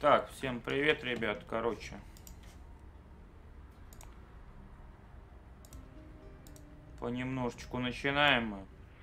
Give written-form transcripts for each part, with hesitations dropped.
Так, всем привет, ребят. Короче, понемножечку начинаем мы.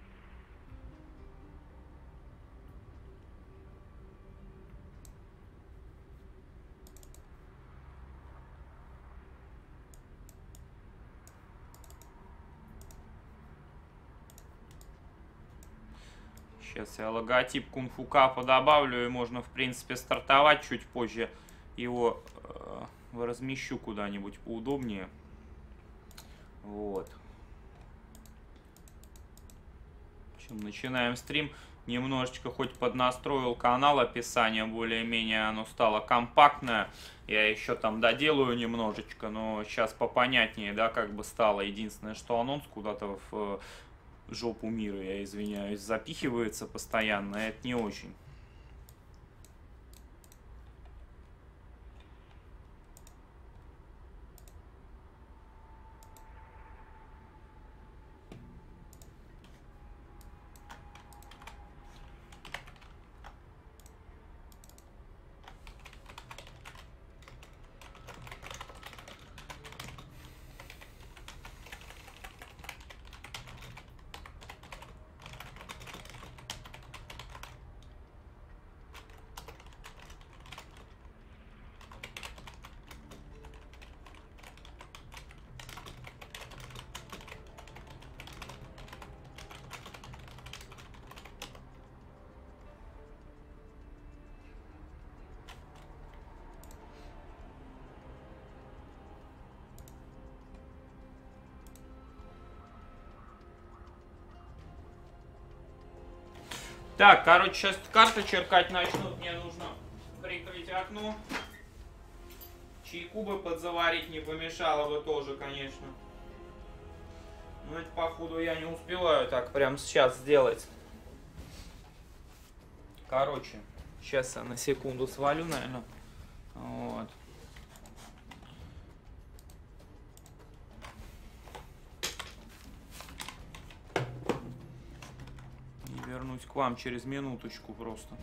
Сейчас я логотип Кунг-Фу Капа добавлю, и можно, в принципе, стартовать чуть позже. Его размещу куда-нибудь поудобнее. Вот. В общем, начинаем стрим. Немножечко хоть поднастроил канал, описание более-менее оно стало компактное. Я еще там доделаю немножечко, но сейчас попонятнее, да, как бы стало. Единственное, что анонс куда-то в жопу мира, я извиняюсь, запихивается постоянно, это не очень. Так, короче, сейчас карты черкать начнут. Мне нужно прикрыть окно. Чайку бы подзаварить не помешало бы тоже, конечно. Но это, походу, я не успеваю так прямо сейчас сделать. Короче, сейчас я на секунду свалю, наверное. Вот. И вернусь к вам через минуточку просто.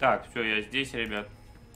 Так, все, я здесь, ребят.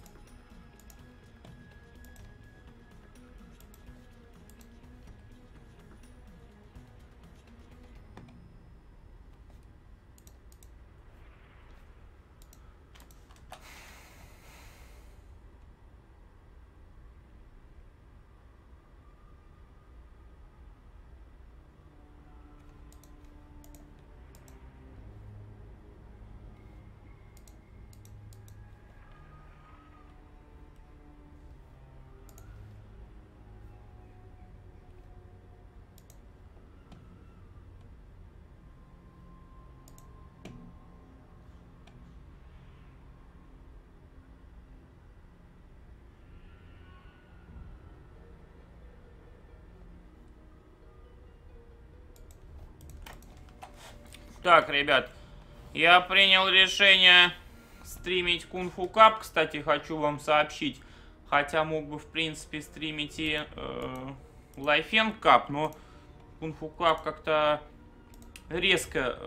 Так, ребят, я принял решение стримить Кунг-Фу Кап. Кстати, хочу вам сообщить. Хотя мог бы, в принципе, стримить и Лайфен Кап, но Кунг-Фу Кап как-то резко...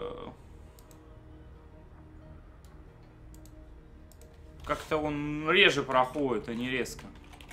как-то он реже проходит, а не резко.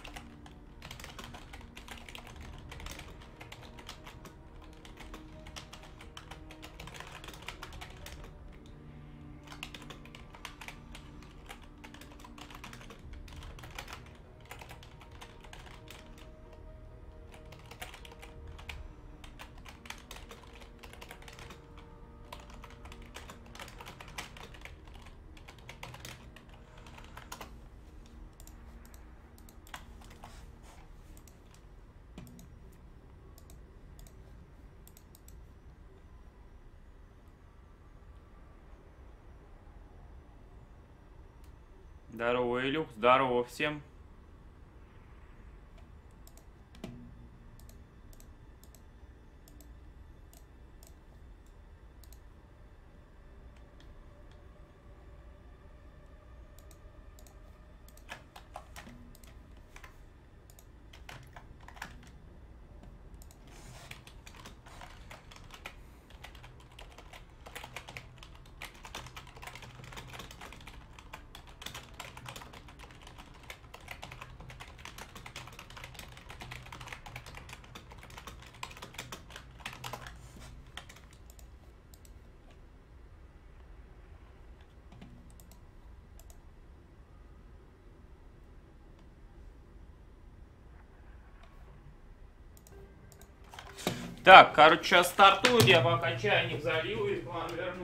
Здорово, Илюх, здорово всем. Так, короче, сейчас стартует, я пока чайник залью и к вам вернусь.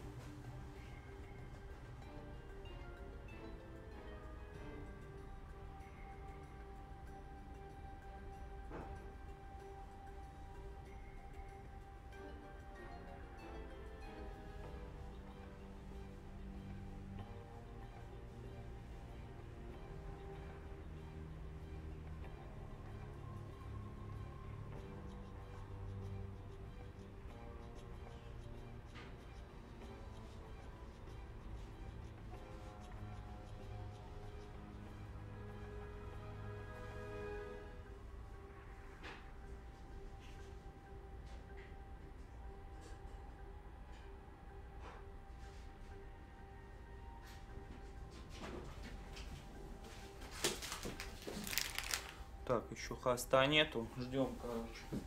Так, еще хоста нету. Ждем, короче.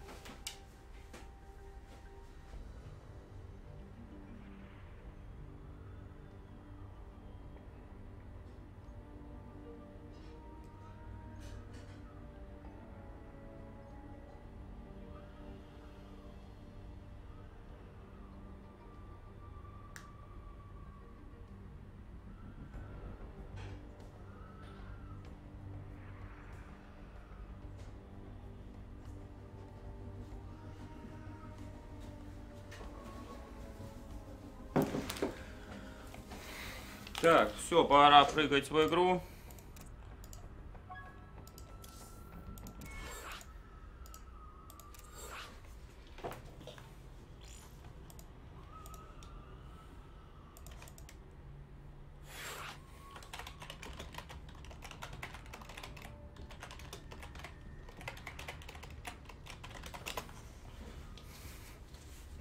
Так, все, пора прыгать в игру.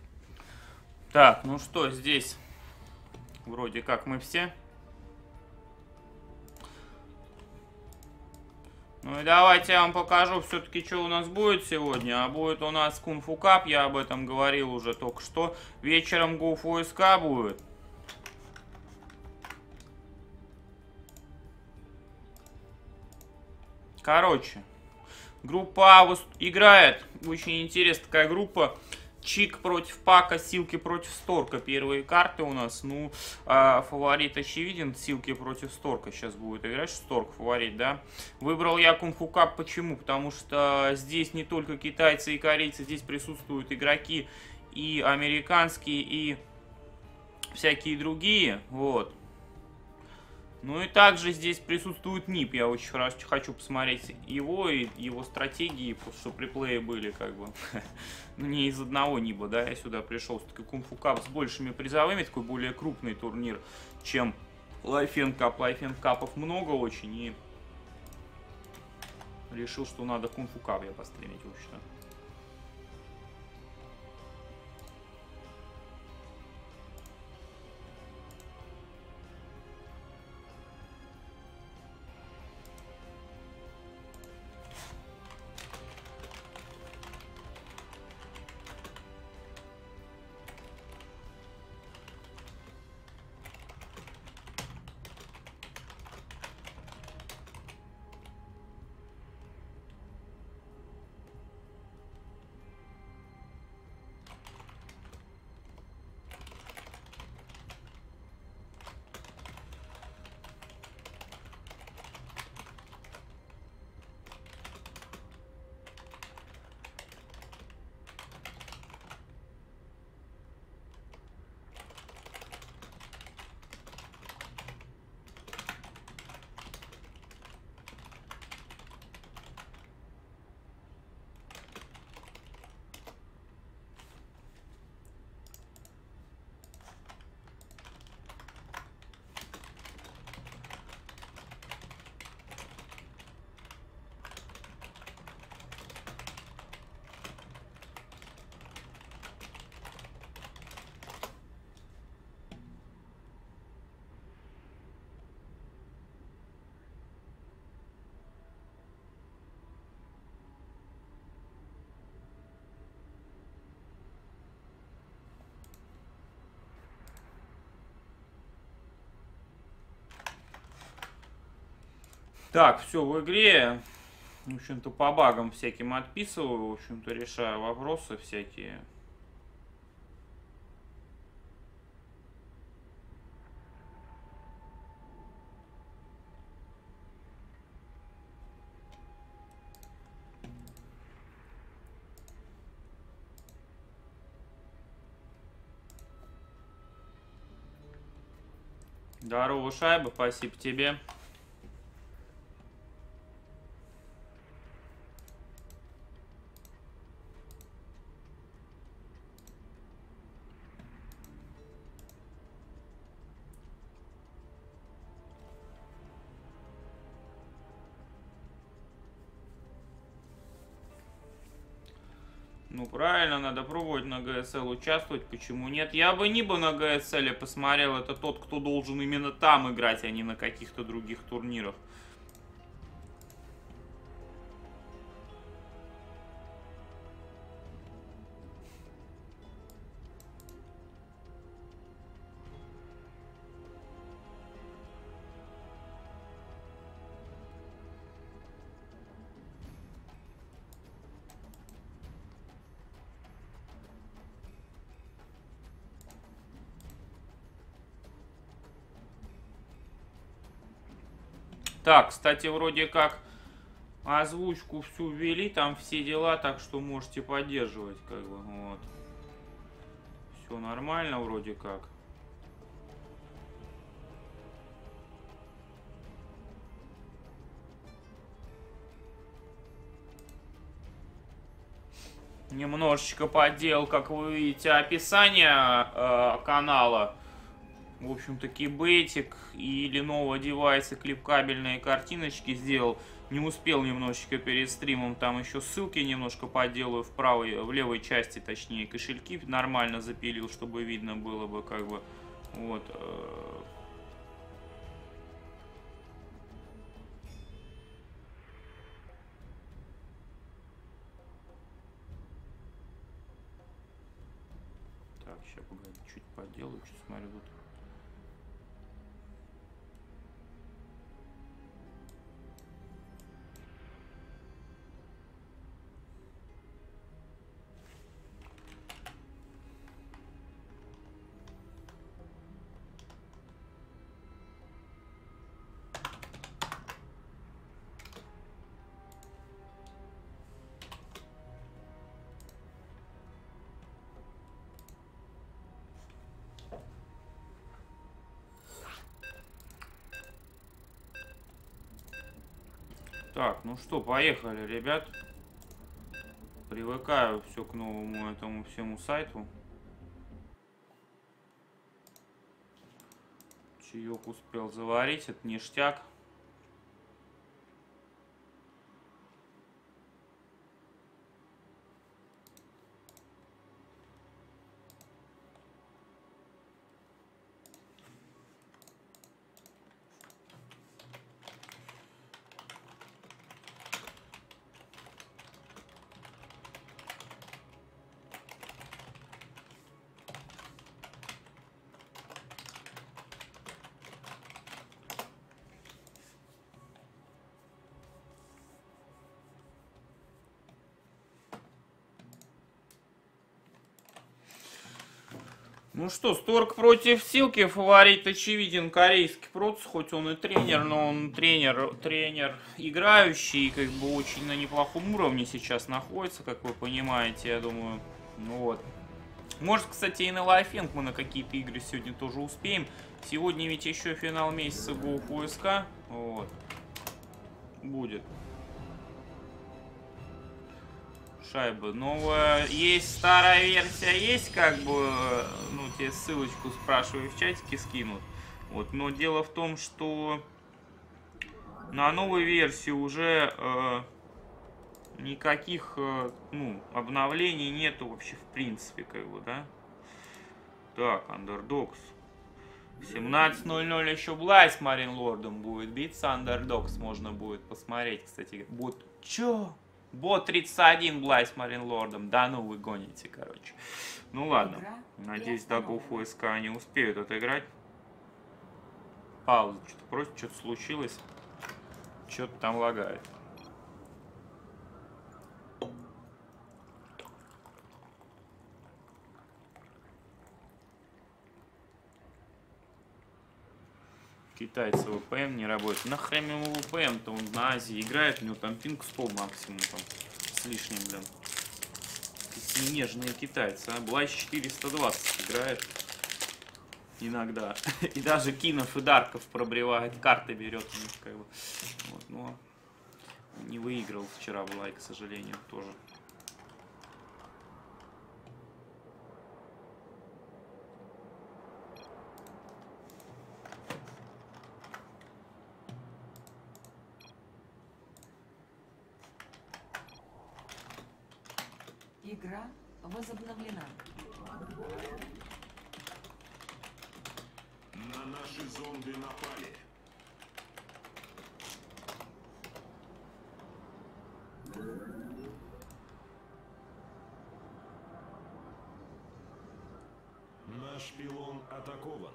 Так, ну что, здесь вроде как мы все. Ну и давайте я вам покажу все-таки, что у нас будет сегодня. А будет у нас Кунг-фу Кап, я об этом говорил уже только что. Вечером ГУФУСК будет. Короче, группа А играет. Очень интересная такая группа. Чик против Пака, Силки против Сторка. Первые карты у нас. Ну, фаворит очевиден. Силки против Сторка сейчас будет играть. Сторк фаворит, да? Выбрал я Кунг-фу Кап. Почему? Потому что здесь не только китайцы и корейцы. Здесь присутствуют игроки и американские, и всякие другие. Вот. Ну и также здесь присутствует НИП. Я очень хочу посмотреть его и его стратегии, чтобы реплеи были как бы. Ну не из одного НИПа, да, я сюда пришел с такой Кунг-фу Кап с большими призовыми, такой более крупный турнир, чем Лайфен Кап. Лайфен Капов много очень, и решил, что надо Кунг-фу Кап я постримить, в общем-то. Так, все в игре. В общем-то, по багам всяким отписываю. В общем-то, решаю вопросы всякие. Здорово, Шайба, спасибо тебе. Ну правильно, надо пробовать на ГСЛ участвовать, почему нет? Я бы не был на ГСЛ посмотрел, это тот, кто должен именно там играть, а не на каких-то других турнирах. Так, кстати, вроде как озвучку всю ввели, там все дела, так что можете поддерживать, как бы, вот. Все нормально вроде как. Немножечко подделал, как вы видите, описание канала. В общем-то, кейбейтик и Lenovo девайсы, клип-кабельные картиночки сделал. Не успел немножечко перед стримом, там еще ссылки немножко поделаю в левой части, точнее, кошельки нормально запилил, чтобы видно было бы, как бы, вот. Сейчас, погоди, чуть поделаю, что смотрю тут. Так, ну что, поехали, ребят. Привыкаю все к новому этому всему сайту. Чаек успел заварить, это ништяк. Ну что, Сторг против Силки. Фаворит очевиден, корейский Проц. Хоть он и тренер, но он тренер играющий. Как бы очень на неплохом уровне сейчас находится, как вы понимаете, я думаю. Ну вот. Может, кстати, и на Лайфенг мы на какие-то игры сегодня тоже успеем. Сегодня ведь еще финал месяца GoFuSK. Вот. Будет. Шайба. Новая есть, старая версия есть, как бы, ну, тебе ссылочку, спрашиваю, в чатике скинут. Вот, но дело в том, что на новой версии уже никаких, ну, обновлений нету вообще в принципе, как бы, да. Так, Underdogs. В 17:00 еще Блайс Марин Лордом будет биться. Underdogs можно будет посмотреть, кстати. Вот, чё? Бот 31 Блайс Марин Лордом. Да ну вы гоните, короче. Ну ладно. Надеюсь, до GoFuSK они успеют отыграть. Пауза. Что-то просит, что-то случилось. Что-то там лагает. Китайцы ВПМ не работает. Нахрен ему ВПМ-то, он на Азии играет, у него там пинг 100 максимум там, с лишним, блин. Такие нежные китайцы, а? Блайс 420 играет иногда. И даже Кинов и Дарков пробривает, карты берет у них, как бы. Вот, но не выиграл вчера Блай, к сожалению, тоже. Игра возобновлена. На наши зомби напали. Наш пилон атакован.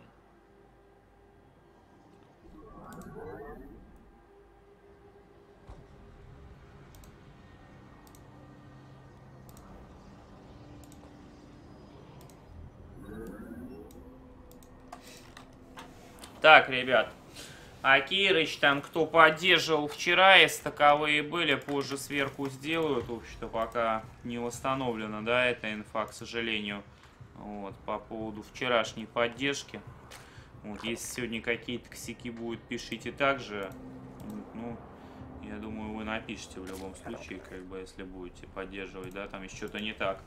Так, ребят. А Кирыч там, кто поддерживал вчера, если таковые были, позже сверху сделают. В общем-то, пока не восстановлена, да, эта инфа, к сожалению. Вот, по поводу вчерашней поддержки. Вот, если сегодня какие-то косяки будут, пишите также. Ну, я думаю, вы напишите в любом случае, как бы, если будете поддерживать, да, там еще что-то не так.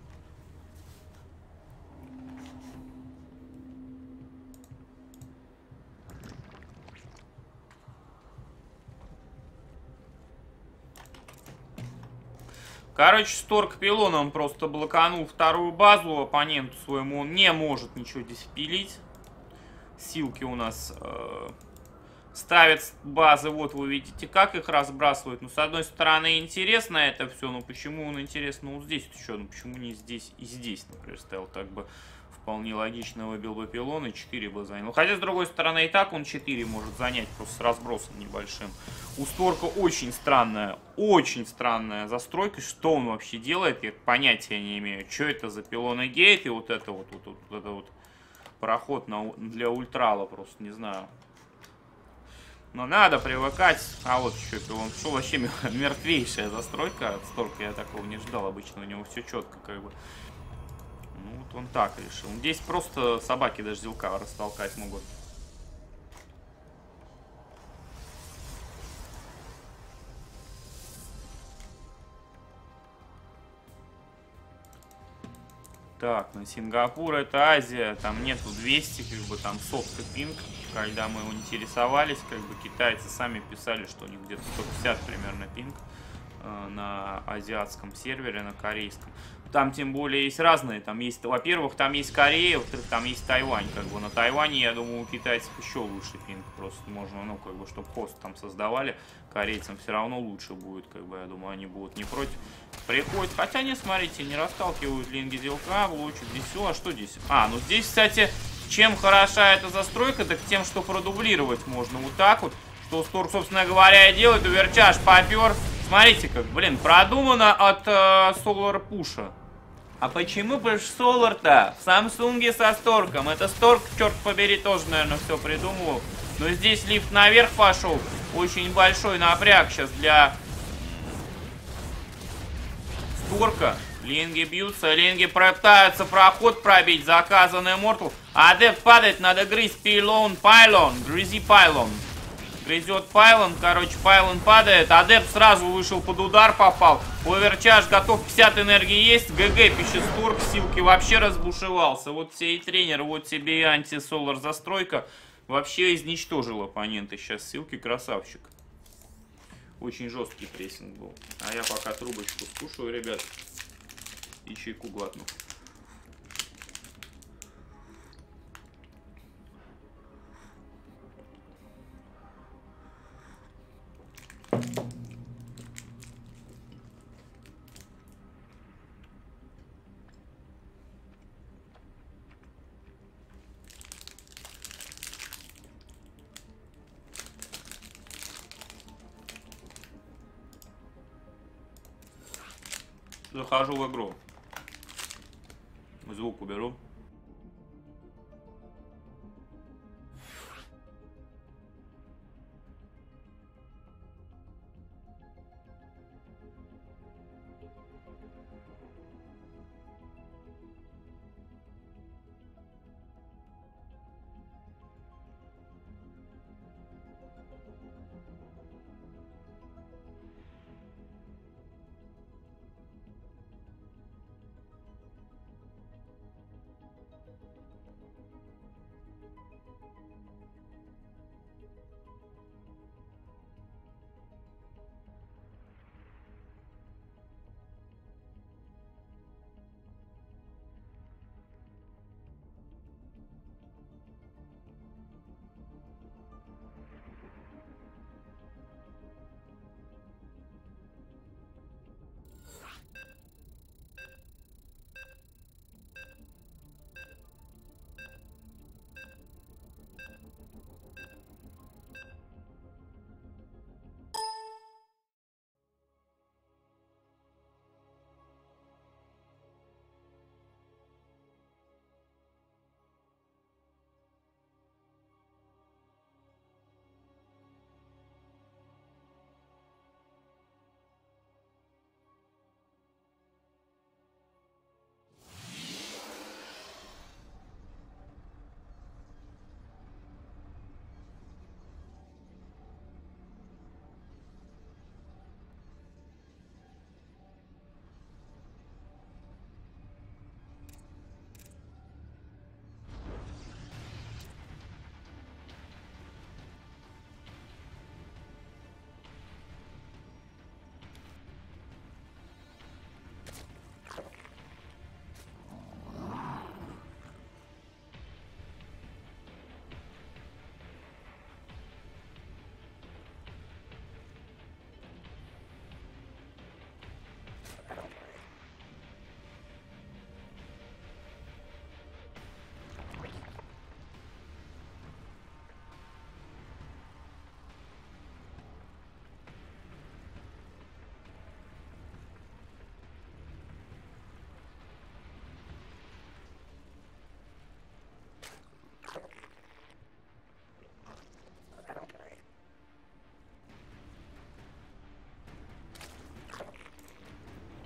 Короче, Сторг пилоном просто блоканул вторую базу. Оппоненту своему он не может ничего здесь впилить. Силки у нас ставят базы. Вот вы видите, как их разбрасывают. Ну, с одной стороны, интересно это все. Но почему он интересно вот здесь еще? Ну, почему не здесь и здесь, например, ставил так бы в Вполне логично выбил бы пилон и 4 бы занял. Ну, хотя, с другой стороны, и так он 4 может занять, просто с разбросом небольшим. У Сторка очень странная застройка. Что он вообще делает, я понятия не имею. Что это за пилоны гейт и вот это вот проход для ультрала, просто не знаю. Но надо привыкать. А вот еще пилон. Что вообще мертвейшая застройка от Сторка. Я такого не ждал. Обычно у него все четко как бы. Ну вот он так решил. Здесь просто собаки дождевка растолкать могут. Так, на Сингапур это Азия, там нету 200, как бы там сотка пинг. Когда мы интересовались, как бы китайцы сами писали, что у них где-то 150 примерно пинг на азиатском сервере, на корейском. Там тем более есть разные, там есть, во-первых, там есть Корея, во-вторых, там есть Тайвань, как бы на Тайване, я думаю, у китайцев еще лучше пинг, просто можно, ну, как бы, чтобы хост там создавали, корейцам все равно лучше будет, как бы, я думаю, они будут не против. Приходит, хотя не, смотрите, не расталкивают линги делка, блочат здесь все, а что здесь? А, ну здесь, кстати, чем хороша эта застройка, так тем, что продублировать можно вот так вот, что Сторк, собственно говоря, и делает, уверчаж попер. Смотрите, как, блин, продумано от Solar Push. А почему Solar-то в Samsung со Сторком? Это Сторк, черт побери, тоже, наверное, все придумывал. Но здесь лифт наверх пошел. Очень большой напряг сейчас для Сторка. Линги бьются, линги пытаются проход пробить, заказанный Мортал. Адепт падает, надо грызть пайлон, грызи пайлон. Грызет пайлон, короче, пайлон падает. Адепт сразу вышел под удар, попал. Оверчарж готов, 50 энергии есть. ГГ, пишет Сторк, силки вообще разбушевался. Вот тебе и тренер, вот тебе и анти-солар застройка. Вообще изничтожил оппонента сейчас силки, красавчик. Очень жесткий прессинг был. А я пока трубочку скушаю, ребят. И чайку глотну. Захожу в игру. Звук уберу.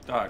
Так.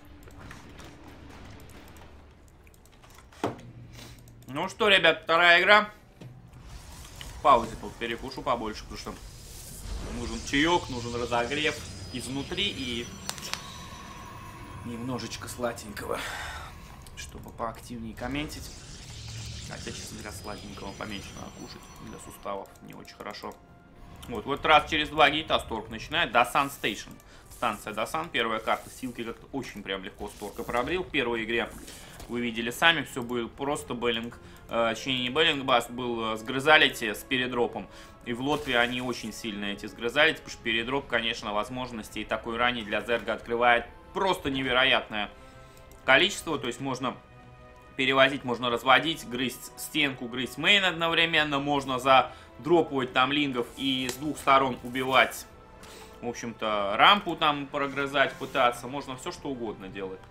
Ну что, ребят, вторая игра. В паузе тут перекушу побольше, потому что нужен чаек, нужен разогрев изнутри и немножечко сладенького, чтобы поактивнее комментить. Хотя, честно говоря, сладенького поменьше надо кушать для суставов, не очень хорошо. Вот раз через 2 гейта Сторк начинает. Дасан Стейшн. Станция Дасан, первая карта. Силки как-то очень прям легко Сторка пробрил. В первой игре вы видели сами, все был просто Беллинг. Точнее, не Беллинг Бас, был сгрызалити с передропом. И в Лотве они очень сильно эти сгрызалити, потому что передроп, конечно, возможностей такой ранее для Зерга открывает просто невероятное количество. То есть можно перевозить, можно разводить, грызть стенку, грызть мейн одновременно. Можно задропывать там лингов и с двух сторон убивать. В общем-то, рампу там прогрызать, пытаться. Можно все что угодно делать.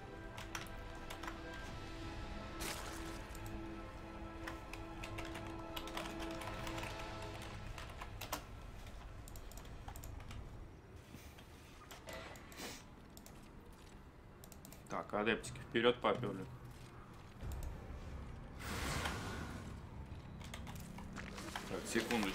Так, адептики вперед поперли. Так, секундочку.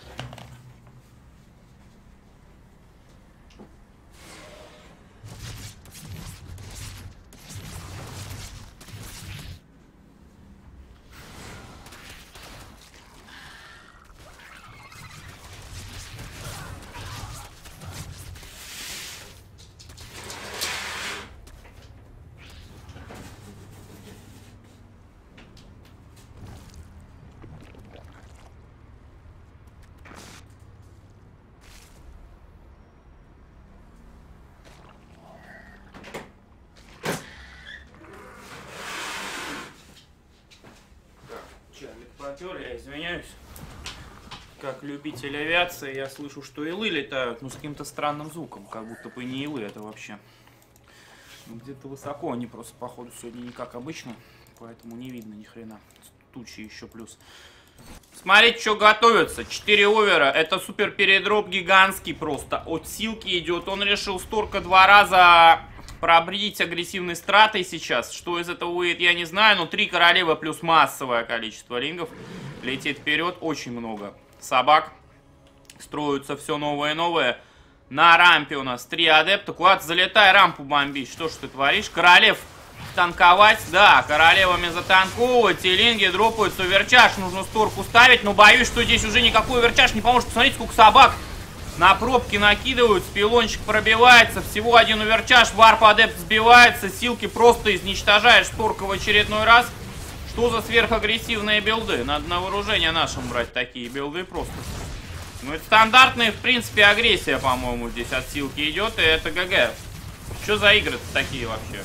Попер, я извиняюсь. Как любитель авиации, я слышу, что илы летают, но с каким-то странным звуком, как будто бы не илы это вообще. Где-то высоко они просто, походу, сегодня не как обычно, поэтому не видно ни хрена. Тучи еще плюс. Смотрите, что готовится. 4 овера. Это супер передроп гигантский просто. От силки идет. Он решил Сторка 2 раза пробрить агрессивной стратой сейчас. Что из этого выйдет, я не знаю. Но 3 королевы плюс массовое количество лингов летит вперед. Очень много собак. Строятся все новое и новое. На рампе у нас 3 адепта. Куда-то залетай рампу бомбить. Что ж ты творишь? Королев танковать. Да, королевами затанковывать. И линги дропаются. Оверчаж нужно Сторку ставить. Но боюсь, что здесь уже никакой оверчаж не поможет. Посмотрите, сколько собак на пробки накидывают. Пилончик пробивается. Всего один оверчаж. Варп адепт сбивается. Силки просто изничтожает Сторка в очередной раз. Что за сверхагрессивные билды? Надо на вооружение нашим брать такие билды просто. Ну, это стандартная, в принципе, агрессия, по-моему, здесь от силки идет. И это ГГ. Что за игры-то такие вообще?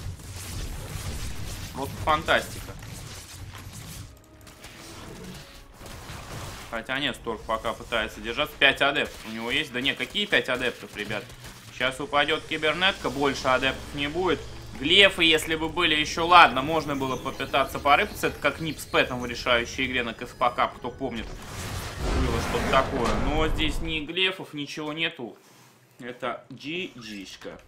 Просто фантастика. Хотя нет, Сторк пока пытается держаться. 5 адептов у него есть. Да нет, какие 5 адептов, ребят? Сейчас упадет кибернетка, больше адептов не будет. Глефы, если бы были еще, ладно, можно было попытаться порыпаться. Это как Нип с Пэтом в решающей игре на КСПК, кто помнит. Было что-то такое. Но здесь ни глефов, ничего нету. Это GG-шка.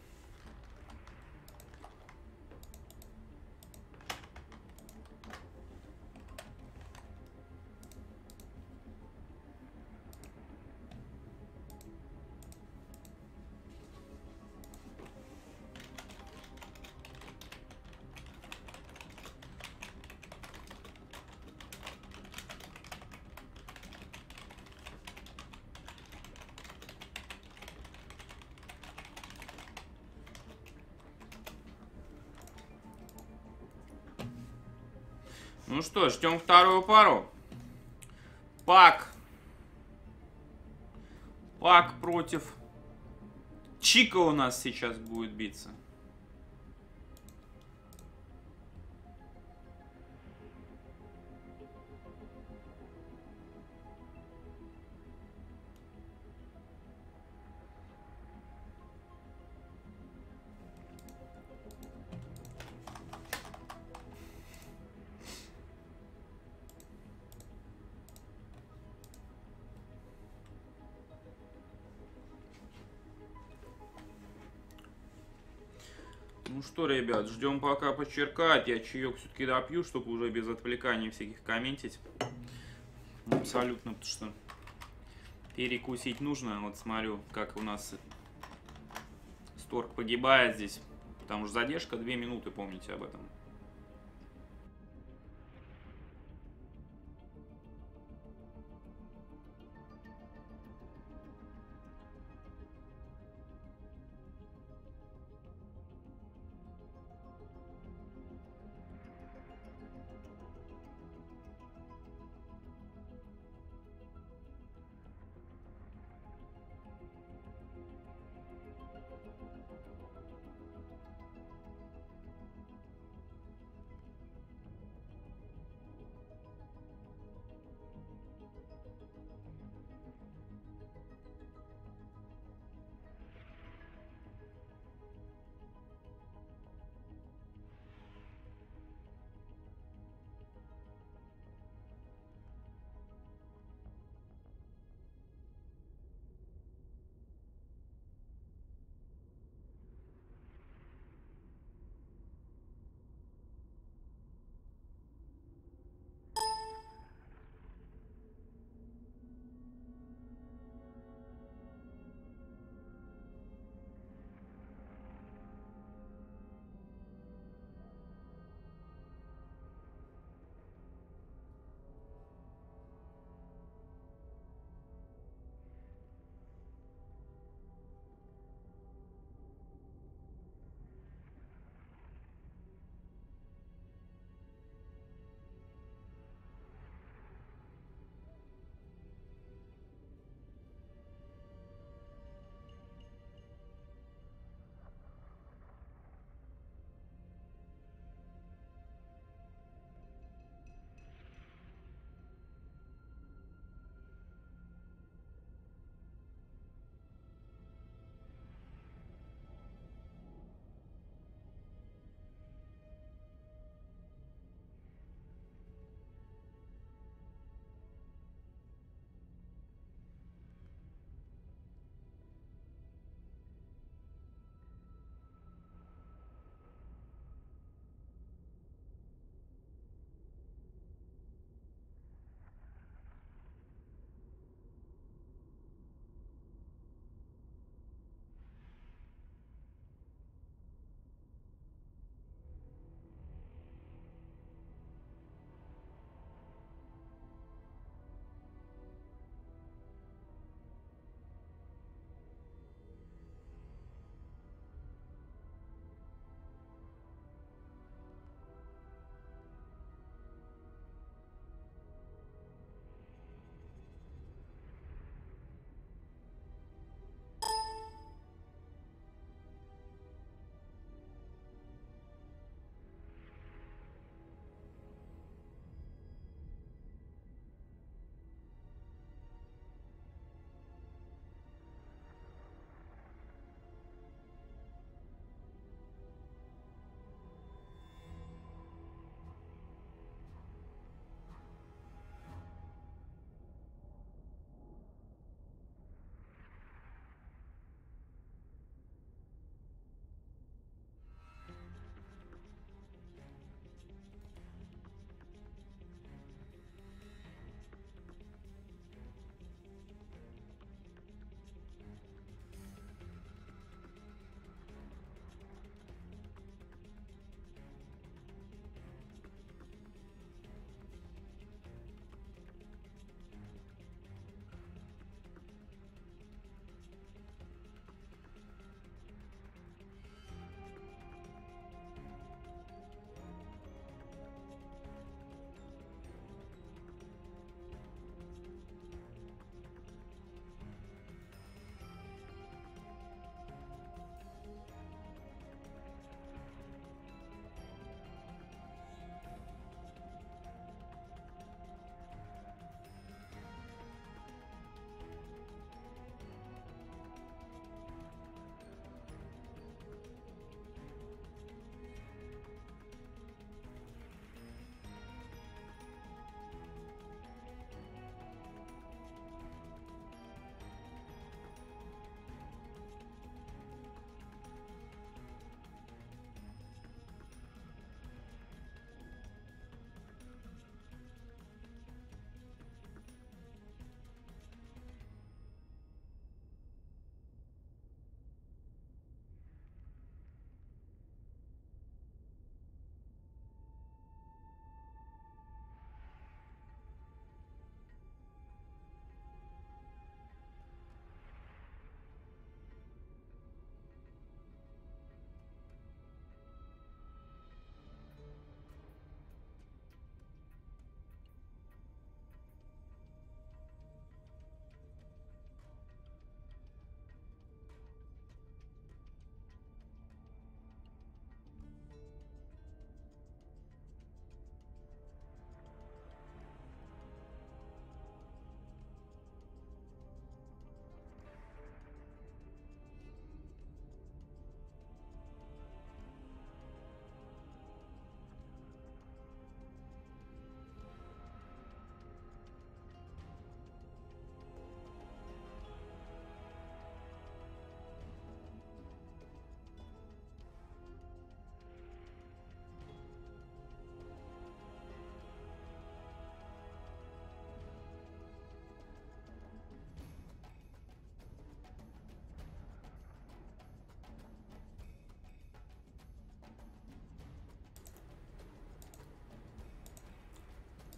Ну что, ждем вторую пару. Пак. Пак против Чика у нас сейчас будет биться. Ну что, ребят, ждем пока почеркать. Я чаек все-таки допью, чтобы уже без отвлеканий всяких комментить. Абсолютно, потому что перекусить нужно. Вот смотрю, как у нас Сторг погибает здесь. Потому что задержка 2 минуты, помните об этом.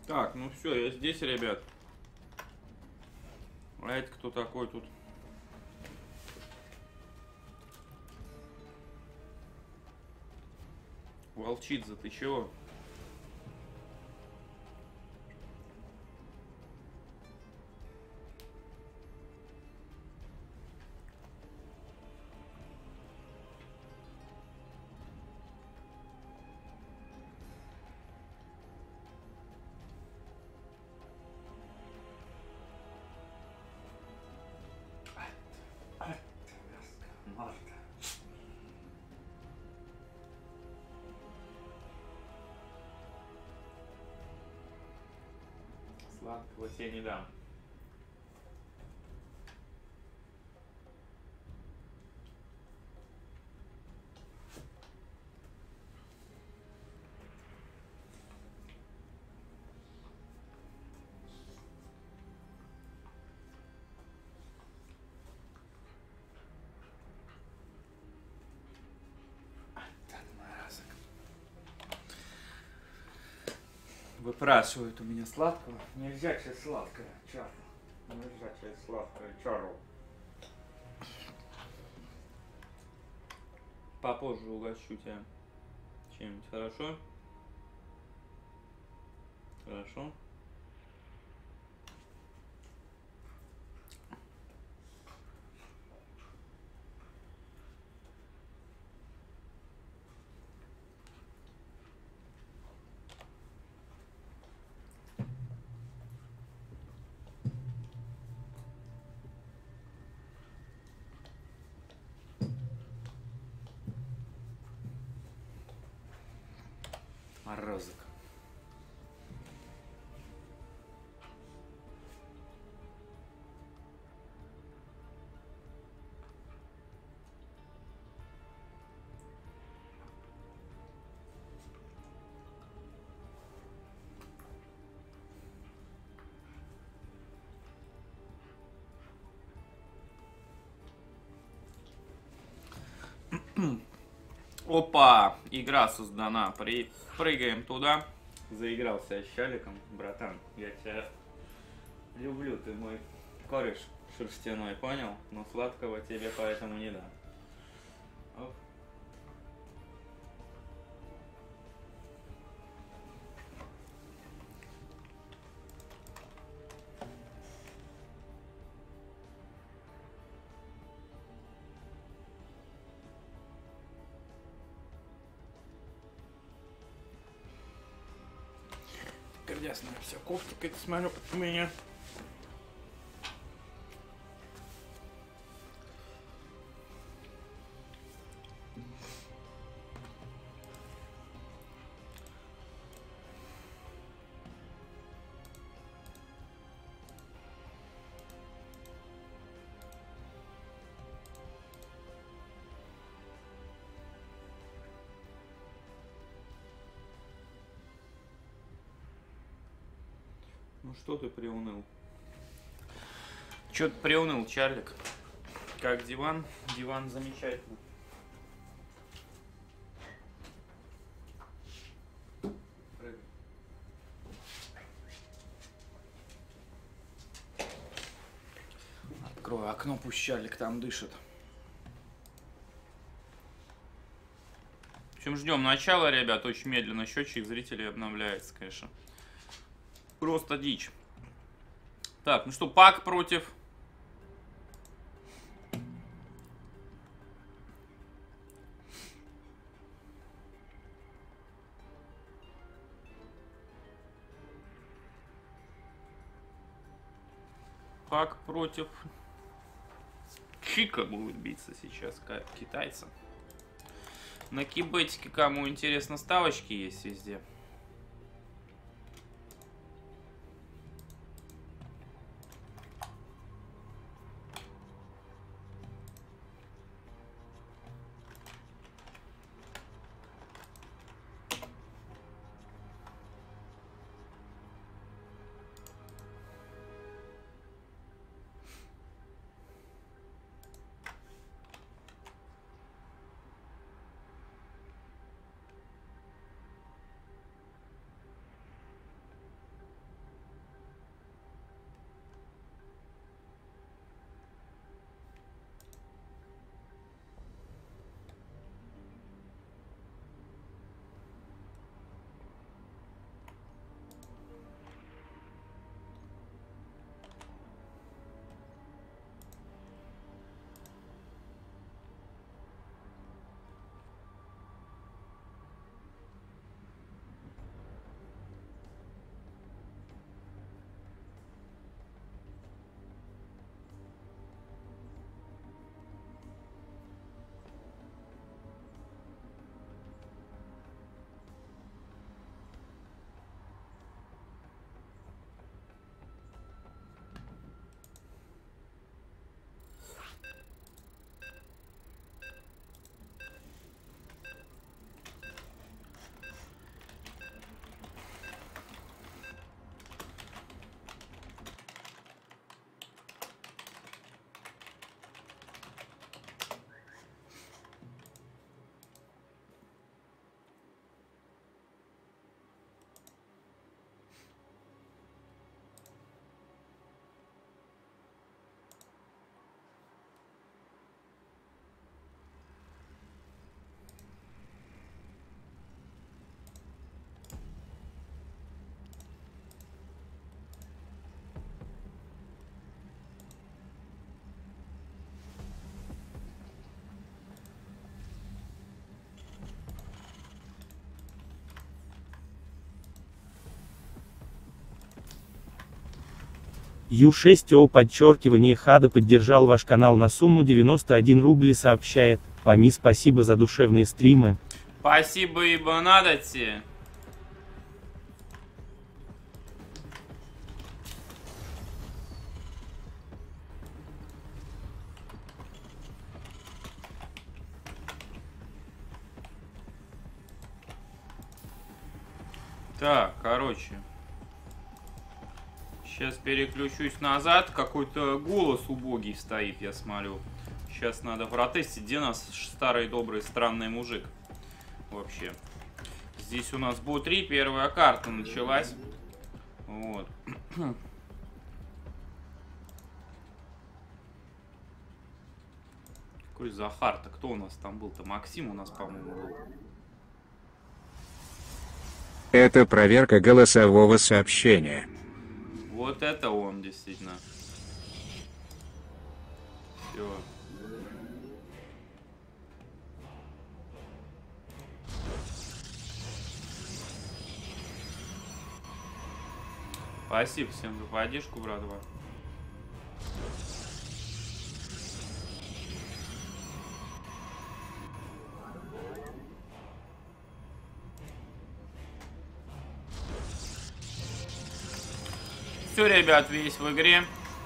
Так, ну все, я здесь, ребят. А это кто такой тут? Волчица, ты чего? Сладкого тебе не дам. Выпрашивают у меня сладкого. Нельзя через сладкое, Чарл. Нельзя через сладкое, Чарл. Попозже угощу тебя чем-нибудь, хорошо? Хорошо. Морозок. Опа! Игра создана. Прыгаем туда. Заигрался я с Чаликом. Братан, я тебя люблю. Ты мой кореш шерстяной, понял? Но сладкого тебе поэтому не дам. Оп. Ясно, вся кофта какая-то, смотрю, у меня. Ну что ты приуныл? Чё ты приуныл, Чарлик? Как диван? Диван замечательно. Прыгай. Открою окно, пусть Чарлик там дышит. В общем, ждем начала, ребят. Очень медленно счетчик зрителей обновляется, конечно. Просто дичь. Так, ну что, Пак против... Пак против... Чика будет биться сейчас, как китайца. На кибетике, кому интересно, ставочки есть везде. Ю6О подчеркивание Хада поддержал ваш канал на сумму 91 рубль и сообщает: Пами, спасибо за душевные стримы. Спасибо, ибо надо тебе. Так, короче. Сейчас переключусь назад. Какой-то голос убогий стоит, я смотрю. Сейчас надо протестить, где нас старый добрый странный мужик. Вообще. Здесь у нас бо-3, первая карта началась. Вот. Какой Захар-то? Кто у нас там был-то? Максим у нас, по-моему, был. Это проверка голосового сообщения. Вот это он, действительно. Все. Спасибо всем за поддержку, братва. Все, ребят, весь в игре.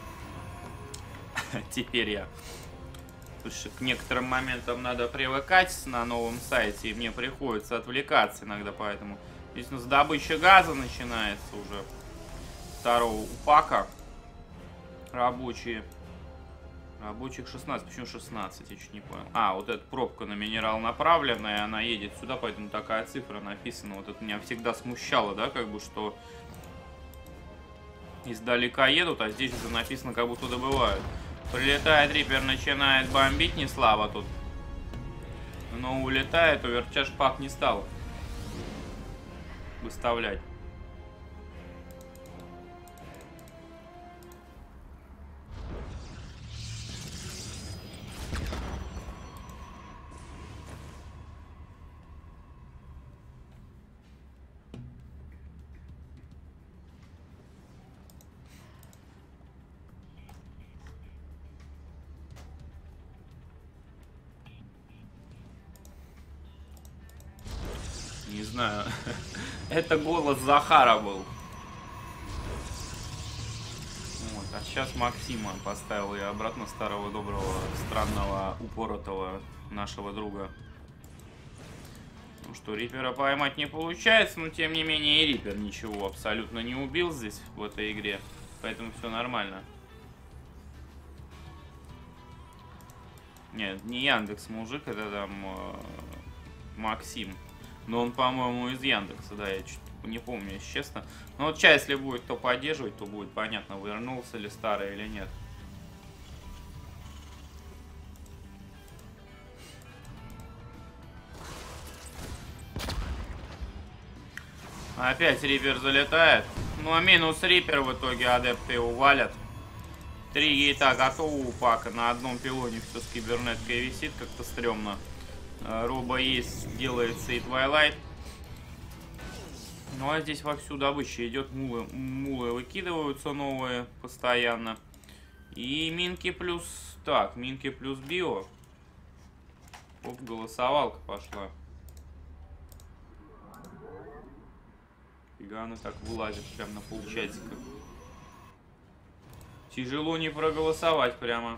Теперь я. Потому что к некоторым моментам надо привыкать на новом сайте, и мне приходится отвлекаться иногда, поэтому здесь у нас добыча газа начинается уже. Второго упака. Рабочие. Рабочих 16. Почему 16? Я чуть не понял. А, вот эта пробка на минерал направленная, она едет сюда, поэтому такая цифра написана. Вот это меня всегда смущало, да, как бы, что издалека едут, а здесь уже написано, как будто добывают. Прилетает Риппер, начинает бомбить не слабо тут. Но улетает, Оверчаш пак не стал выставлять. Не знаю. Это голос Захара был. Вот. А сейчас Максима поставил я обратно, старого доброго, странного, упоротого нашего друга. Ну что, Риппера поймать не получается, но тем не менее и Риппер ничего абсолютно не убил здесь, в этой игре. Поэтому все нормально. Нет, не Яндекс мужик, это там Максим. Но он, по-моему, из Яндекса, да, я чуть не помню, если честно. Но вот сейчас, если будет кто поддерживать, то будет понятно, вернулся ли старый или нет. Опять Риппер залетает. Ну а минус Риппер в итоге адепты увалят. 3 гейта готовы у пака. На одном пилоне все с кибернеткой висит, как-то стрёмно. Роба есть, делается и Твайлайт. Ну а здесь вовсю добыча идет. Мулы выкидываются новые постоянно. И минки плюс... Так, минки плюс био. Оп, голосовалка пошла. Фига она так вылазит прям на полчасика. Тяжело не проголосовать прямо.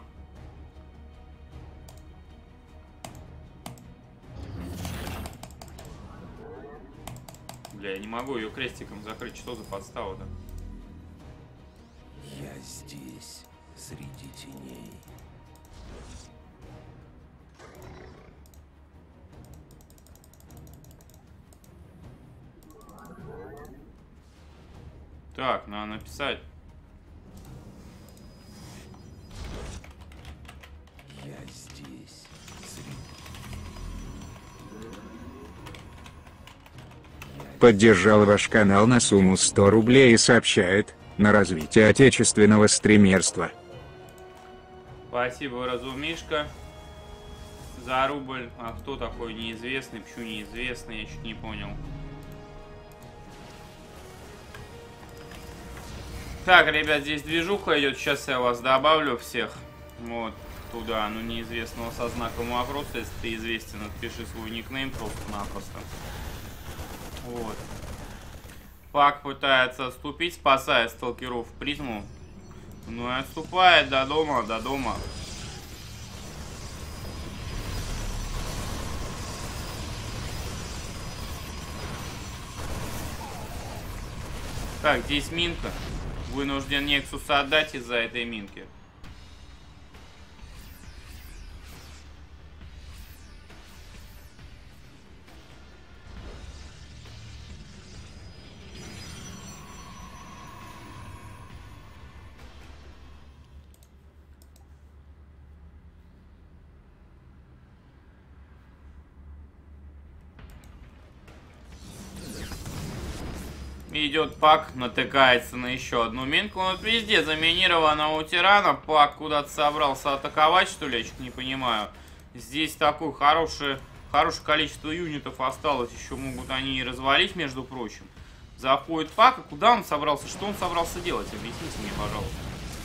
Бля, я не могу ее крестиком закрыть. Что за подстава-то? Я здесь, среди теней. Так, надо написать. Я здесь, среди... Поддержал ваш канал на сумму 100 рублей и сообщает: на развитие отечественного стримерства. Спасибо, Разумишка, за рубль. А кто такой неизвестный? Почему неизвестный? Я чуть не понял. Так, ребят, здесь движуха идет. Сейчас я вас добавлю всех. Вот. Туда, ну, неизвестного со знаком вопроса. Если ты известен, отпиши свой никнейм просто-напросто. Вот. Пак пытается отступить, спасая сталкеров в призму. Ну и отступает до дома, до дома. Так, здесь минка. Вынужден Нексуса отдать из-за этой минки. Идет Пак, натыкается на еще одну минку. Вот везде заминировано у тирана. Пак куда-то собрался атаковать, что ли, я что-то не понимаю. Здесь такое хорошее количество юнитов осталось. Еще могут они и развалить, между прочим. Заходит Пак, а куда он собрался? Что он собрался делать? Объясните мне, пожалуйста.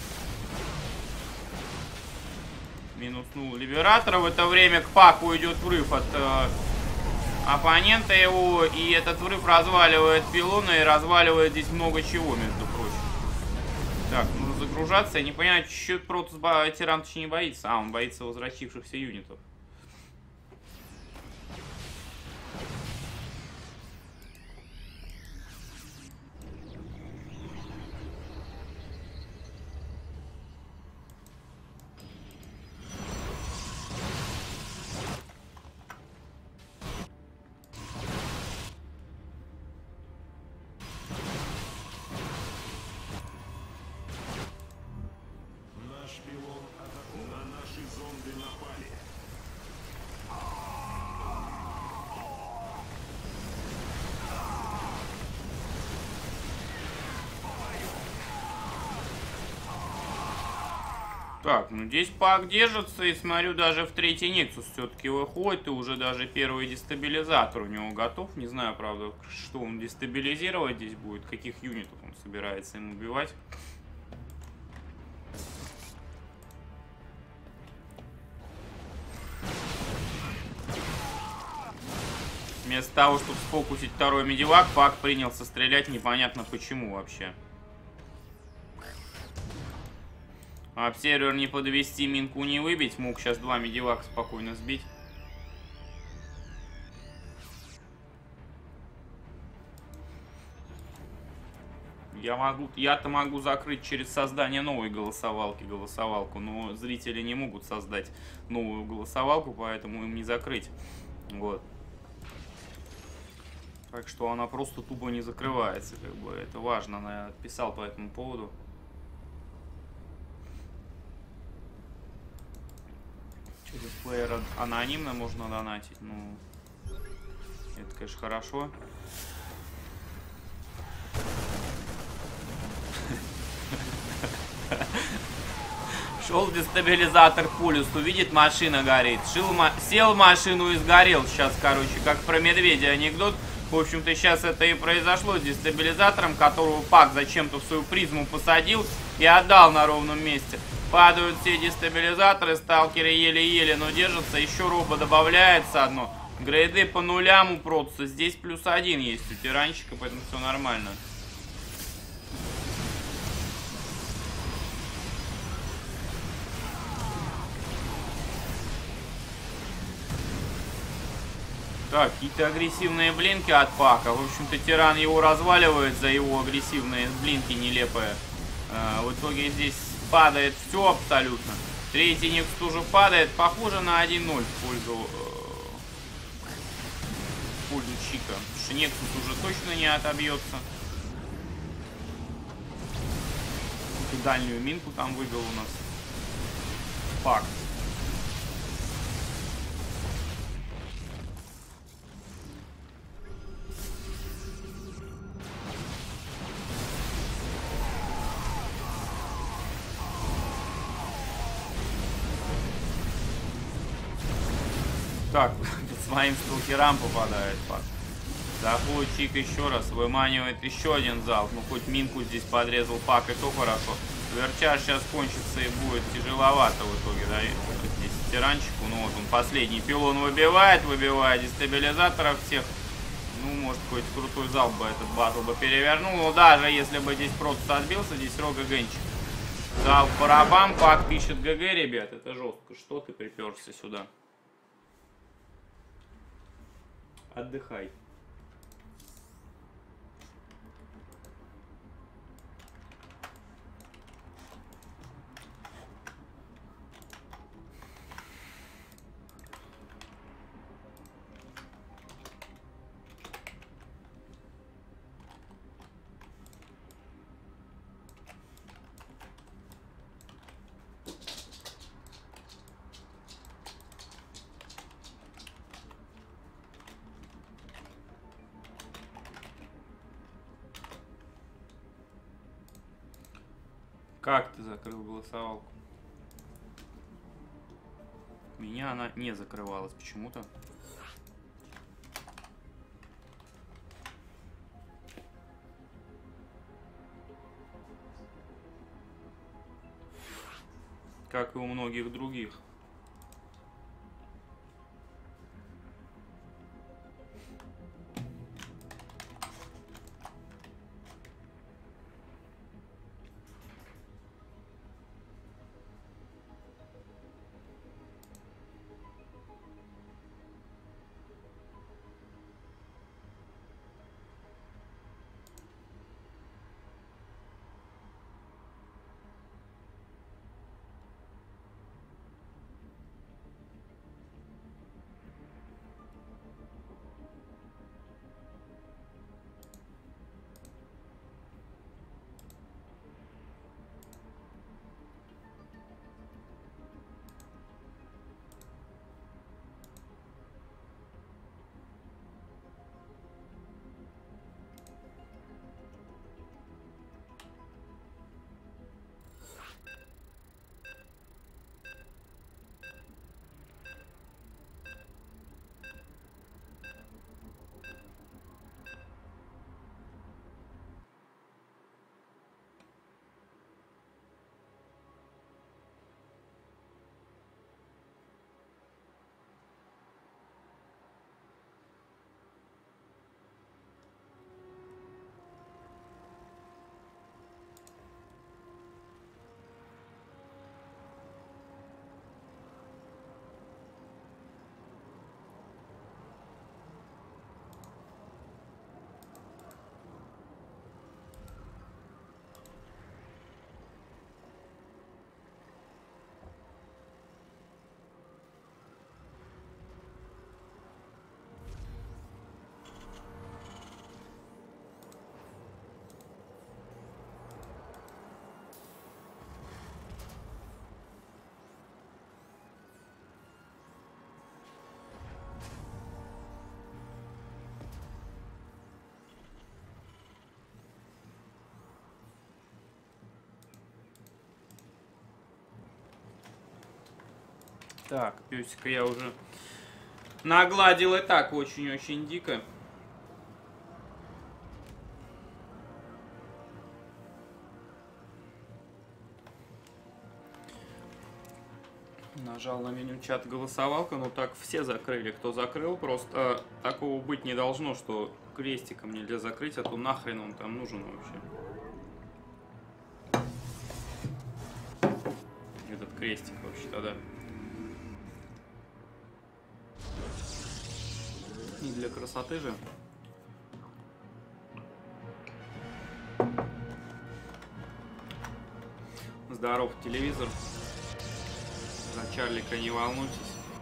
Минуснул Либератора. В это время к Паку идет врыв от оппонента его, и этот врыв разваливает пилона и разваливает здесь много чего, между прочим. Так, нужно загружаться. Я не понимаю, что Протус тиран не боится. А, он боится возвратившихся юнитов. Так, ну здесь Пак держится, и смотрю, даже в третий Нексус все-таки выходит, и уже даже первый дестабилизатор у него готов. Не знаю, правда, что он дестабилизировать здесь будет, каких юнитов он собирается им убивать. Вместо того, чтобы сфокусить второй медивак, Пак принялся стрелять непонятно почему вообще. Обсервер не подвести, минку не выбить. Мог сейчас два медивака спокойно сбить. Я-то могу закрыть через создание новой голосовалку, но зрители не могут создать новую голосовалку, поэтому им не закрыть. Вот. Так что она просто тупо не закрывается, как бы. Это важно, я отписал по этому поводу. Через плеера анонимно можно донатить, ну, это, конечно, хорошо. Шел дестабилизатор к полюсу, видит, машина горит. Сел в машину и сгорел. Сейчас, короче, как про медведя анекдот. В общем-то, сейчас это и произошло с дестабилизатором, которого Пак зачем-то в свою призму посадил и отдал на ровном месте. Падают все дестабилизаторы, сталкеры еле-еле, но держатся. Еще робо добавляется одно. Грейды по нулям у Протуса. Здесь +1 есть у тиранчика, поэтому все нормально. Так, какие-то агрессивные блинки от Пака. В общем-то, тиран его разваливает за его агрессивные блинки нелепые. В итоге здесь падает все абсолютно. Третий Никс тоже падает. Похоже на 1-0 в пользу Чика. Потому что Нексус уже точно не отобьется. И дальнюю минку там выбил у нас Пак. Так, под своим сталкерам попадает Пак. Заходит Чик еще раз, выманивает еще один залп. Ну, хоть минку здесь подрезал Пак, и то хорошо. Верчаж сейчас кончится и будет тяжеловато в итоге, да, здесь тиранчику. Ну, вот он последний пилон выбивает дестабилизаторов всех. Ну, может, какой-то крутой залп бы этот батл бы перевернул. Но даже если бы здесь просто отбился, здесь Рога Генчик. Залп барабан, Пак пишет ГГ, ребят, это жестко. Что ты приперся сюда? Отдыхай. Как ты закрыл голосовалку? Меня она не закрывалась почему-то. Как и у многих других. Так, песика я уже нагладил и так очень-очень дико. Нажал на меню чат голосовалка, но так все закрыли. Кто закрыл, просто такого быть не должно, что крестиком нельзя закрыть, а то нахрен он там нужен вообще. Этот крестик вообще-то, да. Не для красоты же. Здоров, телевизор. За Чарлика не волнуйтесь.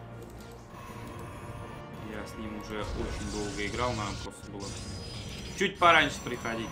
Я с ним уже очень долго играл, надо просто было чуть пораньше приходить.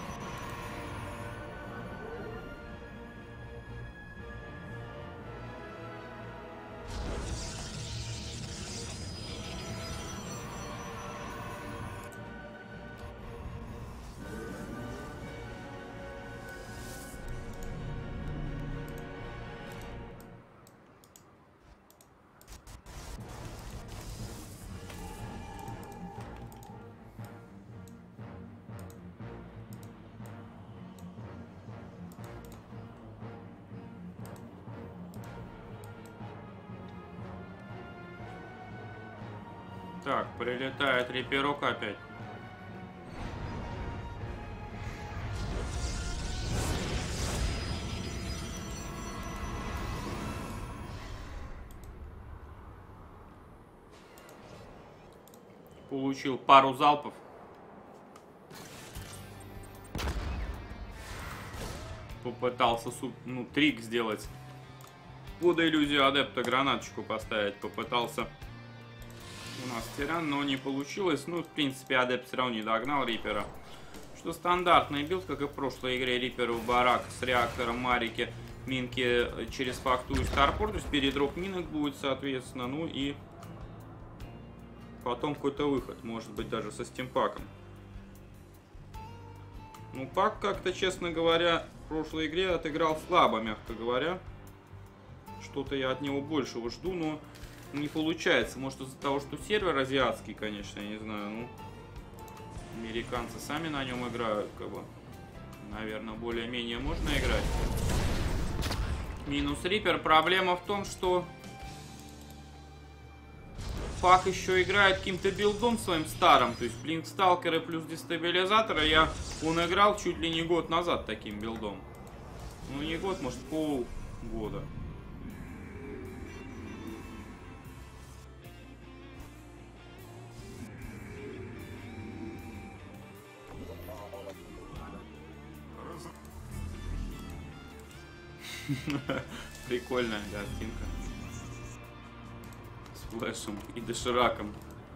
Так, прилетает реперок опять. Получил пару залпов. Попытался трик сделать. Под иллюзию адепта гранаточку поставить. Попытался у нас тиран, но не получилось. Ну, в принципе, адепт все равно не догнал Рипера. Что стандартный билд, как и в прошлой игре. Рипер в барак с реактором, марики, минки через факту и старпорт. То есть передроп минок будет, соответственно. Ну и потом какой-то выход. Может быть, даже со стимпаком. Ну, пак как-то, честно говоря, в прошлой игре отыграл слабо, мягко говоря. Что-то я от него большего жду, но не получается. Может, из-за того, что сервер азиатский, конечно, я не знаю. Ну, американцы сами на нем играют, как бы. Наверное, более-менее можно играть. Минус Рипер. Проблема в том, что Пак еще играет каким-то билдом своим старым. То есть Блинксталкеры плюс дестабилизаторы. Он играл чуть ли не год назад таким билдом. Ну, не год, может, полгода. Прикольная картинка. С флешем и дошираком.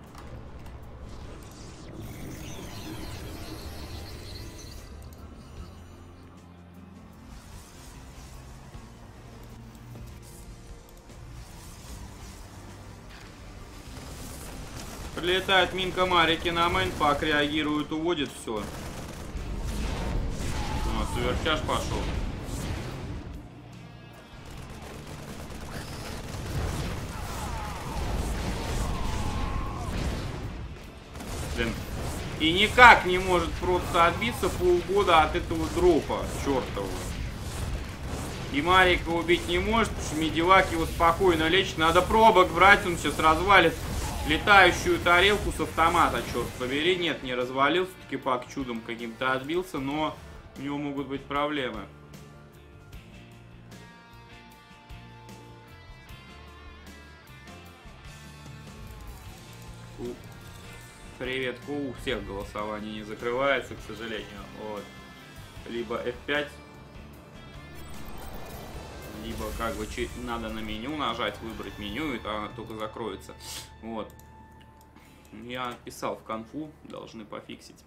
Прилетает минка марики на мейн, Пак реагирует, уводит, все. У нас сверчаж пошел. И никак не может просто отбиться полгода от этого дропа чертового. И Марика убить не может, потому что Медивак его спокойно лечит. Надо пробок брать, он сейчас развалит летающую тарелку с автомата, черт побери. Нет, не развалился, таки Пак чудом каким-то отбился, но у него могут быть проблемы. Привет, у всех голосование не закрывается, к сожалению. Вот. Либо F5, либо как бы надо на меню нажать, выбрать меню, и тогда она только закроется. Вот. Я писал в конфу, должны пофиксить.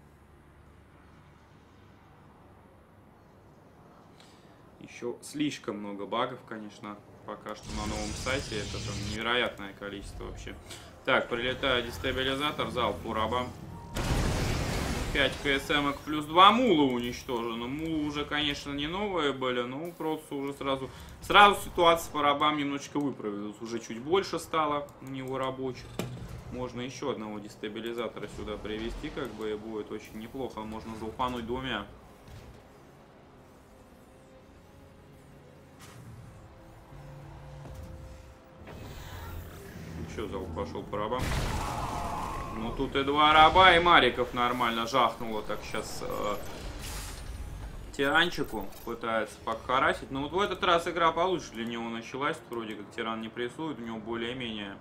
Еще слишком много багов, конечно, пока что на новом сайте. Это там невероятное количество вообще. Так, прилетает дестабилизатор, залп по рабам. 5 КСМ плюс 2 мула уничтожено. Мулы уже, конечно, не новые были, но просто уже сразу ситуация по рабам немножечко выправилась. Уже чуть больше стало у него рабочих. Можно еще одного дестабилизатора сюда привести, как бы, и будет очень неплохо. Можно залпануть двумя. Еще залп пошел по рабам. Ну тут и два раба, и Мариков нормально жахнуло. Так сейчас тиранчику пытается покарасить. Но вот в этот раз игра получше для него началась. Вроде как тиран не прессует, у него более-менее.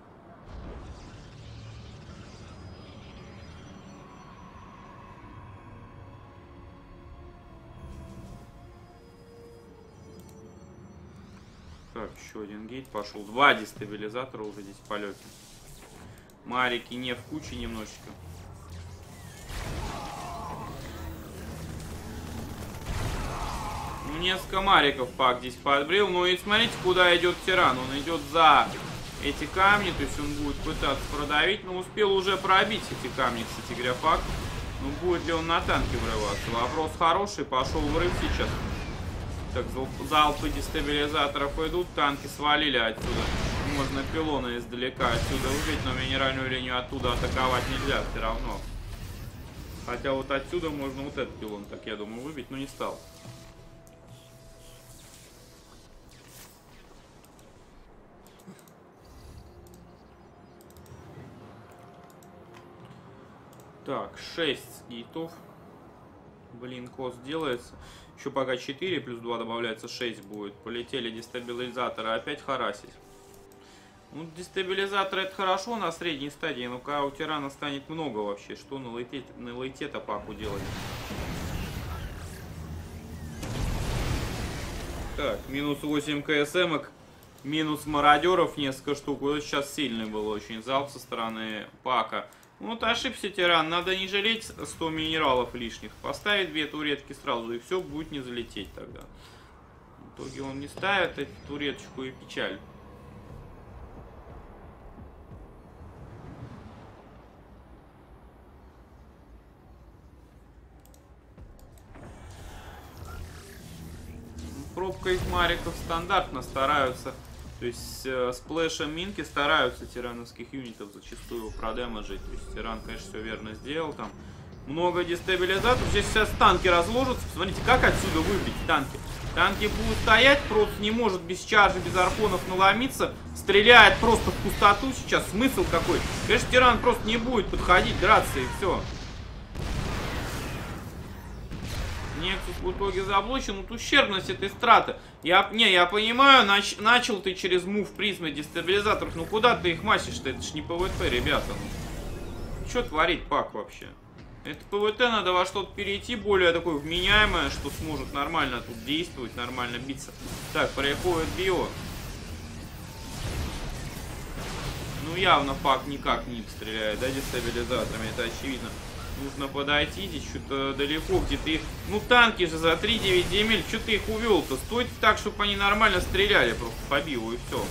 Так, еще один гейт пошел. Два дестабилизатора уже здесь в полете. Марики не в куче немножечко. Ну, несколько мариков Пак здесь подбрил. Ну и смотрите, куда идет тиран. Он идет за эти камни. То есть он будет пытаться продавить. Но успел уже пробить эти камни, кстати говоря, Пак. Ну, будет ли он на танке врываться? Вопрос хороший. Пошел врыв сейчас. Так, залпы дестабилизаторов идут, танки свалили отсюда. Можно пилоны издалека отсюда убить, но минеральную линию оттуда атаковать нельзя все равно. Хотя вот отсюда можно вот этот пилон, так я думаю, выбить, но не стал. Так, 6 гейтов. Блин, кост делается. Еще пока 4, плюс 2 добавляется, 6 будет. Полетели дестабилизаторы, опять харасить. Ну, дестабилизатор это хорошо на средней стадии, но когда у тирана станет много вообще, что на лейте-то паку делать? Так, минус 8 КСМок, минус мародеров несколько штук. Вот сейчас сильный был очень залп со стороны пака. Вот ошибся тиран, надо не жалеть 100 минералов лишних. Поставить 2 туретки сразу, и все будет не залететь тогда. В итоге он не ставит эту туреточку, и печаль. Пробка из мариков стандартно стараются. То есть сплэшем минки стараются тирановских юнитов зачастую продэмажить. То есть тиран, конечно, все верно сделал. Там много дестабилизаторов. Здесь сейчас танки разложатся. Посмотрите, как отсюда выбить танки. Танки будут стоять, просто не может без чаржи, без архонов наломиться. Стреляет просто в пустоту сейчас. Смысл какой? Конечно, тиран просто не будет подходить, драться и все. Нексус в итоге заблочен. Вот ущербность этой страты. Я понимаю, начал ты через мув призмы дестабилизаторов. Ну куда ты их масишь-то? Это ж не ПВТ, ребята. Ну, что творит пак вообще? Это ПВТ, надо во что-то перейти более такое вменяемое, что сможет нормально тут действовать, нормально биться. Так, приходит био. Ну явно пак никак не стреляет, да, дестабилизаторами, это очевидно. Нужно подойти, здесь что-то далеко, где ты... Ну танки же за 3-9 земель, что ты их увел-то? Стойте так, чтобы они нормально стреляли просто по био и все.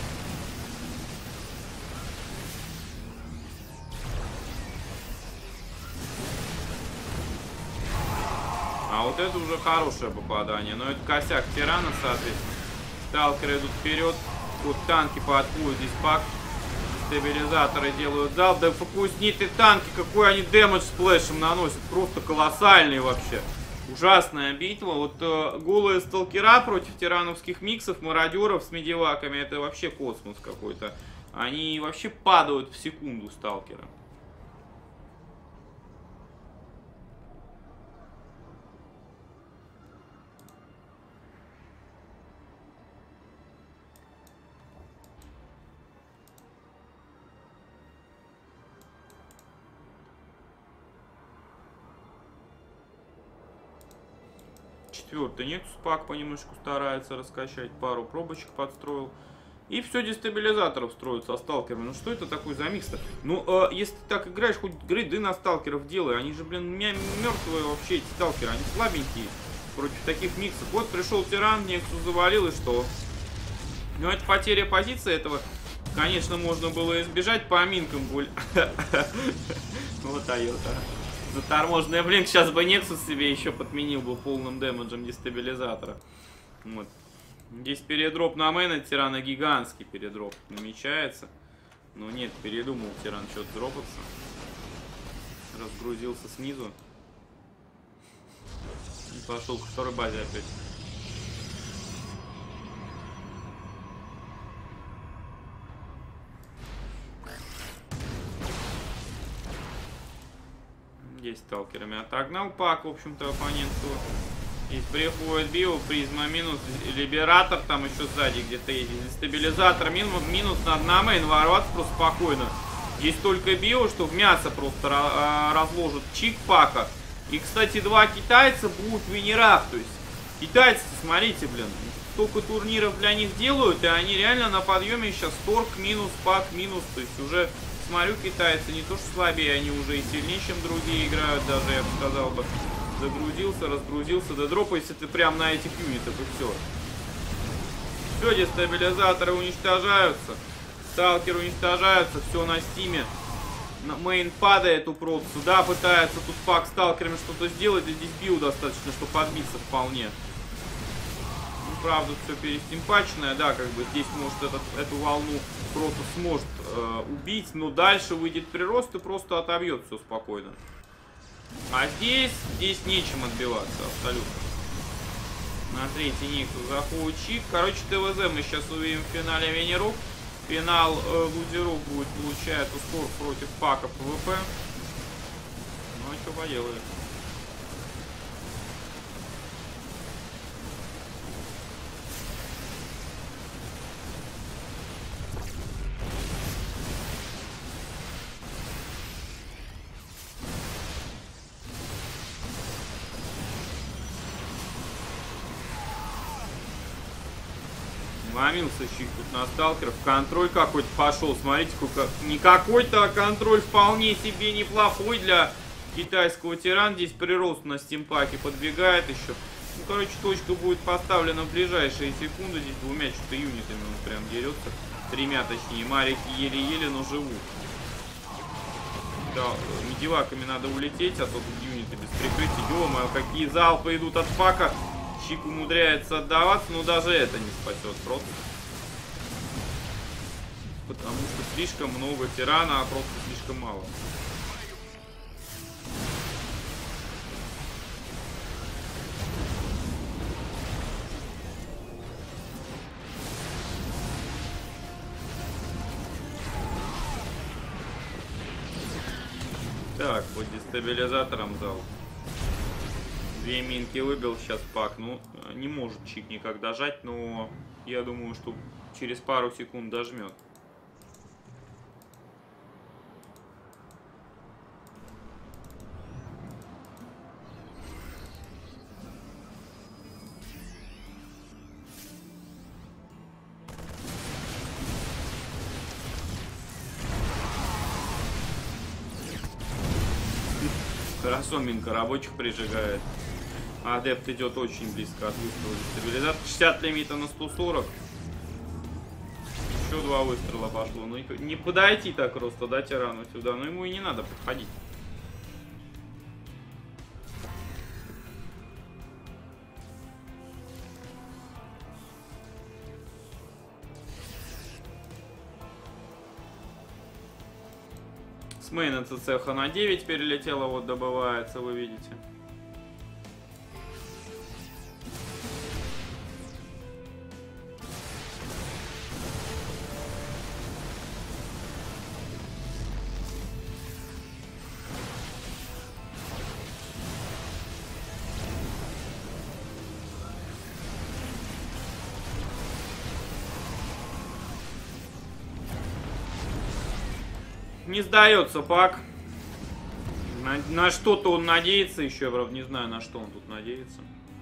А вот это уже хорошее попадание, но это косяк тирана, соответственно. Сталкеры идут вперед, тут танки подходят, здесь пак. Стабилизаторы делают залп. Да фокусни ты танки, какой они дэмэдж сплэшем наносят. Просто колоссальный вообще. Ужасная битва. Вот голые сталкера против тирановских миксов, мародеров с медиваками, это вообще космос какой-то. Они вообще падают в секунду, сталкеры. Четвертый Нексус пак понемножку старается раскачать, пару пробочек подстроил. И все, дестабилизаторов строят со сталкерами. Ну что это такое за микс-то? Ну, если ты так играешь, хоть грейды на сталкеров делай. Они же, блин, мертвые вообще, эти сталкеры. Они слабенькие против таких миксов. Вот пришел тиран, Нексус завалил, и что? Ну, это потеря позиции этого. Конечно, можно было избежать по минкам. Вот Айота. Заторможенный блин, сейчас бы Нексус себе еще подменил бы полным дэмэджем дестабилизатора. Вот. Здесь передроп на мэна тирана, гигантский передроп намечается. Но нет, передумал тиран что-то дропаться. Разгрузился снизу. И пошел к второй базе опять. Здесь сталкерами отогнал пак, в общем-то, оппоненту. Здесь приходит био, призма минус, либератор там еще сзади где-то есть, стабилизатор минус, надо на мейн ворваться просто спокойно. Здесь только био, что в мясо просто разложит чик пака. И, кстати, два китайца будут в венерах, то есть китайцы, смотрите, блин, столько турниров для них делают, и они реально на подъеме сейчас торг минус, пак минус, то есть уже... Смотрю, китайцы не то что слабее, они уже и сильнее, чем другие играют, даже, я бы сказал бы. Загрузился, разгрузился, да дропайся ты прям на этих юнитах, и все. Все, дестабилизаторы уничтожаются, сталкеры уничтожаются, все на стиме. Мейн падает, упрот сюда пытается тут пак сталкерами что-то сделать, и здесь билд достаточно, чтобы подбиться вполне. Ну, правда, все перестимпаченное, да, как бы здесь может эту волну просто сможет убить, но дальше выйдет прирост и просто отобьет все спокойно. А здесь нечем отбиваться абсолютно. На третий Нексус заходит чик. Короче, ТВЗ мы сейчас увидим в финале Венеров. Финал лузеров будет, получает ускор против пака ПВП. а что поделаешь. Ломился щик тут на сталкеров. Контроль какой-то пошел. Смотрите, не какой-то, а контроль вполне себе неплохой для китайского тирана. Здесь прирост на стимпаке подбегает еще. Ну, короче, точка будет поставлена в ближайшие секунды. Здесь двумя что-то юнитами он прям дерется. Тремя, точнее. Марики еле-еле, но живут. Да, медиваками надо улететь, а то тут юниты без прикрытия. Ё-моё, какие залпы идут от пака. Щик умудряется отдаваться, но даже это не спасет просто. Потому что слишком много тирана, а просто слишком мало. Так, под дестабилизатором зал. Две минки выбил сейчас пак. Ну, не может чик никак дожать, но я думаю, что через пару секунд дожмет. Хорошо, минка рабочих прижигает. Адепт идет очень близко от выстрела дестабилизатора. 60 лимита на 140. Еще 2 выстрела пошло. Ну не подойти так просто, да, тирану сюда. Но ему и не надо подходить. С мейна цеха на 9 перелетела, вот добывается, вы видите. Не сдается пак. На что-то он надеется еще, правда, не знаю, на что он тут надеется.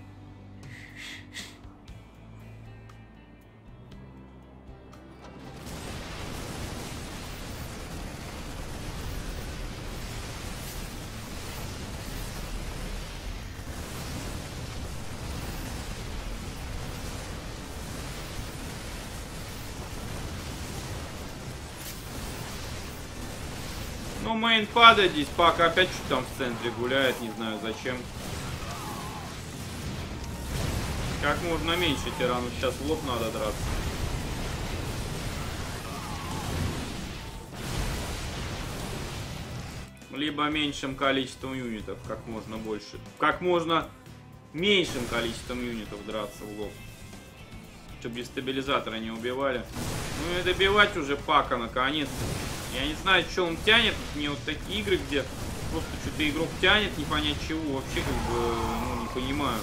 Ну, мейн падает здесь, пак опять что-то там в центре гуляет, не знаю зачем. Как можно меньше тирану, сейчас в лоб надо драться. Либо меньшим количеством юнитов, как можно больше. Как можно меньшим количеством юнитов драться в лоб. Чтобы дестабилизаторы не убивали. Ну и добивать уже пака наконец-то. Я не знаю, что он тянет. Мне вот такие игры, где просто что-то игрок тянет, не понять чего. Вообще, как бы, ну, не понимаю.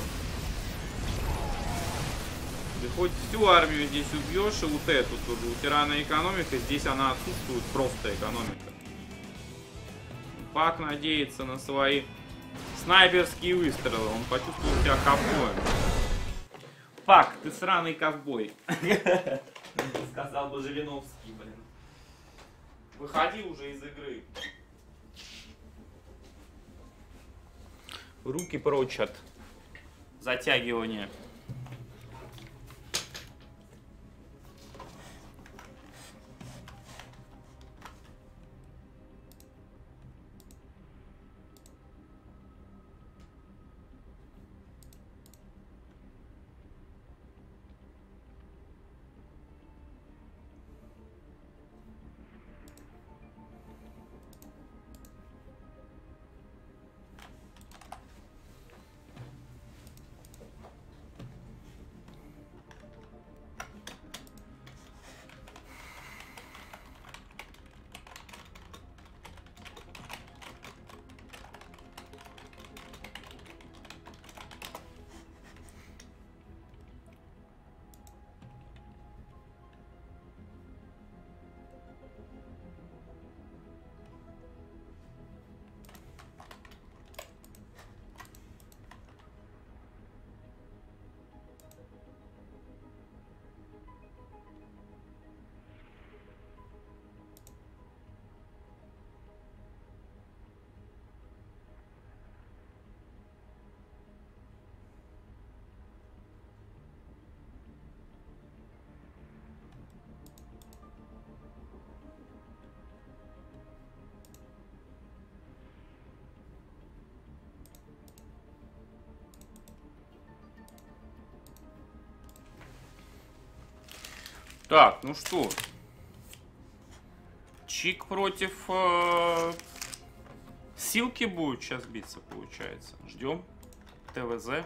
Ты хоть всю армию здесь убьешь, и вот эту тоже. У тирана экономика, здесь она отсутствует, просто экономика. Пак надеется на свои снайперские выстрелы. Он почувствовал себя ковбоем. Пак, ты сраный ковбой. Сказал бы Жириновский, блин. Выходи уже из игры. Руки прочь от затягивания. Так, ну что. Чик против Силки будет сейчас биться, получается. Ждем. ТВЗ.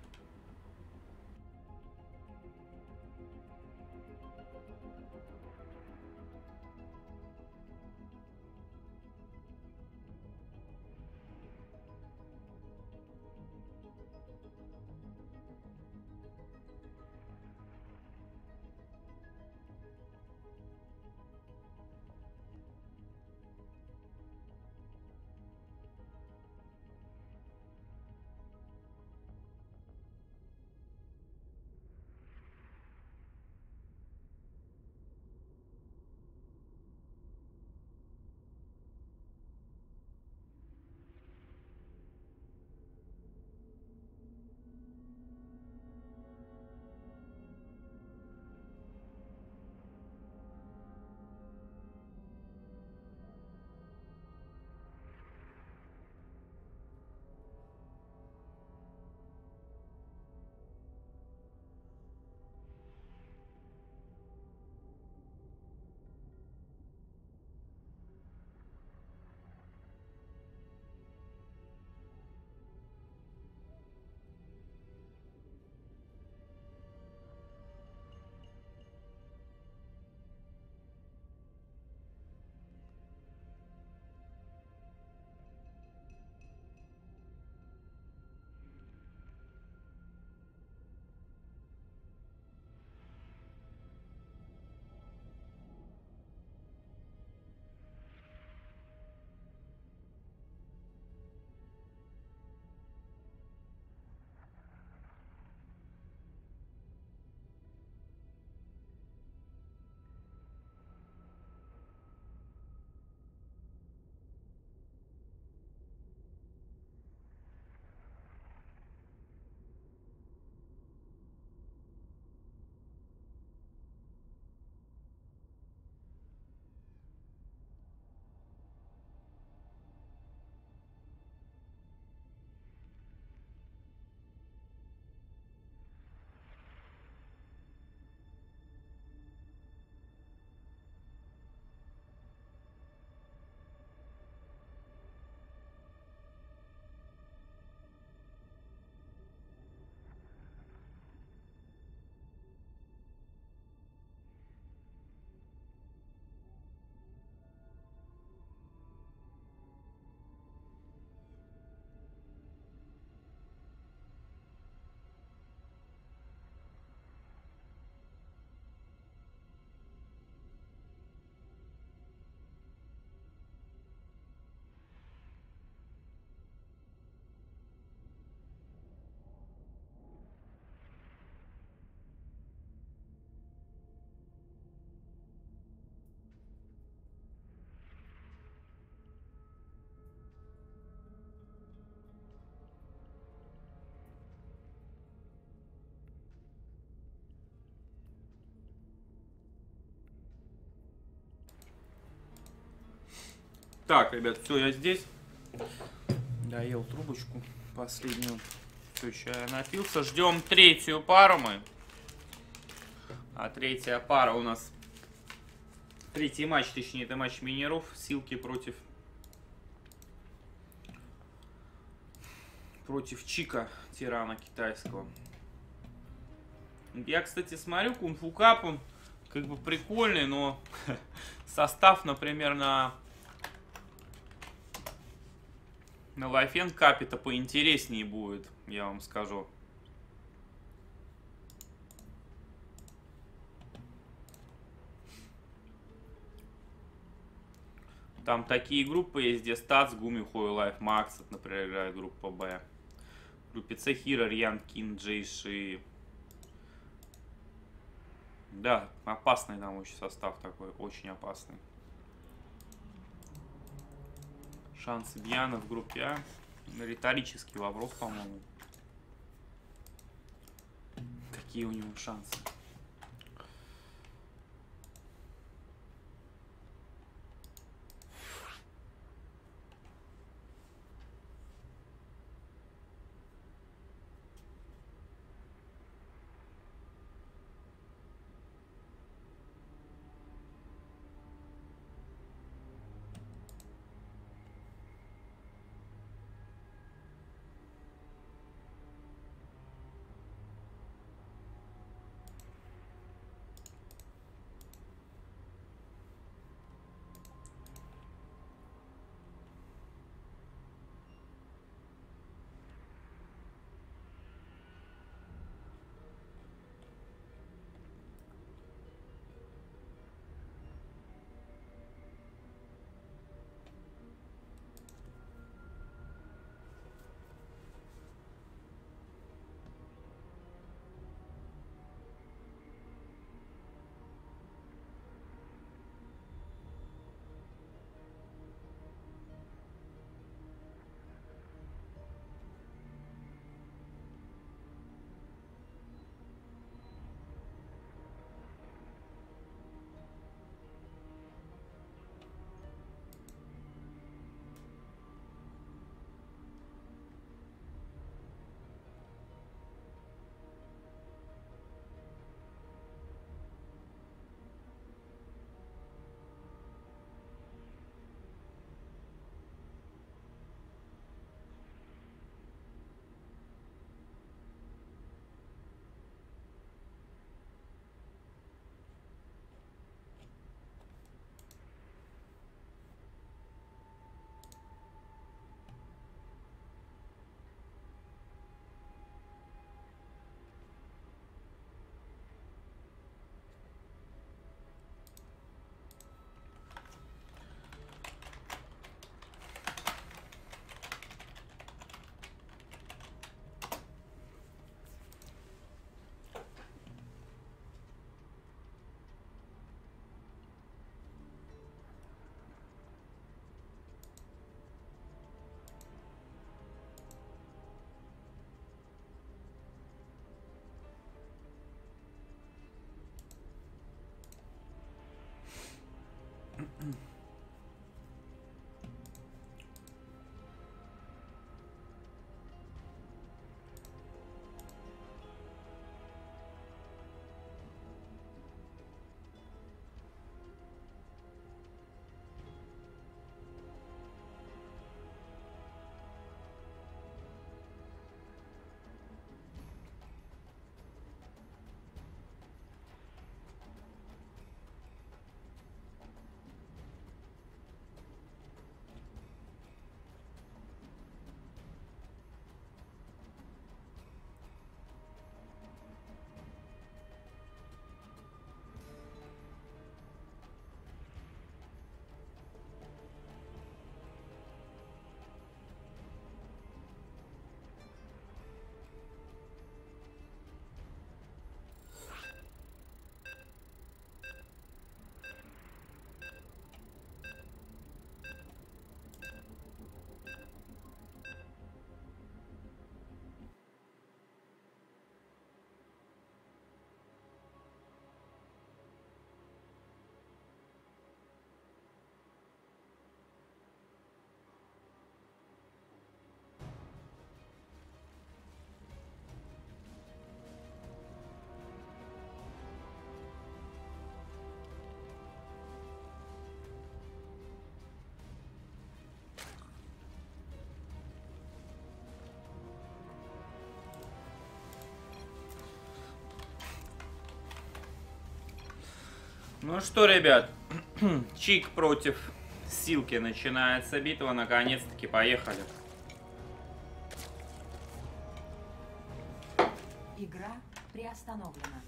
Так, ребят, все, я здесь. Доел трубочку последнюю. Все, чая напился. Ждем третью пару мы. А третья пара у нас... Третий матч, точнее, это матч минеров. Силки против Чика, тирана китайского. Я, кстати, смотрю, Кунг-фу Кап, он как бы прикольный, но состав, например, на Лайфен Капе-то поинтереснее будет, я вам скажу. Там такие группы есть, где Статс, Гуми, Хой, Лайф, Макс, например, играет группа Б. В группе С Хира, Рьян, Кин, Джейши. Да, опасный там очень состав такой, очень опасный. Шансы Бьяна в группе А. Риторический вопрос, по-моему. Какие у него шансы? Ну что, ребят, Чик против Силки, начинается битва, наконец-таки, поехали. Игра приостановлена.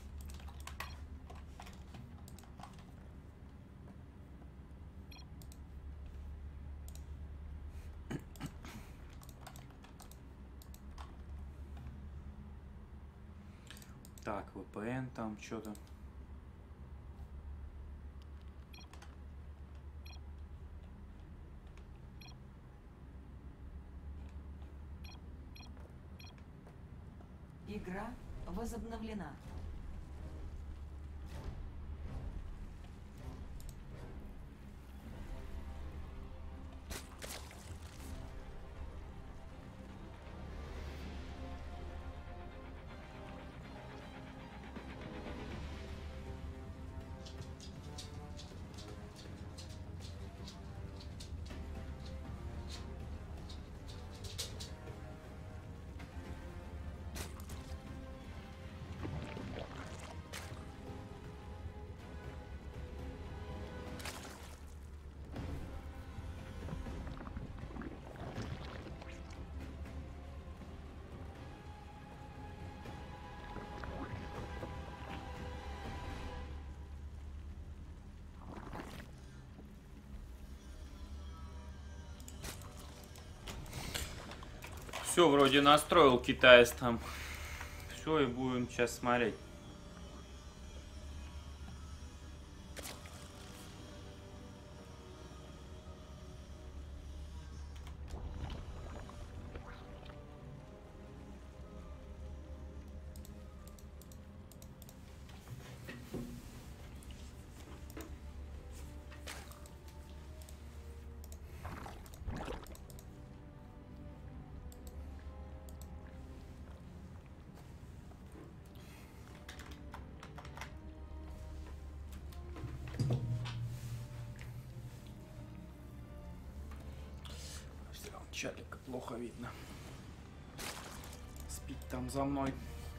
Так, VPN там что-то. Игра возобновлена. Все, вроде настроил китаец там. Все, и будем сейчас смотреть. Чалика плохо видно. Спит там за мной.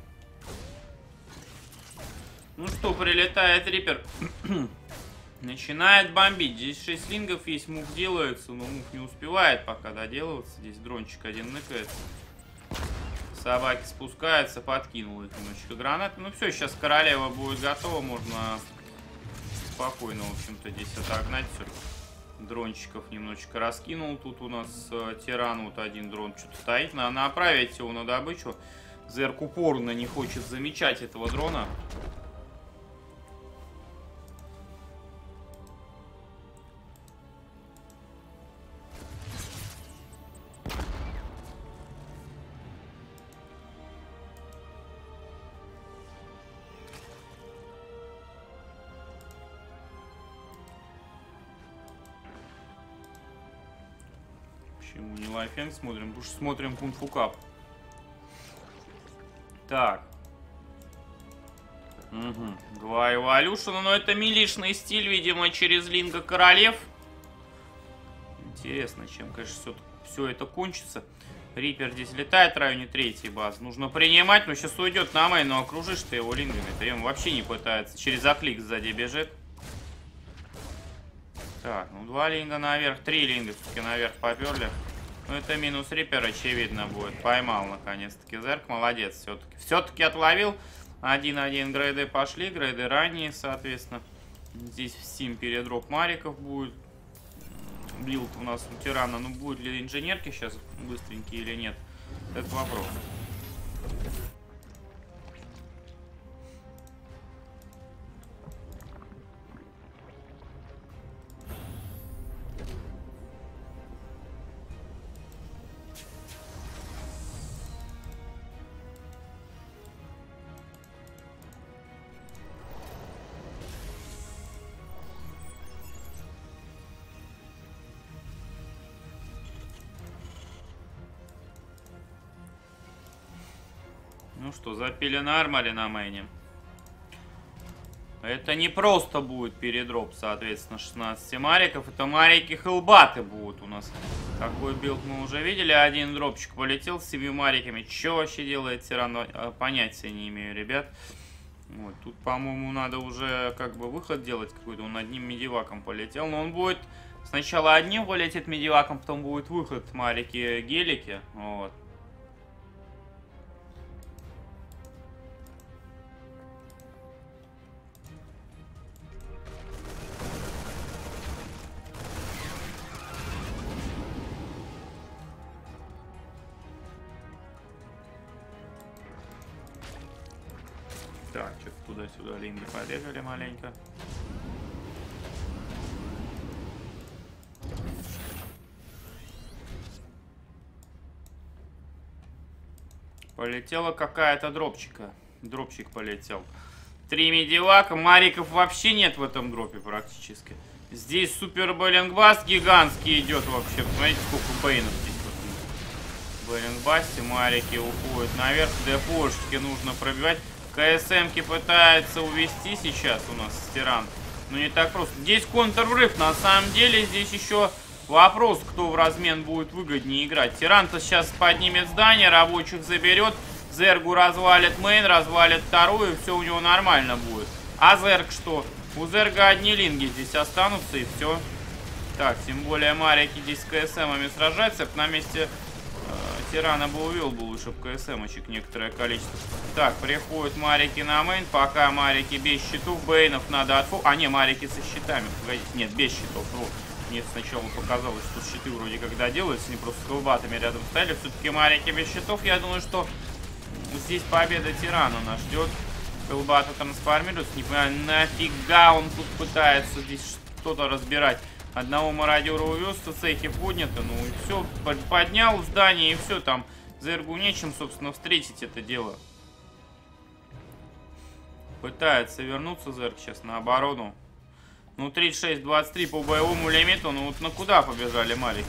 Ну что, прилетает Риппер. Начинает бомбить. Здесь 6 лингов есть, мув делается, но мув не успевает пока доделываться. Здесь дрончик один ныкается. Собаки спускаются, подкинул их немножечко гранаты. Ну все, сейчас королева будет готова, можно спокойно, в общем-то, здесь отогнать все. Дрончиков немножечко раскинул. Тут у нас тиран, вот один дрон что-то стоит. Надо направить его на добычу. Зерк упорно не хочет замечать этого дрона. Почему не лайфенг смотрим? Потому что смотрим кунг-фу кап. Так. Угу. 2 эволюшена, но это милишный стиль, видимо, через Линга Королев. Интересно, чем, конечно, все это кончится. Риппер здесь летает в районе 3-й базы. Нужно принимать, но сейчас уйдет на мейн, но окружишь ты его лингами. Он вообще не пытается. Через оклик сзади бежит. Так, ну 2 линга наверх, 3 линга все-таки наверх поперли. Ну это минус Риппер, очевидно, будет. Поймал наконец-таки Зерк, молодец все-таки. Все-таки отловил. 1-1 грейды пошли, грейды ранее, соответственно. Здесь в Steam передроп мариков будет. Билд у нас у Тирана. Ну будет ли инженерки сейчас быстренькие или нет? Это вопрос. Ну что, запили на арморе на мейне. Это не просто будет передроп, соответственно, 16 мариков. Это марики хелбаты будут у нас. Такой билд мы уже видели. Один дропчик полетел с 7 мариками. Что вообще делает Тиран? Понятия не имею, ребят. Вот, тут, по-моему, надо уже как бы выход делать какой-то. Он одним медиваком полетел. Но он будет сначала одним полетит медиваком, потом будет выход марики-гелики. Вот. Так, что-то туда-сюда линги побегали маленько. Полетела какая-то дропчика. Дропчик полетел. 3 медивака. Мариков вообще нет в этом дропе практически. Здесь супер бейлингбаст гигантский идет вообще. Посмотрите, сколько бейнов здесь. В бейлингбасте марики уходят наверх. Депошки нужно пробивать. КСМки пытается увести сейчас у нас Тиран. Но не так просто. Здесь контрврыв. На самом деле здесь еще вопрос, кто в размен будет выгоднее играть. Тиран-то сейчас поднимет здание, рабочих заберет. Зергу развалит мейн, развалит вторую, и все у него нормально будет. А Зерг что? У Зерга одни линги здесь останутся, и все. Так, тем более марики здесь с КСМами сражаются. На месте Тирана бы увел бы лучше КСМочек некоторое количество. Так, приходят марики на мейн. Пока марики без щитов. Бейнов надо отфу... А, не, марики со щитами. Погодите, нет, без щитов. Мне сначала показалось, что щиты вроде когда делаются, не просто с хелбатами рядом стояли. Все-таки марики без щитов. Я думаю, что здесь победа Тирана нас ждет. Хелбаты трансформируются. Не понимаю, нафига он тут пытается здесь что-то разбирать. Одного мародера увез, цехи подняты, ну и все, поднял здание и все, там Зергу нечем, собственно, встретить это дело. Пытается вернуться Зерг сейчас на оборону. Ну 36-23 по боевому лимиту, ну вот на куда побежали марики?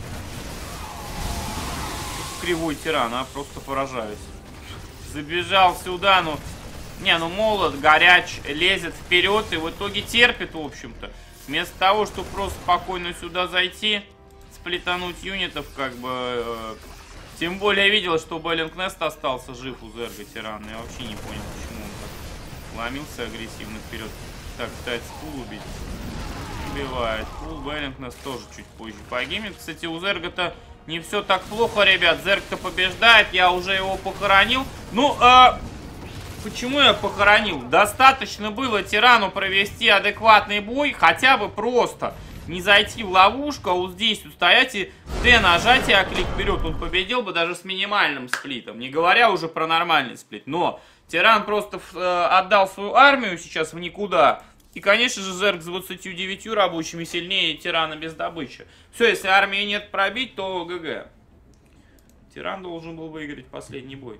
Кривой Тиран, а просто поражаюсь. Забежал сюда, ну... Не, ну молод, горяч, лезет вперед и в итоге терпит, в общем-то. Вместо того, чтобы просто спокойно сюда зайти, сплетануть юнитов, как бы... Тем более я видел, что Беллингнест остался жив у Зерга Тирана. Я вообще не понял, почему он так ломился агрессивно вперед. Так, пытается пул убить. Убивает пул. Беллингнест тоже чуть позже погибнет. Кстати, у Зерга-то не все так плохо, ребят. Зерг-то побеждает. Я уже его похоронил. Ну, почему я похоронил? Достаточно было Тирану провести адекватный бой, хотя бы просто не зайти в ловушку, а вот здесь устоять и Д нажать, а клик вперед. Он победил бы даже с минимальным сплитом, не говоря уже про нормальный сплит. Но Тиран просто отдал свою армию сейчас в никуда. И, конечно же, Зерг с 29 рабочими сильнее Тирана без добычи. Все, если армии нет пробить, то ГГ. Тиран должен был выиграть последний бой.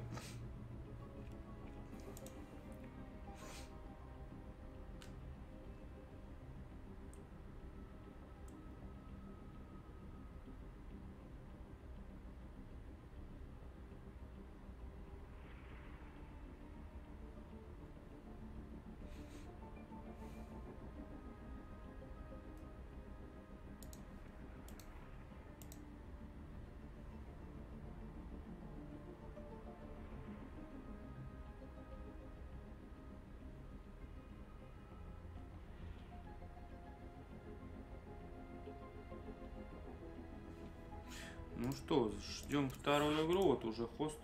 что, ждем вторую игру, вот уже хост.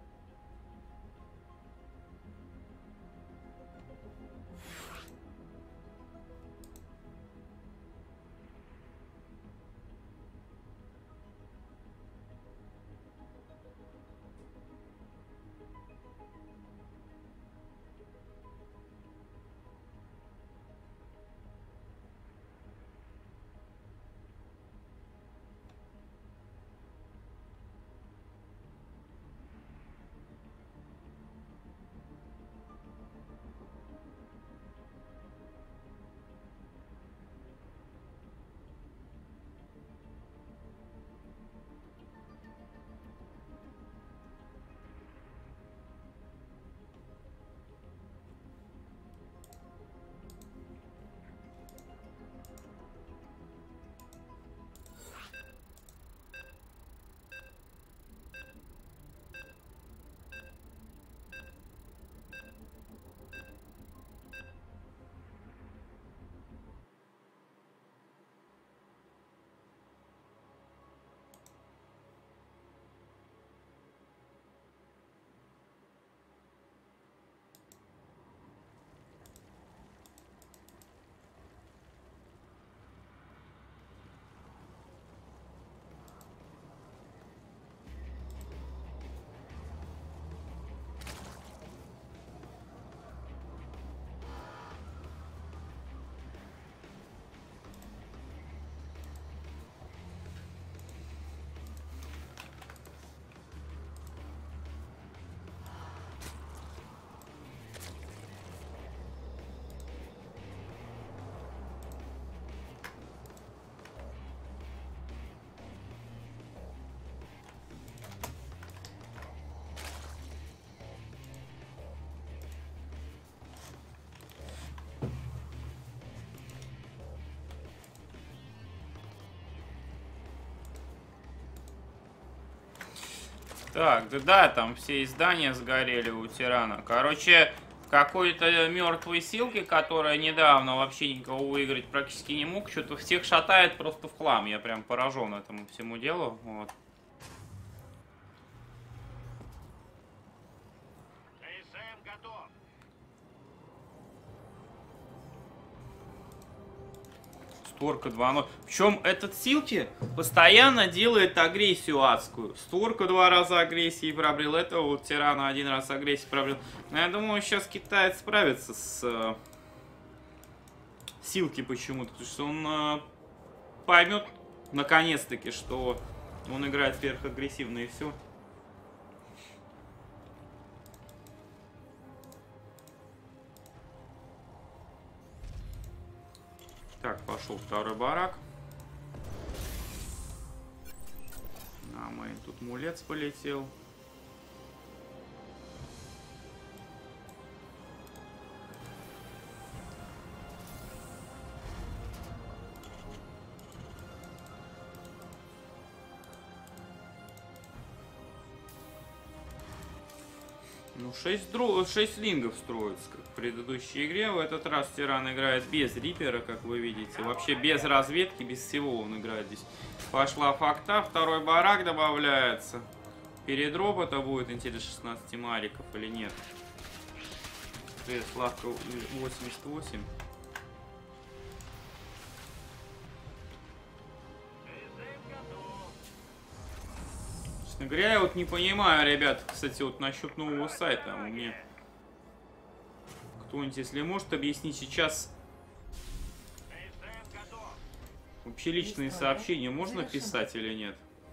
Так, да, там все издания сгорели у Тирана. Короче, в какой-то мертвой силке, которая недавно вообще никого выиграть практически не мог, что-то всех шатает просто в хлам. Я прям поражен этому всему делу. Вот. Створка 2-0. Причем этот Силки постоянно делает агрессию адскую. Створка 2 раза агрессии пробрел. Это вот Тирана 1 раз агрессии пробрел. Но я думаю, сейчас китаец справится с Силки почему-то. Потому что он поймет наконец-таки, что он играет сверхагрессивно и все. Так, пошел второй барак. А мы тут мулец полетел. Ну, 6 лингов строится, как в предыдущей игре. В этот раз Тиран играет без Рипера, как вы видите. Вообще без разведки, без всего он играет здесь. Пошла факта, второй барак добавляется. Передроп это будет, интересно, 16 мариков или нет. Славка 88. Честно говоря, я вот не понимаю, ребят, кстати, вот насчет нового сайта. У меня кто-нибудь, если может объяснить сейчас, вообще личные сообщения можно писать или нет?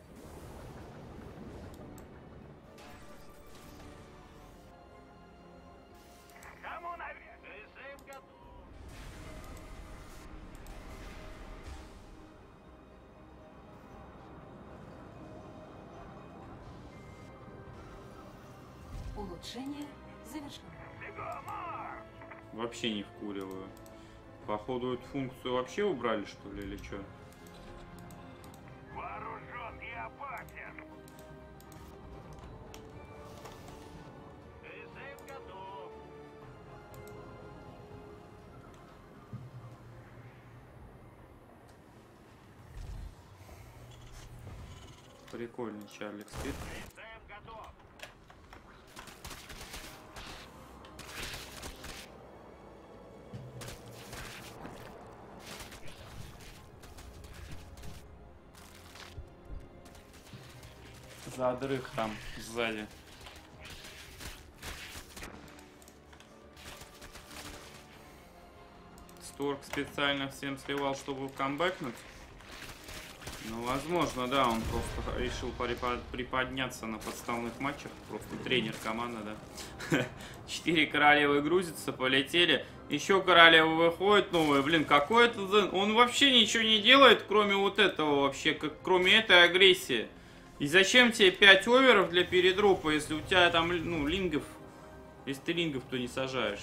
Улучшение завершено. Вообще не вкуриваю. Походу эту функцию вообще убрали, что ли, или что? Вооружен и опасен. Призыв готов. Прикольный Чарлик спит. Прицеп готов. Задрых там сзади. Сторг специально всем сливал, чтобы камбэкнуть. Ну, возможно, да, он просто решил приподняться на подставных матчах. Просто тренер команды, да. 4 королевы грузятся, полетели. Еще королева выходит новая. Блин, какой это Зен? Он вообще ничего не делает, кроме вот этого вообще, кроме этой агрессии. И зачем тебе 5 оверов для передропа, если у тебя там, ну, лингов... Если ты лингов-то не сажаешь.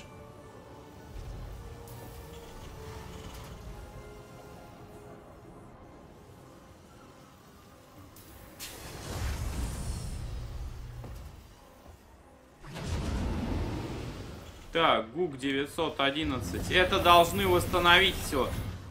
Так, ГУК 911. Это должны восстановить все.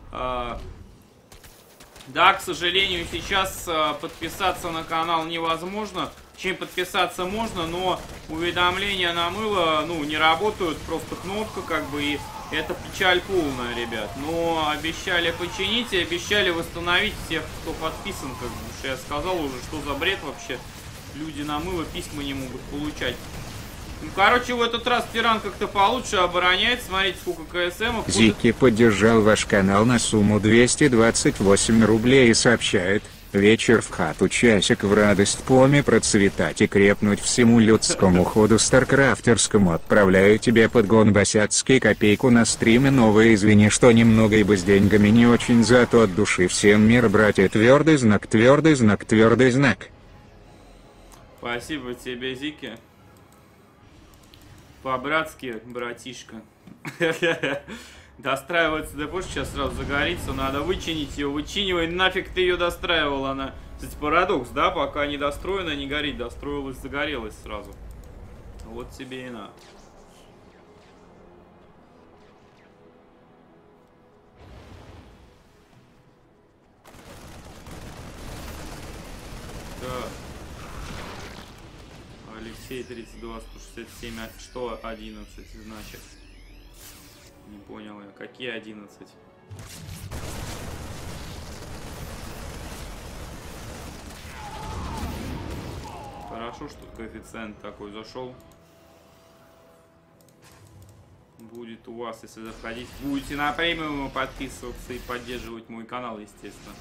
Да, к сожалению, сейчас подписаться на канал невозможно. Чем подписаться можно, но уведомления на мыло, ну, не работают. Просто кнопка, как бы, и это печаль полная, ребят. Но обещали починить и обещали восстановить всех, кто подписан, как бы. Уж я сказал уже, что за бред вообще. Люди на мыло письма не могут получать. Ну, короче, в этот раз Тиран как-то получше обороняет. Смотрите, сколько КСМ. Зики поддержал ваш канал на сумму 228 рублей и сообщает: вечер в хату, часик в радость, поме процветать и крепнуть всему людскому ходу старкрафтерскому. Отправляю тебе подгон босяцкий, копейку на стриме новое. Извини, что немного, ибо с деньгами не очень, зато от души всем мир, братья. Твердый знак, твердый знак, твердый знак. Спасибо тебе, Зики. По-братски, братишка. Достраивается депо, сейчас сразу загорится. Надо вычинить ее. Вычинивай, нафиг ты ее достраивал. Она, кстати, парадокс, да? Пока не достроена, не горит. Достроилась, загорелась сразу. Вот тебе и на. Так. Алексей 32, 167, а что 11 значит? Не понял я, какие 11? Хорошо, что коэффициент такой зашел. Будет у вас, если заходить, будете на премиум подписываться и поддерживать мой канал, естественно.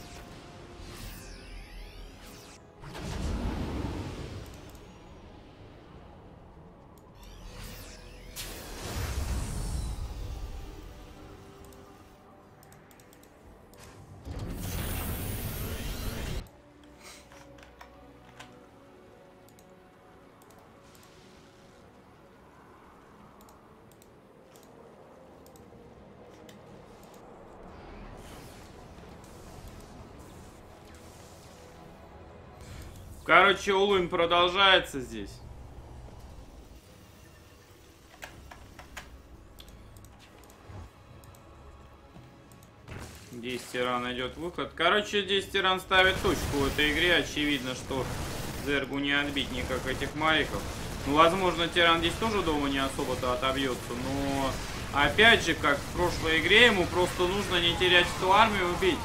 Короче, улым продолжается здесь. Здесь Тиран идет выход. Короче, здесь Тиран ставит точку в этой игре. Очевидно, что Зергу не отбить никак этих мариков. Ну, возможно, Тиран здесь тоже дома не особо-то отобьется. Но, опять же, как в прошлой игре, ему просто нужно не терять эту армию и убить.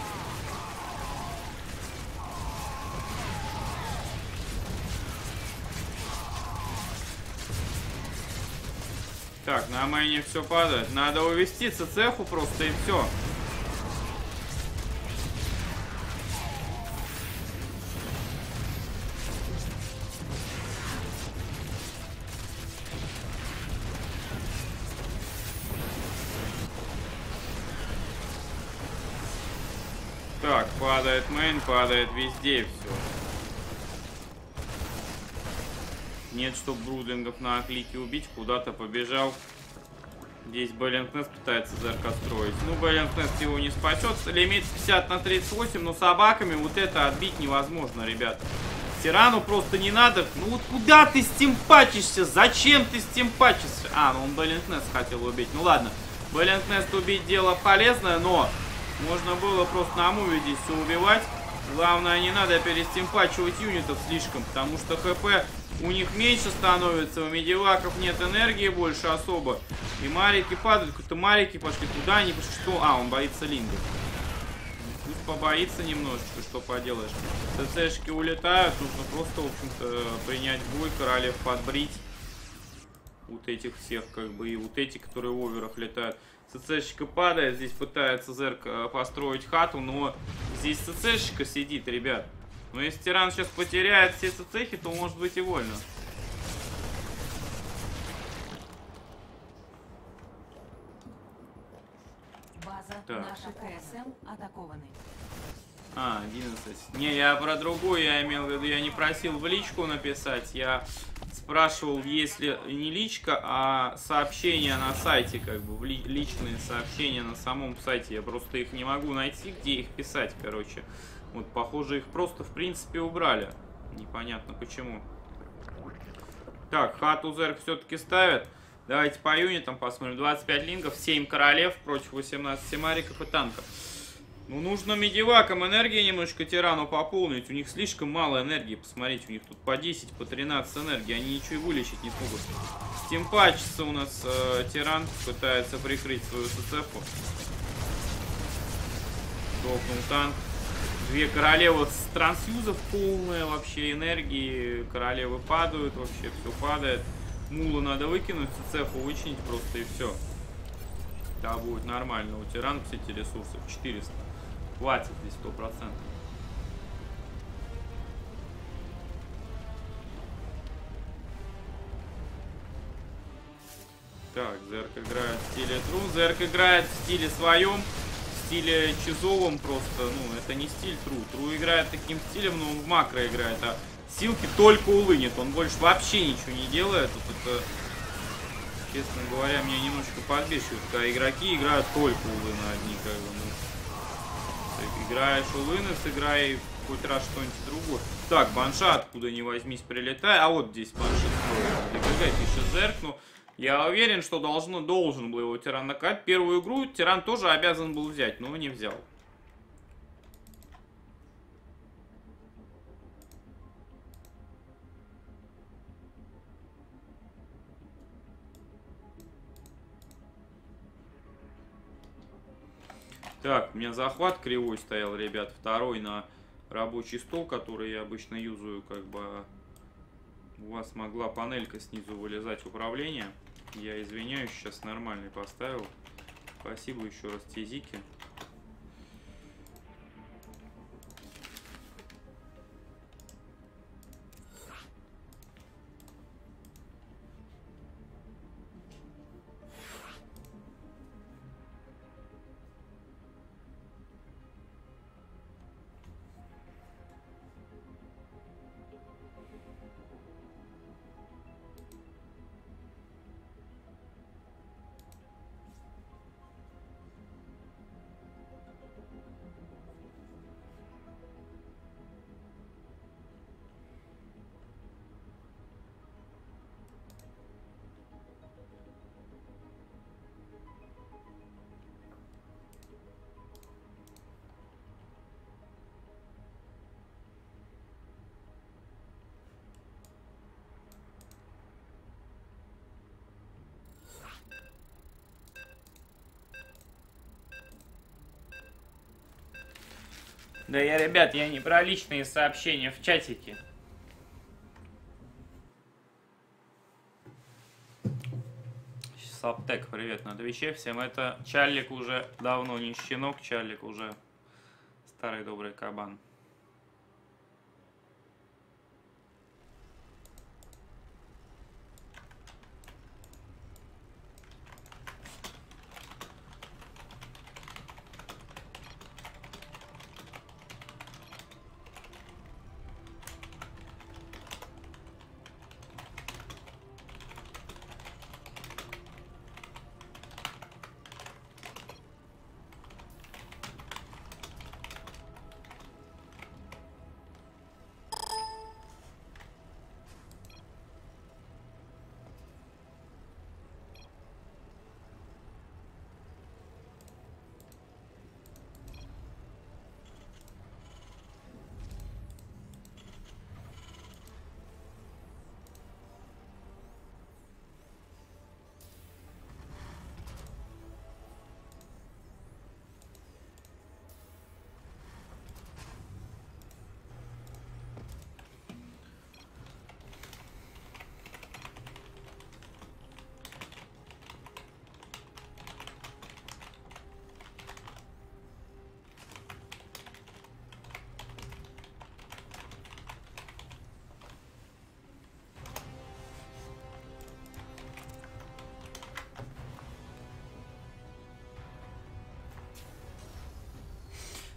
Так, на мейне все падает. Надо увести цеху просто и все. Так, падает мейн, падает везде и все. Нет, чтоб брудлингов на клике убить, куда-то побежал. Здесь Бэллингнест пытается ЗРК строить. Ну, Бэллингнест его не спасет. Лимит 50 на 38, но собаками вот это отбить невозможно, ребят. Тирану просто не надо. Ну вот куда ты стимпачишься? Зачем ты стимпачишься? А, ну он Бэллингнест хотел убить. Ну ладно, Бэллингнест убить дело полезное, но можно было просто на муве здесь все убивать. Главное, не надо перестимпачивать юнитов слишком, потому что ХП у них меньше становится, у медиваков нет энергии больше особо. И марики падают, какие-то марики пошли, куда они пошли, что? А, он боится лингов. Пусть побоится немножечко, что поделаешь. ЦЦшки улетают, нужно просто, в общем-то, принять бой, королев подбрить. Вот этих всех, как бы, и вот эти, которые в оверах летают. ЦЦшечка падает, здесь пытается Зерк построить хату, но здесь ЦЦшечка сидит, ребят. Но если тиран сейчас потеряет все ЦЦхи, то может быть и вольно. База. Так. Наши КСМ атакованы. 11. Не, я про другую, я имел в виду, я не просил в личку написать, я спрашивал, если не личка, а сообщения на сайте, как бы, личные сообщения на самом сайте, я просто их не могу найти, где их писать, короче. Вот, похоже, их просто, в принципе, убрали. Непонятно почему. Так, хату Зерк все-таки ставит. Давайте по юнитам посмотрим. 25 лингов, 7 королев против 18 мариков и танков. Ну, нужно медивакам энергии немножко тирану пополнить. У них слишком мало энергии. Посмотрите, у них тут по 10, по 13 энергии. Они ничего и вылечить не смогут. Стимпачится у нас тиран. Пытается прикрыть свою СЦФу. Дохнул танк. Две королевы с трансюзов полная вообще энергии. Королевы падают, вообще все падает. Мула надо выкинуть, СЦФу вычинить просто и все. Да, будет нормально. У тирана, кстати, ресурсов 400. Хватит здесь 100%. Так, Зерк играет в стиле Тру. Зерк играет в стиле своем. В стиле чизовом просто. Ну, это не стиль Тру. Тру играет таким стилем, но он в макро играет. А силки только улынет. Он больше вообще ничего не делает. Вот это, честно говоря, меня немножко подбешивает, когда игроки играют только улыны одни, как бы, ну. Ты играешь улыны, сыграй хоть раз что-нибудь другое. Так, банша откуда ни возьмись прилетает. А вот здесь банша строит. ДГГ пишет Зерк, ну, я уверен, что должен был его тиран накать. Первую игру тиран тоже обязан был взять, но не взял. Так, у меня захват кривой стоял, ребят. Второй на рабочий стол, который я обычно юзаю, как бы. У вас могла панелька снизу вылезать управление. Я извиняюсь, сейчас нормальный поставил. Спасибо еще раз Тизике. Да я, ребят, я не про личные сообщения в чатике. Саптек, привет на Твиче всем. Это Чарлик уже давно не щенок, Чарлик уже старый добрый кабан.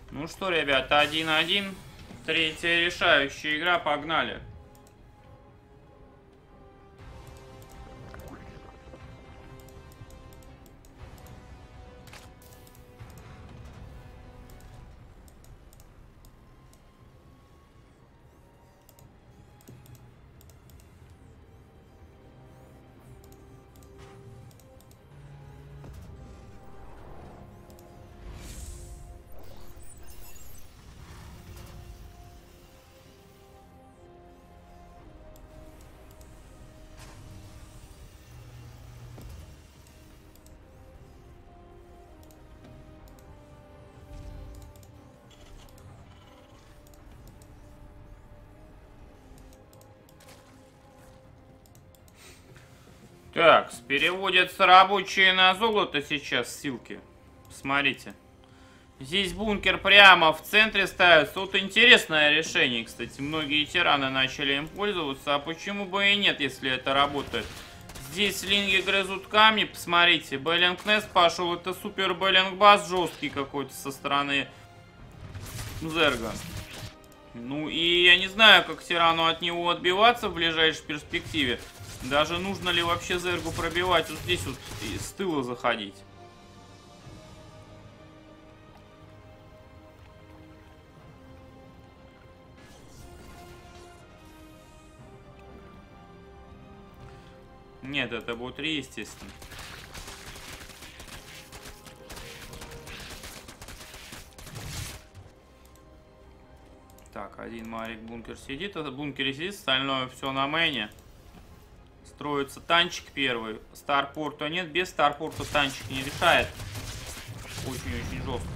Ну что, ребята, 1-1. Третья решающая игра, погнали. Так, переводятся рабочие на золото сейчас ссылки. Смотрите. Здесь бункер прямо в центре ставится. Вот интересное решение, кстати. Многие тираны начали им пользоваться. А почему бы и нет, если это работает? Здесь линги грызут камни. Посмотрите. Беллингнес пошел. Это супер Беллингбас жесткий какой-то со стороны Зерга. Ну и я не знаю, как тирану от него отбиваться в ближайшей перспективе. Даже нужно ли вообще Зергу пробивать вот здесь вот и с тыла заходить? Нет, это будет 3, естественно. Так, один Марик бункер сидит, это бункере сидит, остальное все на мэне. Строится танчик первый. Старпорта нет, без старпорта танчик не решает. Очень-очень жестко.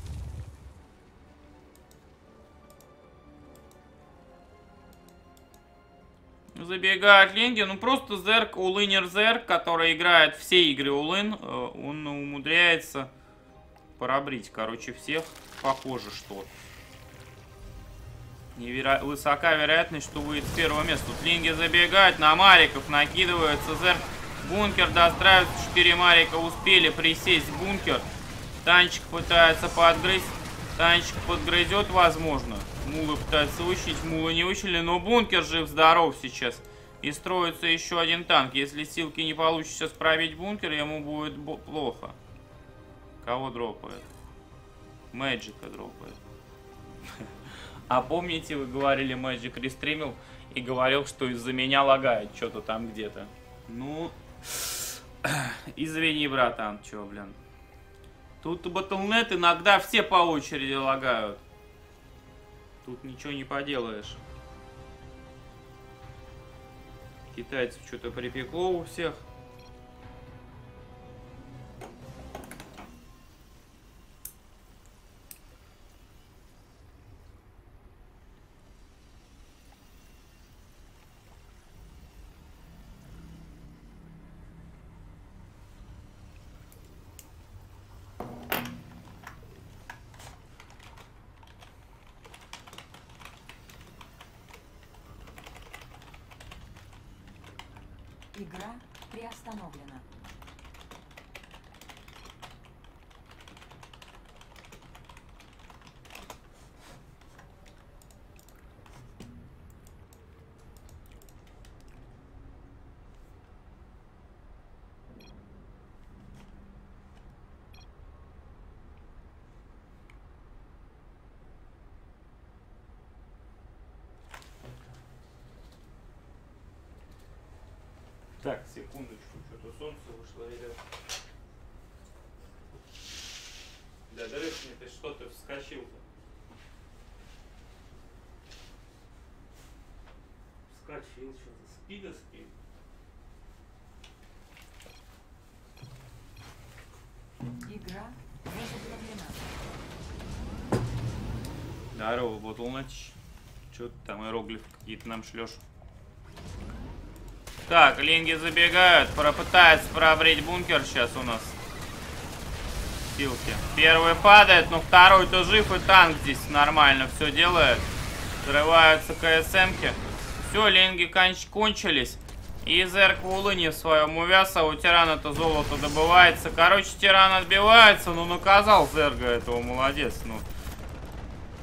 Забегает линги. Ну просто Зерк, улынер Зерк, который играет все игры улын, он умудряется пробрить, короче, всех. Похоже, что высока вероятность, что выйдет с первого места. Тут линги забегают, на мариков накидывается Зерк. Бункер достраивается, 4 марика успели присесть в бункер. Танчик пытается подгрызть. Танчик подгрызет, возможно. Мулы пытаются вычислить, мулы не вычислили, но бункер жив-здоров сейчас. И строится еще один танк. Если силки не получится сейчас пробить бункер, ему будет плохо. Кого дропает? Мэджика дропает. А помните, вы говорили, Мэджик рестримил и говорил, что из-за меня лагает что-то там где-то. Ну, извини, братан, чё, блин. Тут Battle.net иногда все по очереди лагают. Тут ничего не поделаешь. Китайцев что-то припекло у всех. Игра приостановлена. Так, секундочку, что-то солнце вышло, ребят. Да, дрыхни, ты что ты вскочил-то? Вскочил что-то, спи да спи. Игра возобновлена. Здорово, Battle.net. Что ты там иероглифы какие-то нам шлешь? Так, линги забегают, пытается пробрить бункер сейчас у нас. Силки. Первый падает, но второй-то жив, и танк здесь нормально все делает. Взрываются КСМки. Все, линги кончились. И Зерк в улыне в своем увяз, у тирана-то золото добывается. Короче, тиран отбивается, но наказал Зерга этого, молодец. Ну,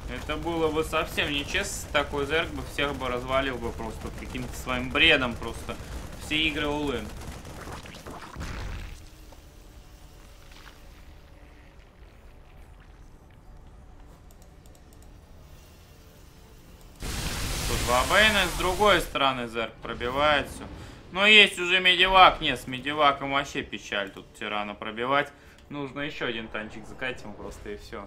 Это было бы совсем нечестно. Такой зерк бы всех бы развалил бы просто каким-то своим бредом просто. Все игры улын. Тут два Бейна, с другой стороны зерк пробивается. Но есть уже медивак. Нет, с медиваком вообще печаль тут тирана пробивать. Нужно еще один танчик закатим просто и все.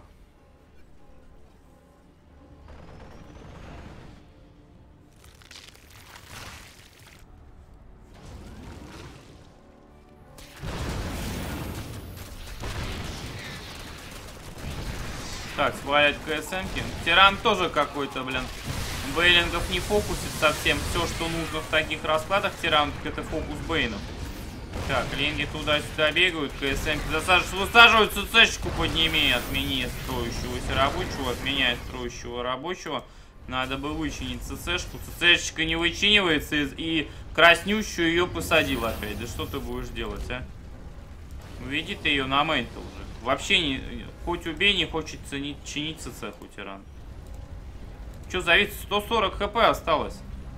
Так, свалять КСМки. Тиран тоже какой-то, блин. Бейлингов не фокусит совсем. Все, что нужно в таких раскладах тиран, так это фокус Бейнов. Так, линги туда-сюда бегают, КСМки высаживают ЦЦшечку, подними, отмени строящегося рабочего, отменяй строящего рабочего. Надо бы вычинить ЦЦшку. ЦЦшечка не вычинивается и краснющую ее посадил опять. Да что ты будешь делать, а? Уведи ты ее на мейн-то уже. Вообще, не, хоть убей, не хочется чинить ЦЦху, тиран. Че, завис 140 хп осталось.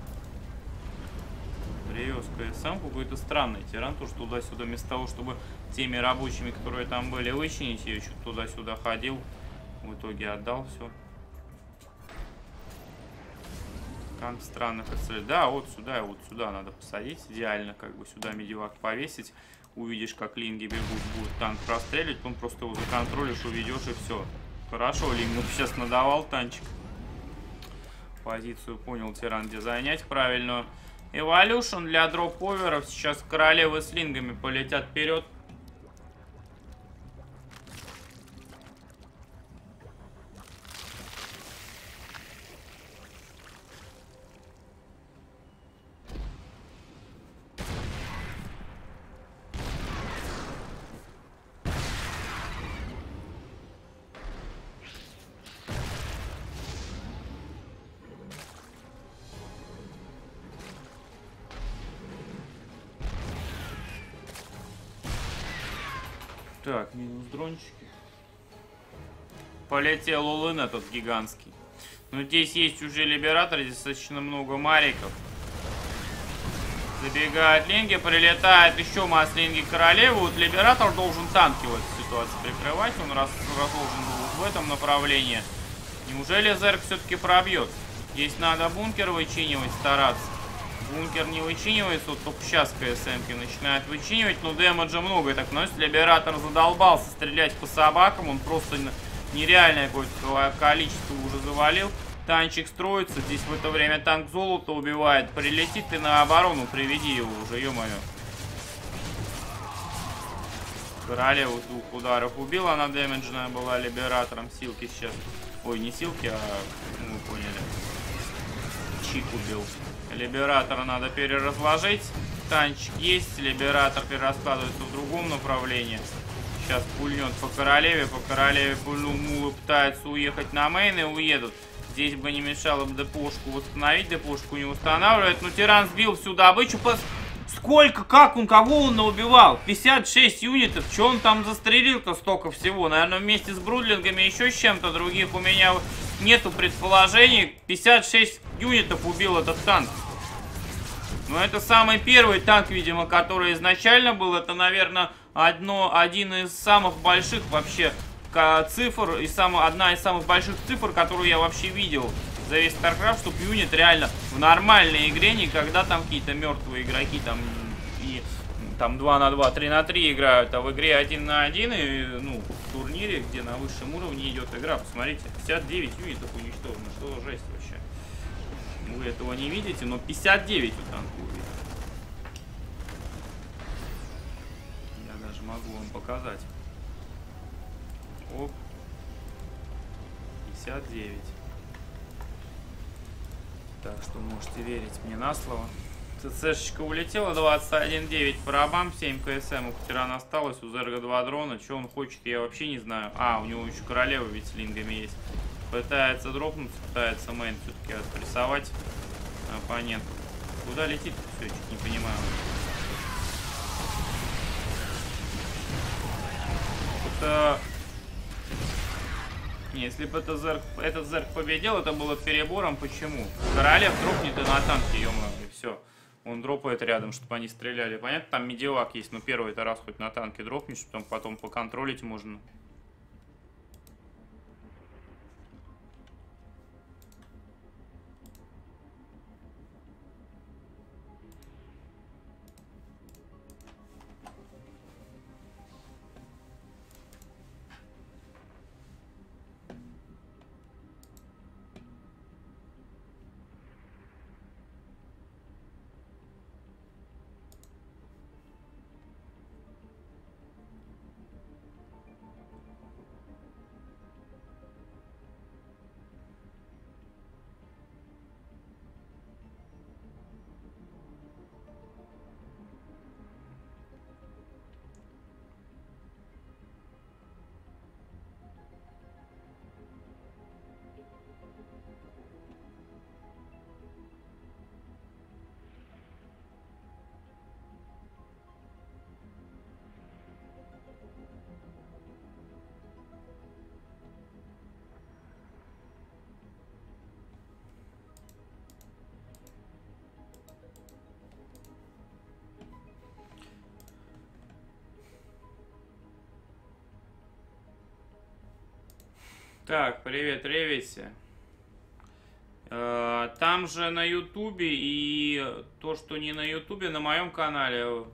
Привез КСМ, какой-то странный тиран, то что туда-сюда, вместо того, чтобы теми рабочими, которые там были, вычинить, я еще туда-сюда ходил. В итоге отдал все. Как странных целей. Да, вот сюда надо посадить. Идеально, как бы сюда медивак повесить. Увидишь, как линги бегут, будет танк прострелить, он просто его законтролишь, уведешь и все. Хорошо, лингов сейчас надавал танчик. Позицию понял тиран, где занять правильную. Эволюшн для дроп-оверов. Сейчас королевы с лингами полетят вперед. Так, минус дрончики. Полетел улын этот гигантский. Но здесь есть уже либератор, здесь достаточно много мариков. Забегает линги, прилетает еще маслинги королевы. Вот либератор должен танки в этой ситуации прикрывать. Он разложен был в этом направлении. Неужели зерк все-таки пробьет? Здесь надо бункер вычинивать, стараться. Бункер не вычинивается, вот только сейчас КСМки начинают вычинивать, но дэмэджа много. Так, но если либератор задолбался стрелять по собакам, он просто нереальное какое-то количество уже завалил. Танчик строится, здесь в это время танк золото убивает. Прилетит ты на оборону, приведи его уже, ё-моё. Королеву с 2 ударов убила, она дэмэджная была либератором. Силки сейчас. Ой, не силки, а мы поняли. Чик убил. Либератора надо переразложить. Танчик есть, либератор перераскладывается в другом направлении. Сейчас пульнет по королеве мулы пытаются уехать на мейн и уедут. Здесь бы не мешало бы депошку восстановить, депошку не устанавливает. Но тиран сбил всю добычу. Сколько, как он, кого он наубивал? 56 юнитов, что он там застрелил-то столько всего? Наверное, вместе с брудлингами еще с чем-то, других у меня нету предположений. 56 юнитов убил этот танк. Но это самый первый танк, видимо, который изначально был. Это, наверное, один из самых больших вообще цифр. И одна из самых больших цифр, которую я вообще видел за весь StarCraft, чтобы юнит реально в нормальной игре, никогда там какие-то мертвые игроки там и там 2 на 2, 3 на 3 играют, а в игре 1 на 1 и, ну, в турнире, где на высшем уровне идет игра. Посмотрите, 59 юнитов уничтожено, что за жесть вообще. Вы этого не видите, но 59 у танка увидели. Я даже могу вам показать. Оп. 59. Так что можете верить мне на слово. ЦЦшечка улетела, 21-9 по рабам, 7 КСМ. У тирана осталось, у Зерга 2 дрона. Что он хочет, я вообще не знаю. А, у него еще королева ведь с лингами есть. Пытается дропнуться, пытается мейн все-таки отпрессовать оппонента. Куда летит? Все, чуть не понимаю. Это Не, если бы этот зерк победил, это было перебором. Почему? Королев дропнет и на танке, ё-моё, и все. Он дропает рядом, чтобы они стреляли. Понятно, там медивак есть, но первый-то раз хоть на танке дропнешь, потом поконтролить можно. Так, привет, Ревиси. Там же на Ютубе и то, что не на Ютубе, на моем канале.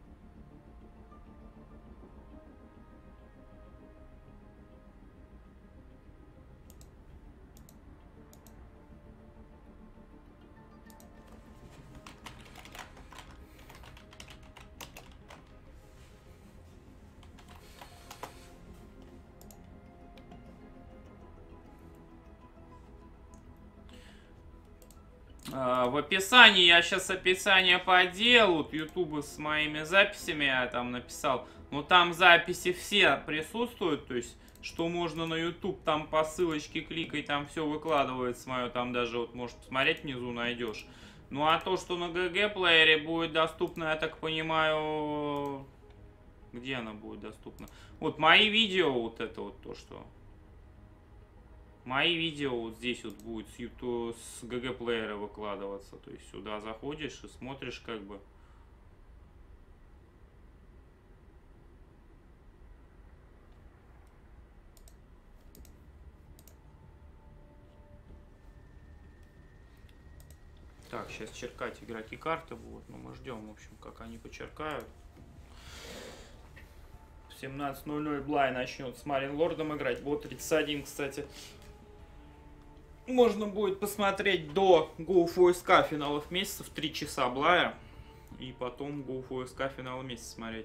В описании, я сейчас описание поделаю, Ютуба с моими записями я там написал, но там записи все присутствуют, то есть, что можно на YouTube, там по ссылочке кликай, там все выкладывается мое, там даже вот, может, посмотреть внизу найдешь. Ну, а то, что на ГГ-плеере будет доступно, я так понимаю, где она будет доступна? Вот мои видео, вот это вот то, что... Мои видео вот здесь вот будет с YouTube, с ГГ-плеера выкладываться. То есть сюда заходишь и смотришь как бы. Так, сейчас черкать игроки карты будут. Но мы ждем, в общем, как они почеркают. В 17:00 Блай начнет с Марин Лордом играть. Бот 31, кстати. Можно будет посмотреть до GoFoSK финалов месяцев 3 часа Блая. И потом GoFoSK финала месяца смотреть.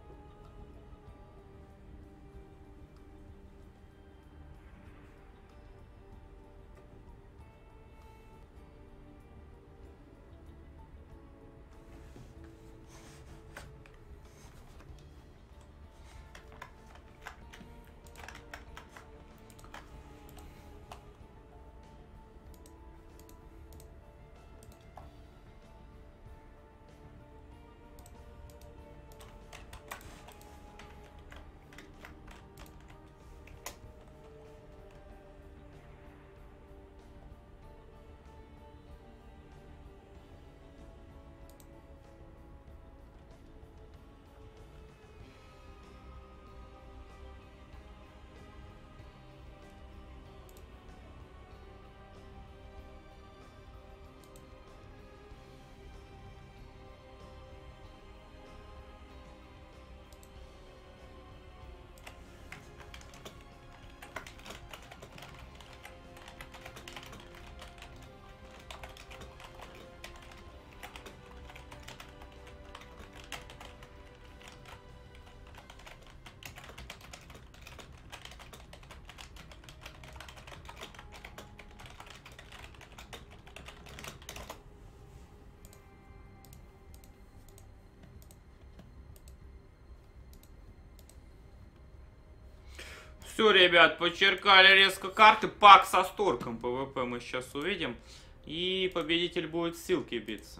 Все, ребят, почеркали резко карты. Пак со Сторком ПВП мы сейчас увидим. И победитель будет в ссылке биться.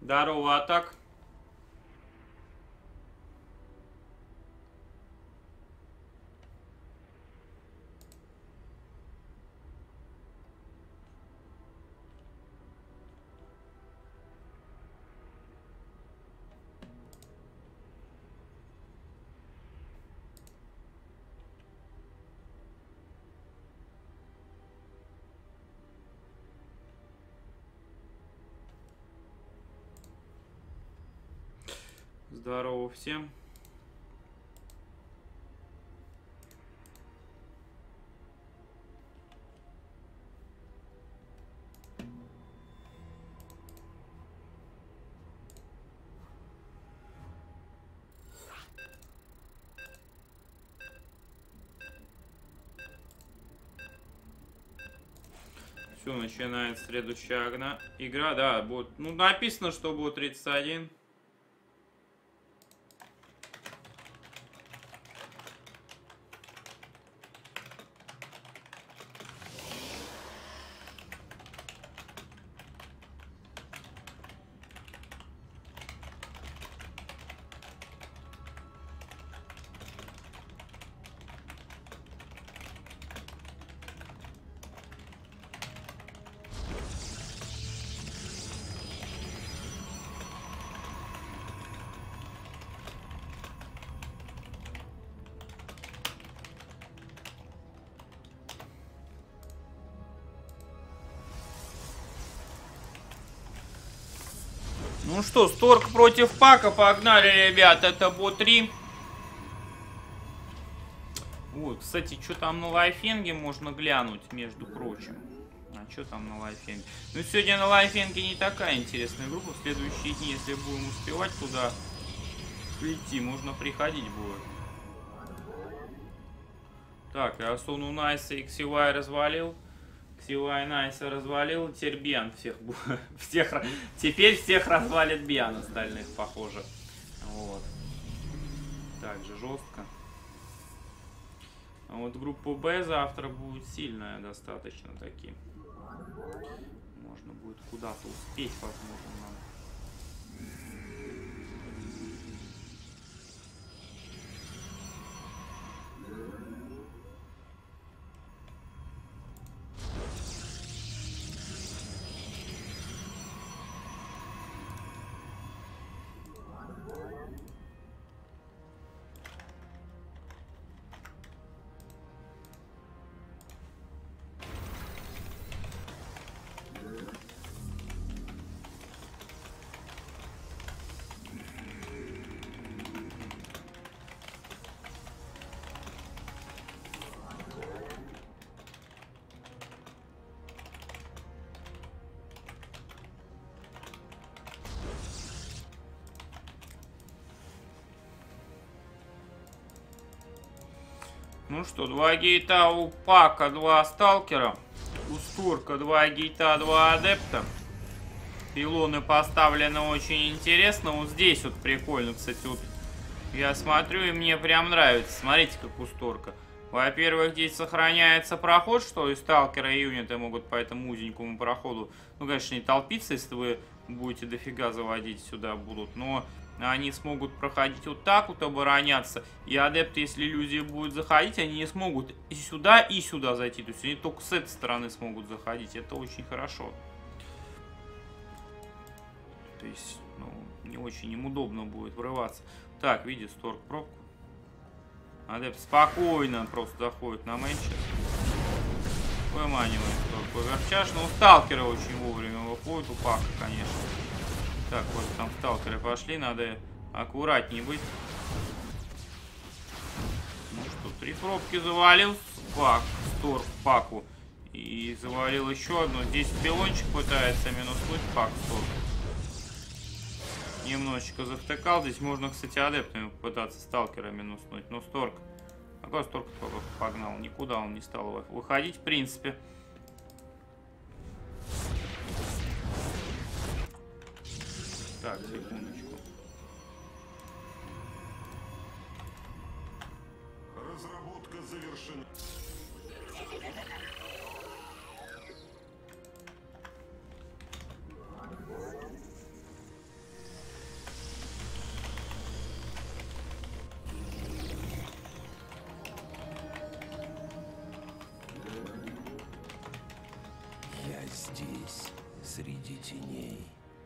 Здорово, атак. Здорово всем. Все, начинается следующая игра. Да, будет. Ну, написано, что будет 31. Ну что, Сторк против Пака, погнали, ребят, это бот 3. Вот, кстати, что там на лайфенге можно глянуть, между прочим. А что там на лайфенге? Ну, сегодня на лайфенге не такая интересная группа. В следующие дни, если будем успевать туда прийти, можно приходить будет. Так, я Сону Найса и Ксивай развалил. Ксивай Найса развалил, теперь Биан теперь всех развалит Биан, остальных, похоже. Вот. Так же жестко. А вот группа Б завтра будет сильная достаточно таки. Можно будет куда-то успеть, возможно, нам. Ну что, 2 гейта у Пака, 2 сталкера. У Сторка 2 гейта, 2 адепта. Пилоны поставлены очень интересно. Вот здесь вот прикольно, кстати, вот я смотрю, и мне прям нравится. Смотрите, как у Сторка. Во-первых, здесь сохраняется проход, что и сталкеры, и юниты могут по этому узенькому проходу, ну, конечно, не толпиться, если вы будете дофига заводить, сюда будут, но они смогут проходить вот так вот, обороняться. И адепты, если иллюзии будут заходить, они не смогут и сюда зайти. То есть они только с этой стороны смогут заходить. Это очень хорошо. То есть, ну, не очень им удобно будет врываться. Так, видит Сторк пробку. Адепт спокойно просто заходит на мейн. Выманивает Сторк оверчаж. Но сталкеры очень вовремя выходят у Пака, конечно. Так, вот там сталкеры пошли, надо аккуратнее быть. Ну что, 3 пробки завалил Пак, Сторк Паку. И завалил еще одну. Здесь пилончик пытается минуснуть Пак, Сторк. Немножечко завтыкал. Здесь можно, кстати, адептами попытаться сталкера минуснуть. Но Сторк... Какой Сторк только погнал? Никуда он не стал выходить, в принципе. Так, секундочку. Разработка завершена. здесь, среди теней.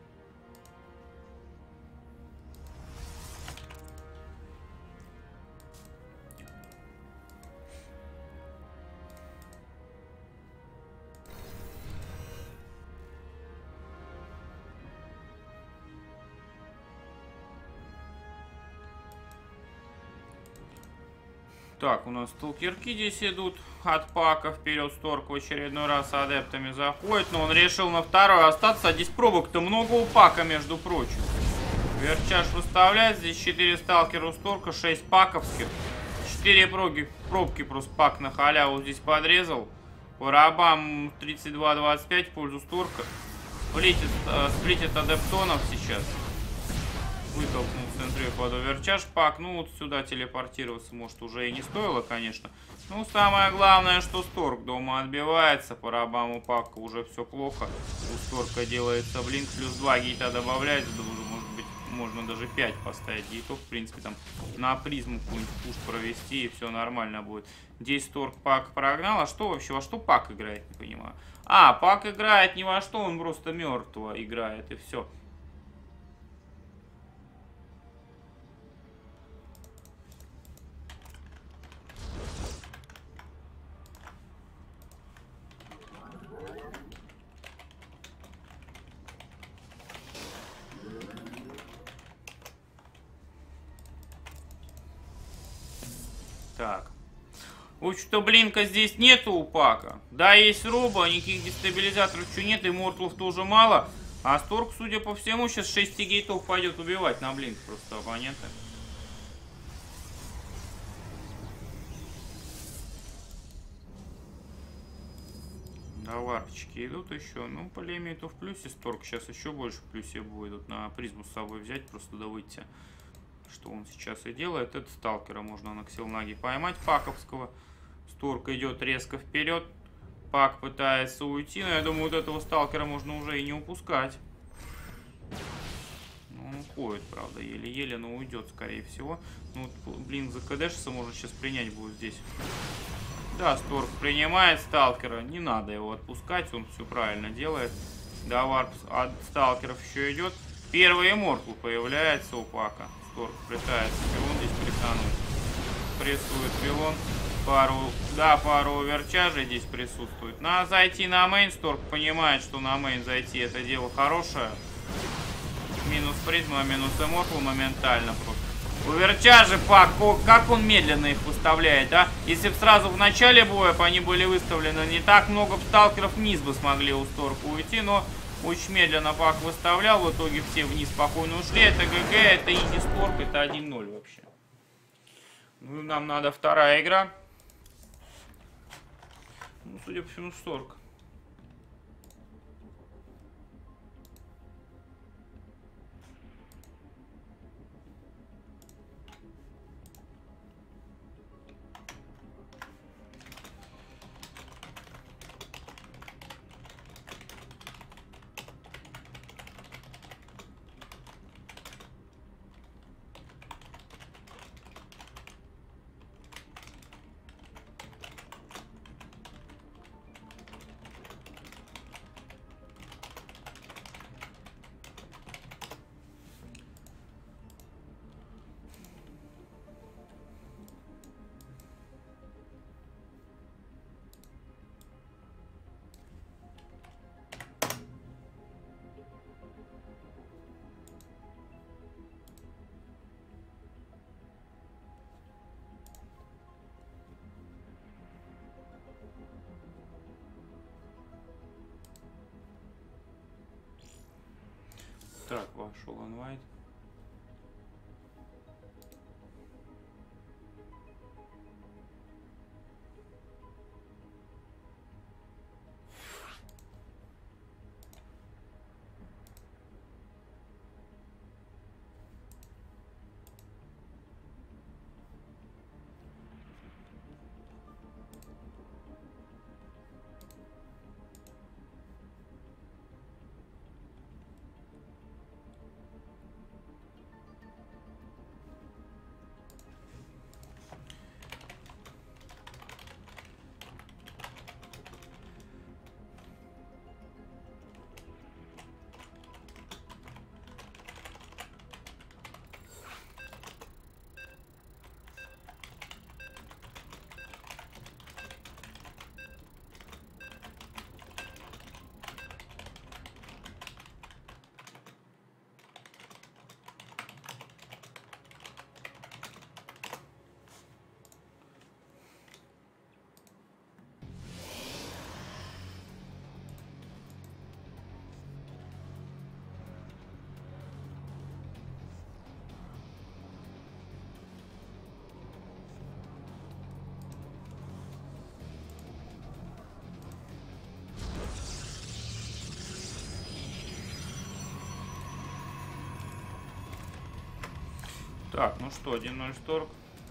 Так, у нас сталкерки здесь идут от пака вперед. Сторк в очередной раз адептами заходит, но он решил на второй остаться. А здесь пробок-то много у пака, между прочим. Верчаш выставляет. Здесь 4 сталкера у Сторка, 6 паковских. 4 пробки просто пак на халяву здесь подрезал. По рабам 32-25 в пользу Сторка. Сплитит адептонов сейчас. Вытолкнул в центре под Оверчаш пак. Ну, вот сюда телепортироваться, может, уже и не стоило, конечно. Ну, самое главное, что Сторк дома отбивается. По рабам у пака уже все плохо. У Сторка делается блинк. Плюс 2 гейта добавляется. Да, уже, может быть, можно даже 5 поставить гейтов. В принципе, там на призму какую-нибудь пуш провести, и все нормально будет. Здесь Сторк пак прогнал. А что вообще? Во что пак играет? Не понимаю. А, пак играет ни во что. Он просто мертвого играет, и все. Так. Что блинка здесь нету у пака. Да, есть роба, никаких дестабилизаторов еще нет, и мортлов тоже мало. А Сторк, судя по всему, сейчас 6 гейтов пойдет убивать на блинк просто оппонента. Да, варпчики идут еще. Ну, по лимиту в плюсе. Сторк сейчас еще больше в плюсе будет. На призму с собой взять, просто да выйти. Что он сейчас и делает. Это сталкера можно на ксилнаге поймать паковского. Сторк идет резко вперед. Пак пытается уйти, но я думаю, вот этого сталкера можно уже и не упускать. Ну, он уходит, правда, еле-еле, но уйдет, скорее всего. Ну, вот, блин, за КДшится можно сейчас принять будет здесь. Да, Сторк принимает сталкера. Не надо его отпускать, он все правильно делает. Да, варп от сталкеров еще идет. Первый иммортал появляется у пака. Сторк пытается пилон здесь притянуть. Прессует пилон. Пару оверчажей здесь присутствует. Надо зайти на мейн. Сторк понимает, что на мейн зайти это дело хорошее. Минус призма, минус иммортал моментально просто. Оверчажи пак, как он медленно их выставляет, а? Если бы сразу в начале боя они были выставлены, не так много сталкеров вниз бы смогли у Сторка уйти, но очень медленно пак выставлял, в итоге все вниз спокойно ушли. Это ГГ, это Иди Сторк, это 1-0 вообще. Ну, нам надо вторая игра. Ну, судя по всему, Сторк. Так, вошел инвайт. Так, ну что, 1-0 Сторг.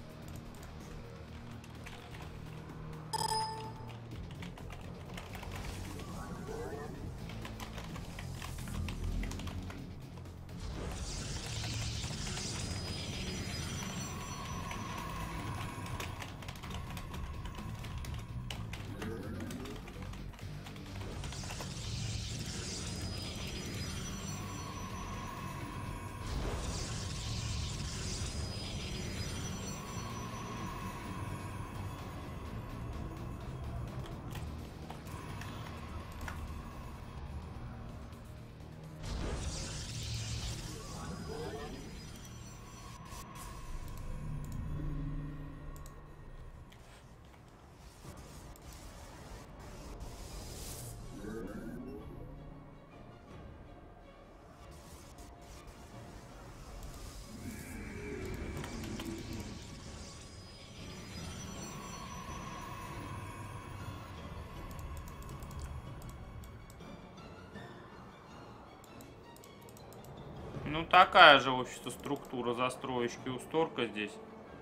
Ну, такая же, в общем-то, структура застроечки у Сторка здесь.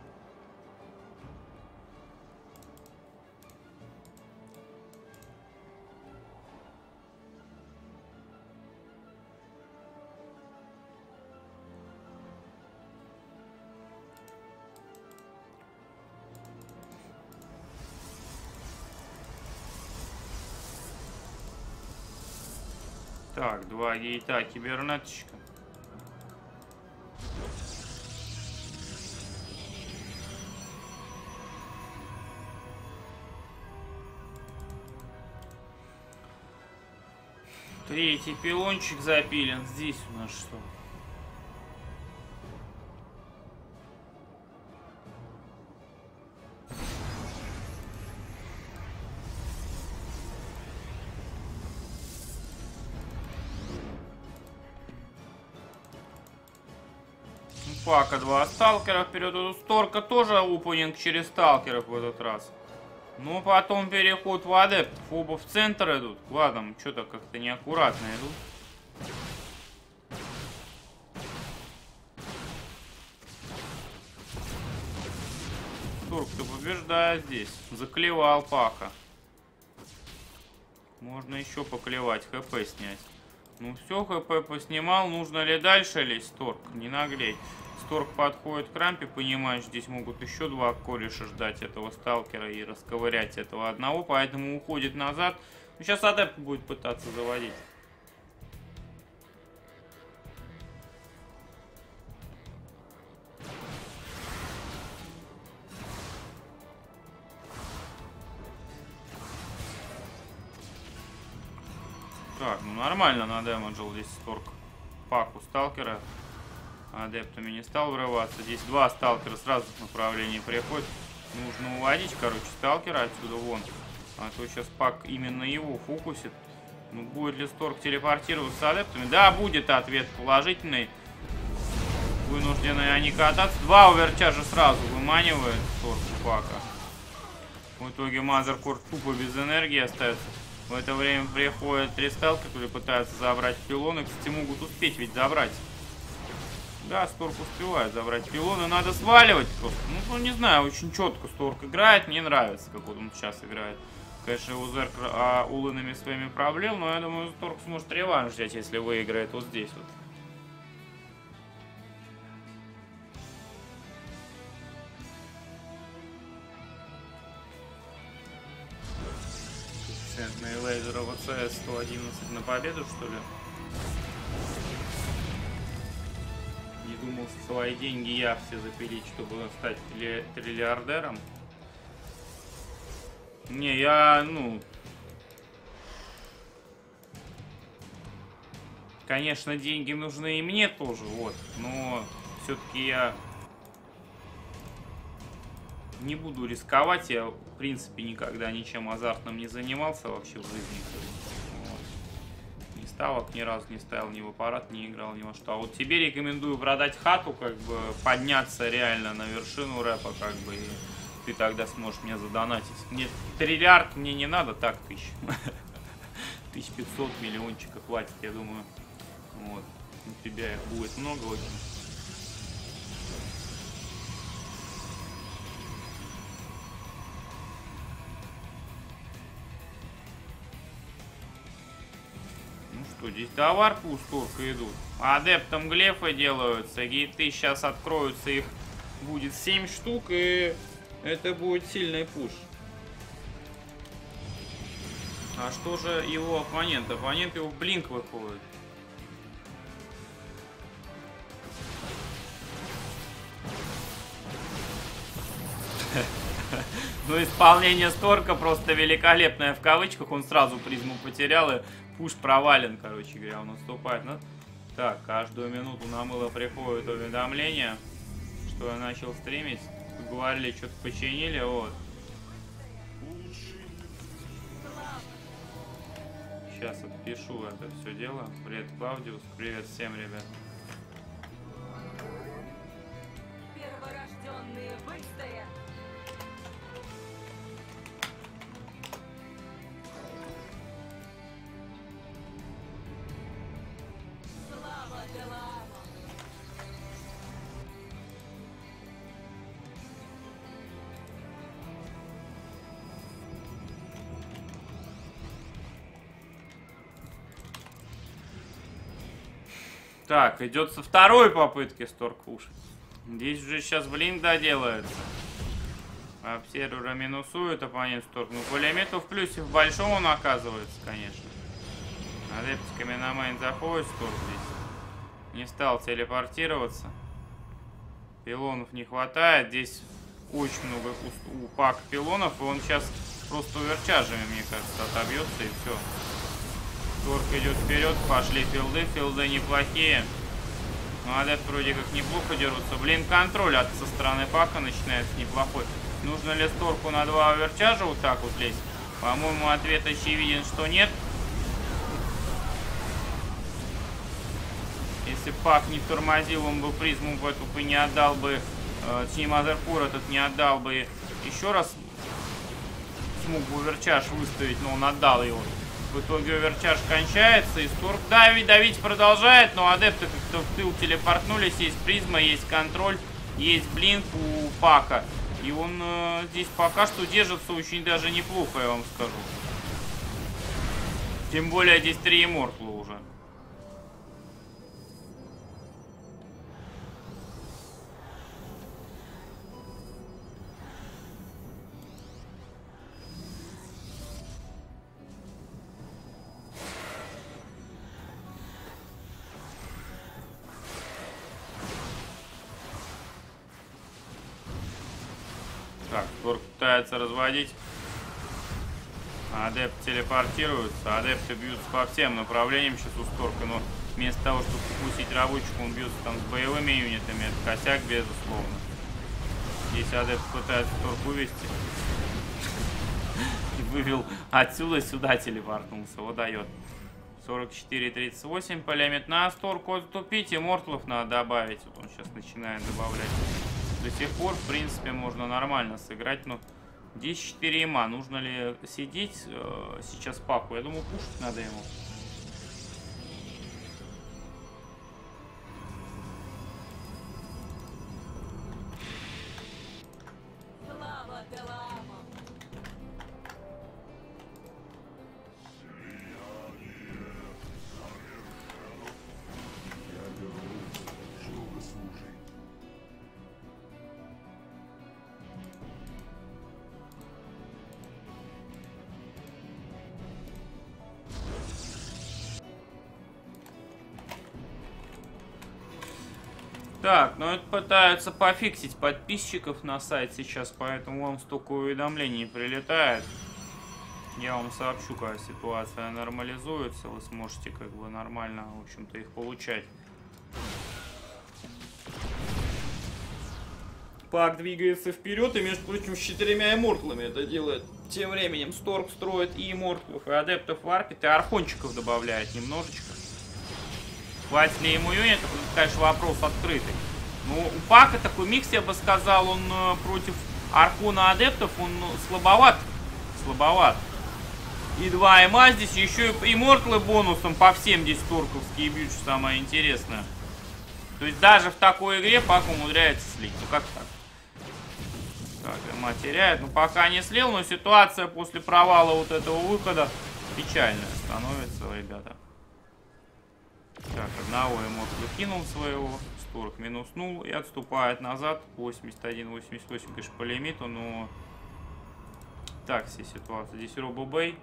Так, 2 гейта кибернеточка. Третий пилончик запилен. Здесь у нас что? Пака 2 сталкера вперед. У Сторка тоже опенинг через сталкеров в этот раз. Ну, потом переход в адептов. Оба в центр идут. Ладно, что-то как-то неаккуратно идут. Сторк-то побеждает здесь. Заклевал Пака. Можно еще поклевать, ХП снять. Ну все, ХП поснимал. Нужно ли дальше лезть, Сторк? Не наглей. Сторк подходит к рампе, понимаешь, здесь могут еще 2 кореша ждать этого сталкера и расковырять этого одного, поэтому уходит назад. Ну, сейчас адепт будет пытаться заводить. Так, ну нормально надэмэджил здесь Сторк Паку сталкера. Адептами не стал врываться. Здесь 2 сталкера сразу в направлении приходят. Нужно уводить, короче, сталкера отсюда вон. А то сейчас Пак именно его фокусит. Ну, будет ли Сторк телепортироваться с адептами? Да, будет ответ положительный. Вынуждены они кататься. 2 овертяжа сразу выманивает Сторк Пака. В итоге Мазеркорд тупо без энергии остается. В это время приходят 3 сталкера, которые пытаются забрать пилоны. Кстати, могут успеть ведь забрать. Да, Сторк успевает забрать пилоны. Надо сваливать просто. Ну, не знаю, очень четко Сторк играет. Мне нравится, как вот он сейчас играет. Конечно, у Зеркра улынами своими проблем, но я думаю, Сторк сможет реванш взять, если выиграет вот здесь вот. Коэффициентные лейзеры ВЦС 111 на победу, что ли? Не думал свои деньги я все запилить, чтобы стать триллиардером. Не, я, ну... Конечно, деньги нужны и мне тоже, вот. Но все-таки я не буду рисковать. Я, в принципе, никогда ничем азартным не занимался вообще в жизни. Вот. Ни ставок ни разу не ставил, ни в аппарат не играл, ни во что. А вот тебе рекомендую продать хату, как бы подняться реально на вершину рэпа, как бы, и ты тогда сможешь мне задонатить. Мне триллиард мне не надо, так 1500 миллиончика хватит, я думаю. Вот. У тебя их будет много очень. что, здесь товарки у Сторка идут. Адептам глефы делаются, гейты сейчас откроются, их будет 7 штук, и это будет сильный пуш. А что же его оппонент? Оппонент его в блинк выходит. Ну, исполнение Сторка просто великолепное в кавычках. Он сразу призму потерял, и пуш провален, короче говоря. Он наступает. Ну, так, каждую минуту на мыло приходит уведомление, что я начал стримить. Говорили, что-то починили, вот. Сейчас отпишу это все дело. Привет, Клаудиус. Привет всем, ребят. Перворожденные выстоят. Слава Делааму. Так, идет со второй попытки Сторк пушить. Здесь уже сейчас блин доделается. Обсервера минусует оппонент Сторк. Ну, пулемету в плюсе в большом он оказывается, конечно. Адептиками на мейн заходит Сторк здесь. Не стал телепортироваться. Пилонов не хватает. Здесь очень много у пак пилонов. И он сейчас просто оверчаржами, мне кажется, отобьется и все. Сторк идет вперед, пошли филды. Филды неплохие. Ну, адепт вроде как неплохо дерутся. Блин, контроль со стороны пака начинается неплохой. Нужно ли Сторку на 2 оверчаржа вот так вот лезть? По-моему, ответ очевиден, что нет. Если пак не тормозил, он бы призму в эту бы не отдал бы. Мазерпур этот не отдал бы. Еще раз смог бы оверчарж выставить, но он отдал его. В итоге оверчарж кончается, и Сторк давить продолжает, но адепты как-то в тыл телепортнулись, есть призма, есть контроль, есть блинк у пака. И он здесь пока что держится очень даже неплохо, я вам скажу. Тем более здесь 3 иммортла уже. Так, Сторк пытается разводить. Адепт телепортируется. Адепты бьются по всем направлениям сейчас у Сторка, но вместо того, чтобы упустить рабочку, он бьется там с боевыми юнитами. Это косяк, безусловно. Здесь адепт пытается Сторк вывести. И вывел отсюда сюда, телепортнулся. Вот дает. 44-38. Полемит на Сторку отступить. И мортлов надо добавить. Вот он сейчас начинает добавлять. До сих пор, в принципе, можно нормально сыграть, но 10-4 има. Нужно ли сидеть сейчас паку? Я думаю, пушить надо ему. Слава Делааму. Так, ну это пытаются пофиксить подписчиков на сайт сейчас, поэтому вам столько уведомлений прилетает. Я вам сообщу, когда ситуация нормализуется, вы сможете как бы нормально, в общем-то, их получать. Пак двигается вперед и, между прочим, с 4 иммортлами это делает. Тем временем Сторк строит и иммортлов, и адептов варпит, и архончиков добавляет немножечко. Хватит ли ему юнитов, это, конечно, вопрос открытый. Но у Пака такой микс, я бы сказал, он против Архона адептов, он слабоват. Слабоват. И 2 ИМа здесь, еще и иммортлы бонусом по всем здесь торковские бьют, что самое интересное. То есть даже в такой игре Пак умудряется слить. Ну как так? Так, ИМа теряет. Ну пока не слил, но ситуация после провала вот этого выхода печальная становится, ребята. Так, одного эмот выкинул своего. Сторг минуснул и отступает назад. 81-88, конечно, по лимиту, но... Так, все ситуация. Здесь Робо-Бэй.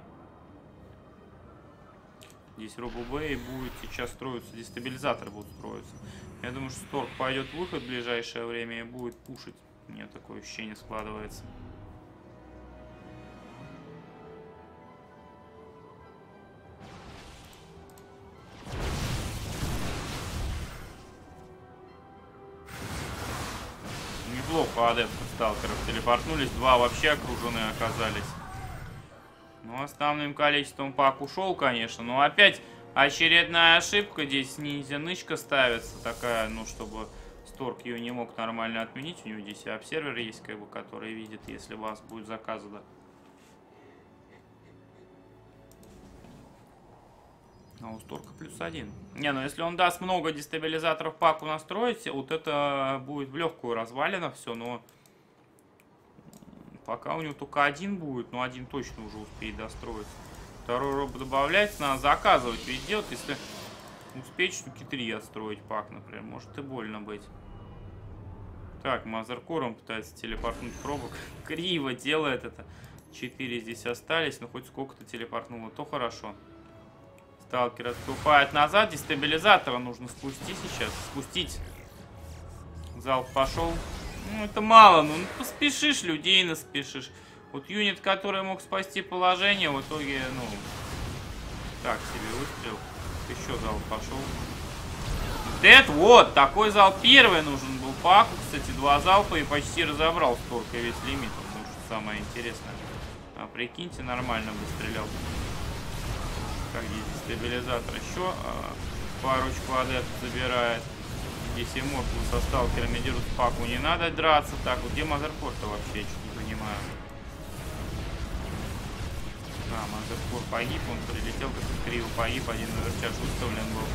Здесь Робо-Бэй будет сейчас строиться. Дестабилизатор будет строиться. Я думаю, что Сторг пойдет в выход в ближайшее время и будет пушить. У меня такое ощущение складывается. Неплохо адептов сталкеров телепортнулись. Два вообще окруженные оказались. Ну, основным количеством пак ушел, конечно. Но опять очередная ошибка. Здесь ниндзя-нычка ставится такая, ну, чтобы Сторг ее не мог нормально отменить. У него здесь и обсервер есть, как бы, который видит, если у вас будет заказа, да. А у Сторга +1. Не, ну если он даст много дестабилизаторов паку настроить, вот это будет в легкую развалено все, но пока у него только один будет, но один точно уже успеет достроиться. Второй робот добавляется, надо заказывать везде. Вот если успеть штуки 3 отстроить пак, например, может и больно быть. Так, Мазеркором пытается телепортнуть пробок. Криво делает это. 4 здесь остались, но хоть сколько-то телепортнуло, то хорошо. Сталкер отступает назад. Дестабилизатора нужно спустить сейчас. Спустить. Залп пошел. Ну, это мало. Ну, поспешишь, людей наспешишь. Вот юнит, который мог спасти положение, в итоге, ну... Так себе выстрел. Еще залп пошел. Дед, вот, такой залп первый нужен был паку. Кстати, 2 залпа и почти разобрал столько весь лимит. Потому что самое интересное. А прикиньте, нормально бы стрелял. Так, здесь дестабилизатор еще парочку адепт забирает. Здесь Immortal со сталкерами дерут, паку не надо драться. Так, вот где Мазеркор-то вообще, я чуть не понимаю. А, Мазеркор погиб, он прилетел, как криво погиб, один наверчаж выставлен был.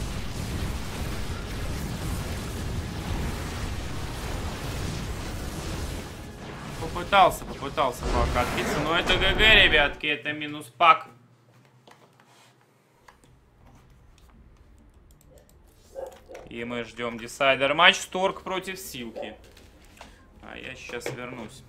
Попытался пак отбиться, но это ГГ, ребятки, это минус пак. И мы ждем десайдер матч. Сторг против Силки. А я сейчас вернусь.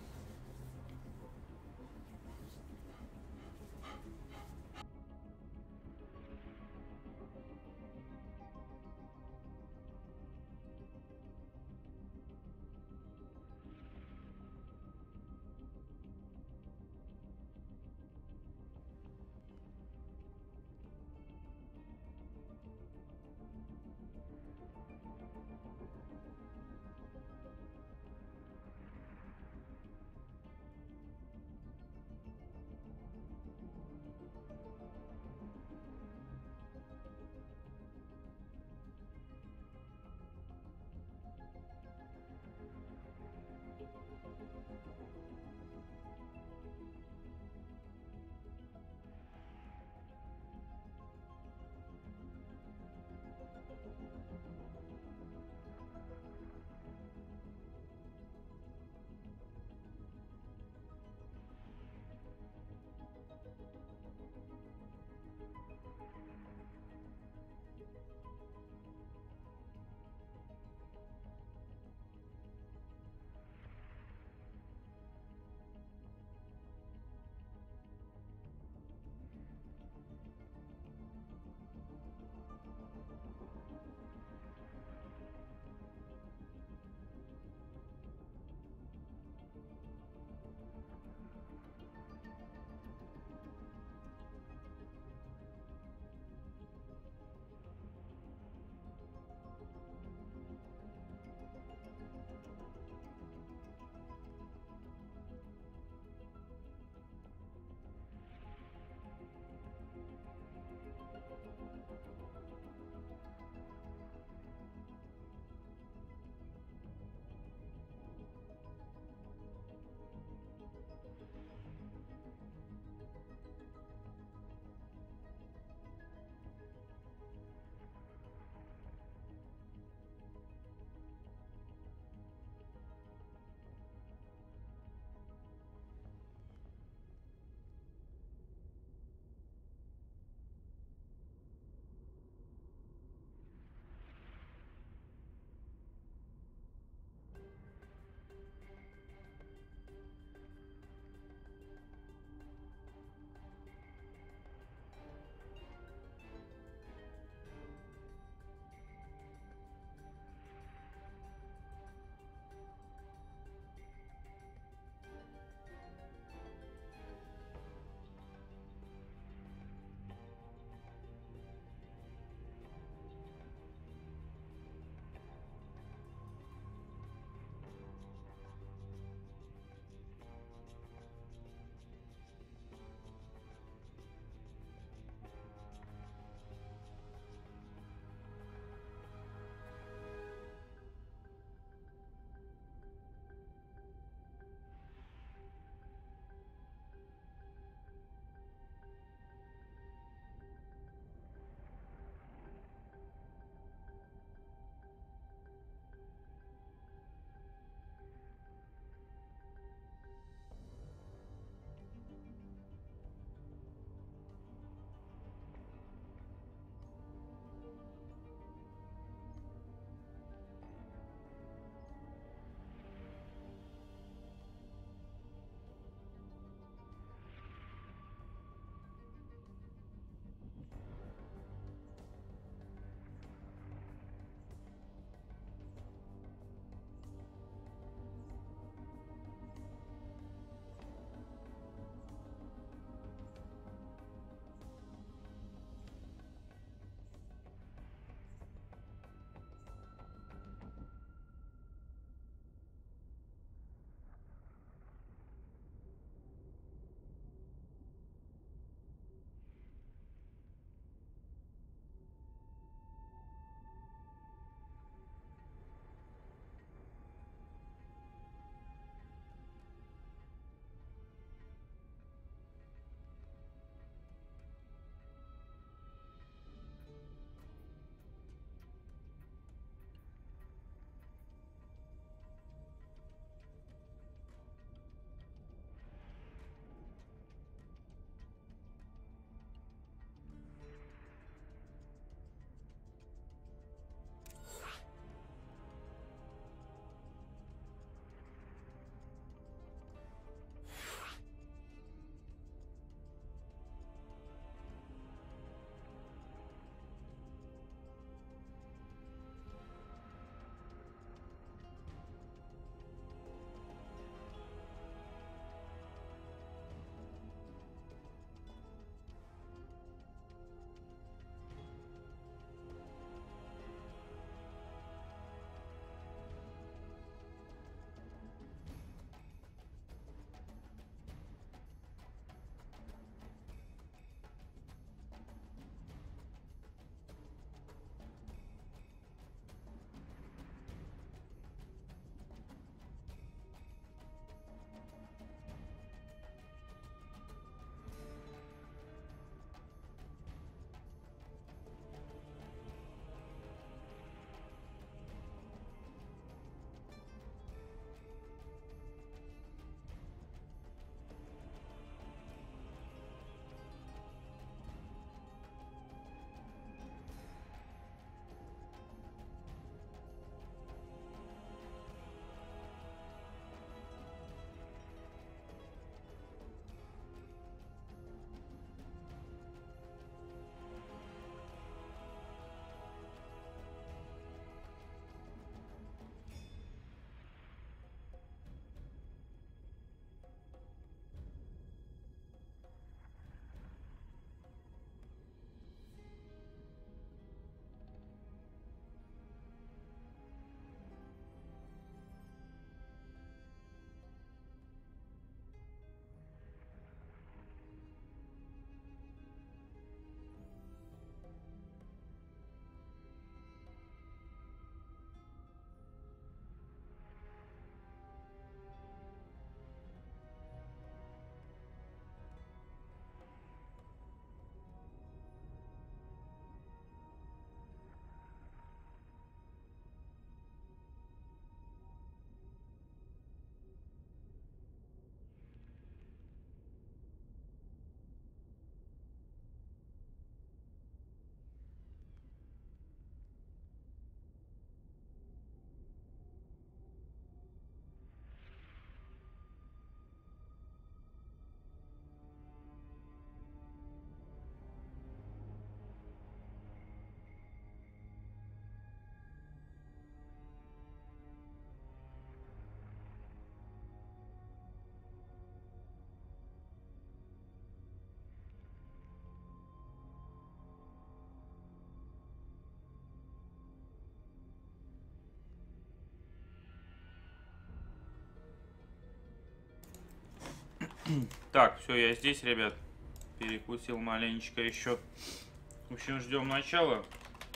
Так, все, я здесь, ребят. Перекусил маленечко еще. В общем, ждем начала.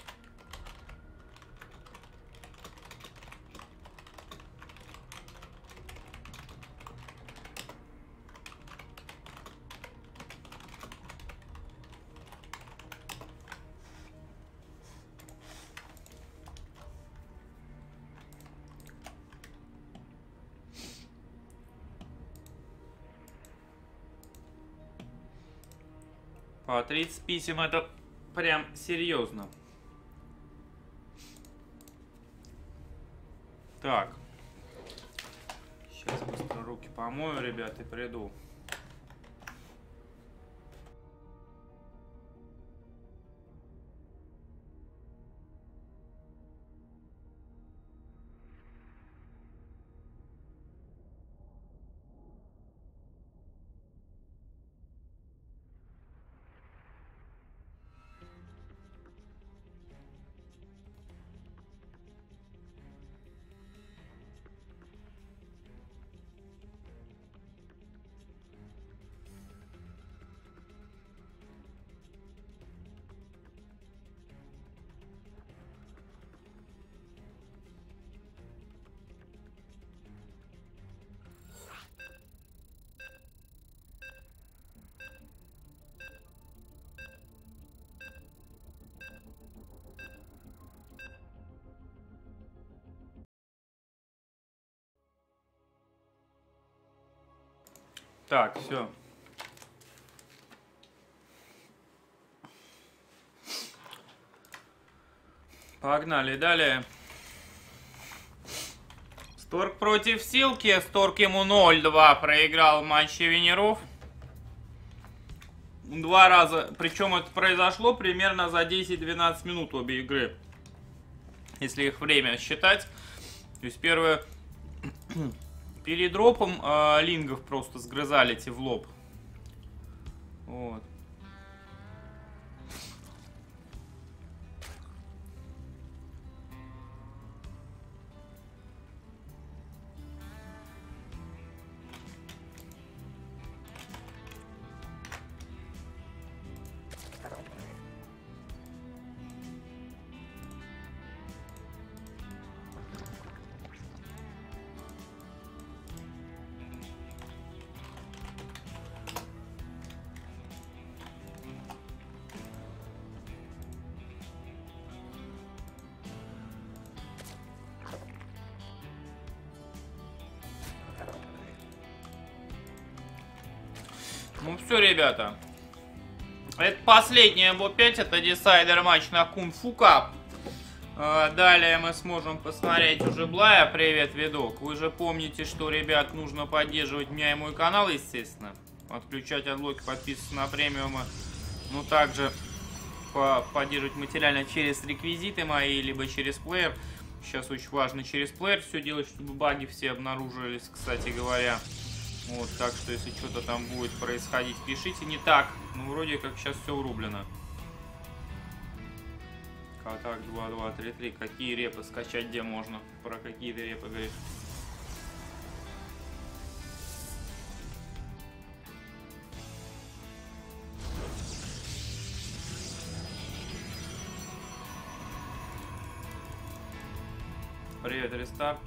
По 30 писем это прям серьезно. Так. Сейчас быстро руки помою, ребят, и приду. Так, все. Погнали далее. Сторг против Силки. Сторг ему 0-2 проиграл в матче Венеров. 2 раза. Причем это произошло примерно за 10-12 минут обе игры. Если их время считать. То есть первое... Перед дропом лингов просто сгрызали те в лоб. Вот. Ну все, ребята. Это последняя МБО-5, это десайдер матч на Кунг-Фу Кап. Далее мы сможем посмотреть уже Блая. Привет, видок. Вы же помните, что, ребят, нужно поддерживать меня и мой канал, естественно. Отключать отблоки, подписываться на премиумы. Ну, также поддерживать материально через реквизиты мои, либо через плеер. Сейчас очень важно через плеер все делать, чтобы баги все обнаружились, кстати говоря. Вот, так что, если что-то там будет происходить, пишите. Не так, ну, вроде как сейчас все урублено. Так, 2, 2, 3, 3. Какие репы скачать, где можно? Про какие-то репы говоришь? Привет, рестарт.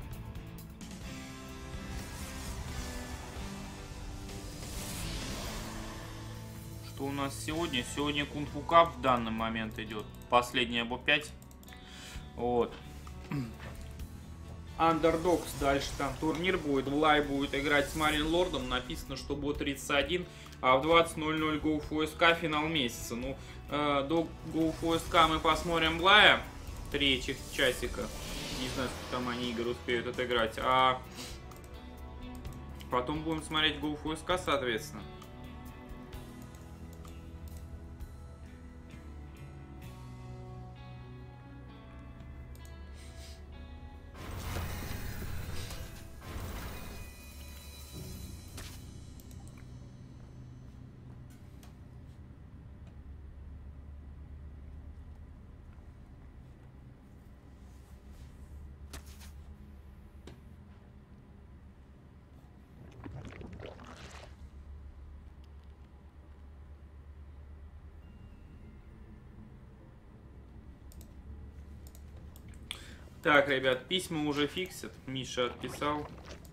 Что у нас сегодня? Сегодня Кунг-Фу Кап в данный момент идет. Последняя МБО-5. Вот. Underdogs. Дальше там турнир будет. Влай будет играть с Марин Лордом. Написано, что будет 31. А в 20:00 GoFu SK финал месяца. Ну, до GoFu SK мы посмотрим Влая. 3 часика. Не знаю, сколько там они игры успеют отыграть. А потом будем смотреть GoFu SK, соответственно. Так, ребят, письма уже фиксят. Миша отписал.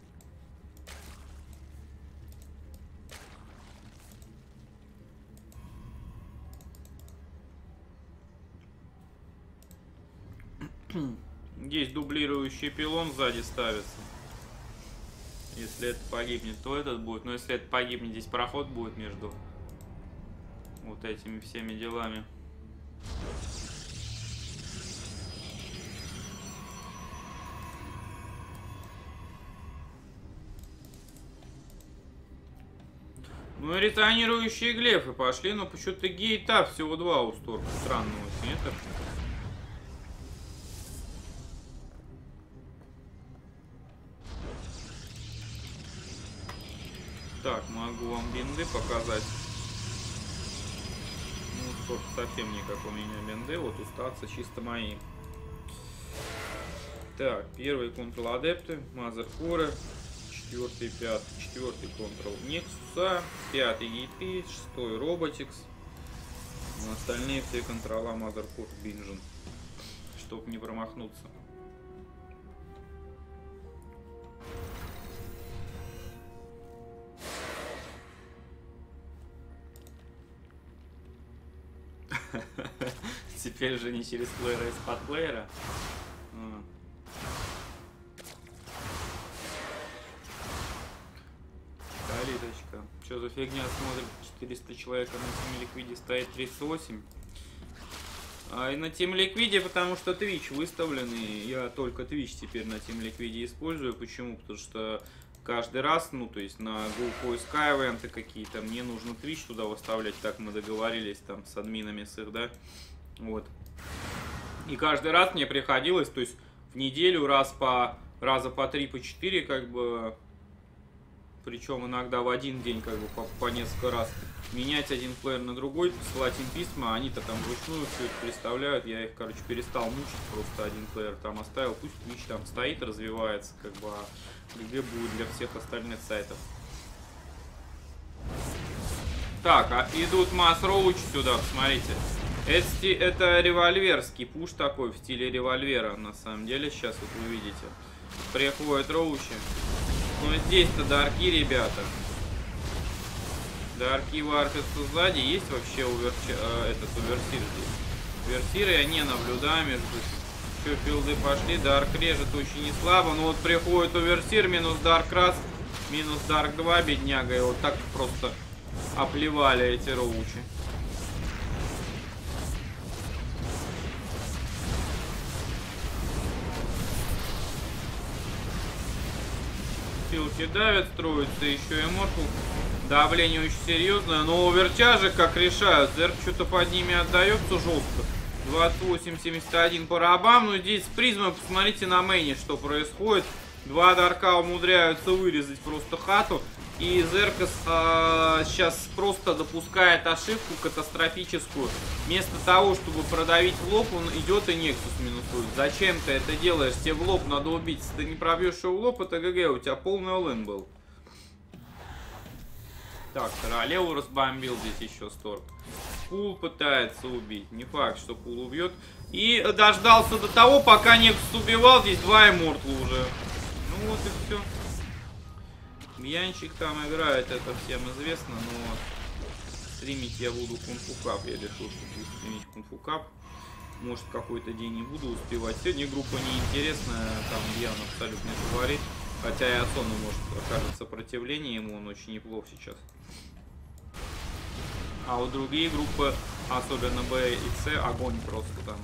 Здесь дублирующий пилон сзади ставится. Если это погибнет, то этот будет. Но если это погибнет, здесь проход будет между вот этими всеми делами. Ну и ретронирующие глефы пошли, но почему-то гейта всего 2 у Сторка. Странно очень это. Так, могу вам бинды показать. Ну, Сторк совсем не как у меня бинды, вот устаться чисто мои. Так, первый контрол адепты, Мазеркоры. Четвертый, пятый, четвертый контрол Нексуса, пятый гейты, шестой Роботикс. Но остальные все контрола Мазеркор Бинжен, чтоб не промахнуться. Теперь же не через плеера, а из-под плеера. Калиточка. Что за фигня смотрит? 400 человек, а на Team Liquid стоит 38. И на Team Liquid, потому что Twitch выставленный. Я только Twitch теперь на Team Liquid использую. Почему? Потому что каждый раз, ну то есть на GoPoiска ивенты какие-то, мне нужно Twitch туда выставлять. Так мы договорились там с админами с их, да? Вот. И каждый раз мне приходилось, то есть в неделю раза по 3, по 4, как бы, причем иногда в один день, как бы, по несколько раз, менять один плеер на другой, посылать им письма, они-то там вручную все это представляют, я их, короче, перестал мучить, просто один плеер там оставил, пусть Twitch там стоит, развивается, как бы, а ГГ будет для всех остальных сайтов. Так, а идут масс роуч сюда, посмотрите. Это револьверский пуш такой в стиле револьвера, на самом деле, сейчас вот вы видите. Приходят роучи. Но здесь-то дарки, ребята. Дарки варпятся сзади. Есть вообще этот оверсир здесь? Оверсиры я не наблюдаю между... Что, билды пошли. Дарк режет очень не слабо. Но вот приходит оверсир, минус дарк раз, минус дарк 2, бедняга. И вот так просто оплевали эти роучи. Силки давят, строится еще и морфу. Давление очень серьезное, но овертяжи как решают. Зерк что-то под ними отдается жестко. 28-71 по рабам. Но здесь с призмой, посмотрите на мейне, что происходит. Два дарка умудряются вырезать просто хату. И Зеркас сейчас просто допускает ошибку катастрофическую. Вместо того, чтобы продавить в лоб, он идет и Нексус минусует. Зачем ты это делаешь? Тебе в лоб надо убить. Если ты не пробьешь его в лоб, это ГГ, у тебя полный all-in был. Так, королеву разбомбил здесь еще Сторк. Пул пытается убить. Не факт, что Пул убьет. И дождался до того, пока Нексус убивал. Здесь два иммортла уже. Ну вот и все. Янчик там играет, это всем известно, но стримить я буду Кунг-Фу Кап. Я решил, что буду стримить Кунг-Фу Кап. Может, какой-то день не буду успевать. Сегодня группа неинтересная, там Ян абсолютно фаворит. Хотя и Асону может окажет сопротивление ему, он очень неплох сейчас. А вот другие группы, особенно Б и С, огонь просто там.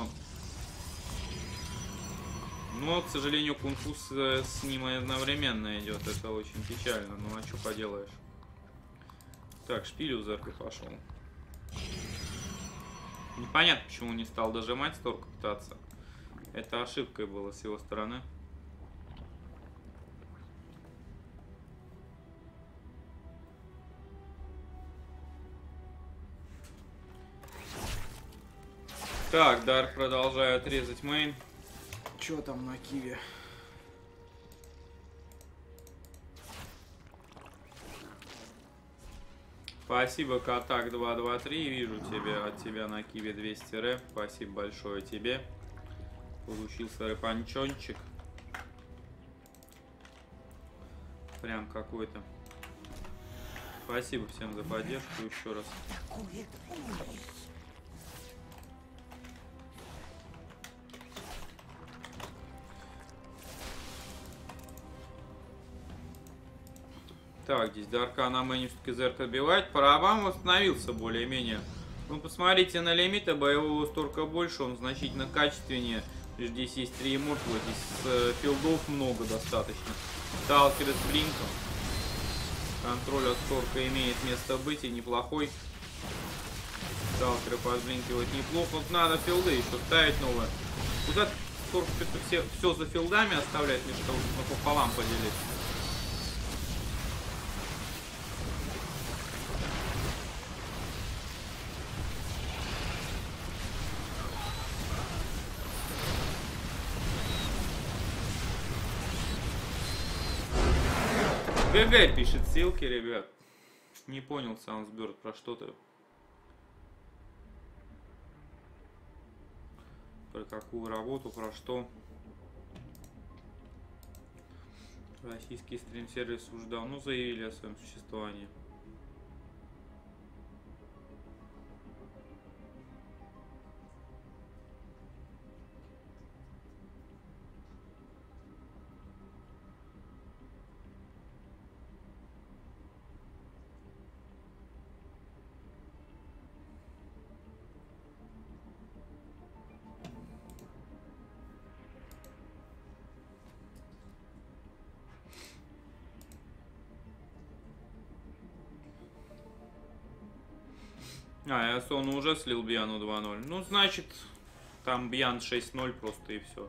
Но, к сожалению, кунг-фу с ним одновременно идет. Это очень печально. Ну, а что поделаешь? Так, шпиль у Зерка пошел. Непонятно, почему не стал дожимать Сторка пытаться. Это ошибкой было с его стороны. Так, Дарк продолжает резать мейн. Чё там на Киве? Спасибо, Катак 223. Вижу тебя, от тебя на Киве 200 рэп. Спасибо большое тебе. Получился рэпанчончик. Прям какой-то. Спасибо всем за поддержку еще раз. Так, здесь до аркана Мэни все-таки ЗРК отбивает. По рабам восстановился более-менее. Ну, посмотрите на лимиты, боевого столько больше, он значительно качественнее. Здесь есть 3 иммортала, здесь филдов много достаточно. Сталкеры с блинком. Контроль от Сторка имеет место быть и неплохой. Сталкеры подблинкивать неплохо. Вот надо филды еще ставить новые. Куда Сторк все за филдами оставлять, между того, чтобы пополам поделить? ГГ пишет ссылки, ребят. Не понял, Саундсберд, про что-то. Про какую работу, про что. Российский стрим-сервис уже давно заявили о своем существовании. А, я Сону уже слил Бьяну 2-0. Ну, значит, там Бьян 6-0 просто и все.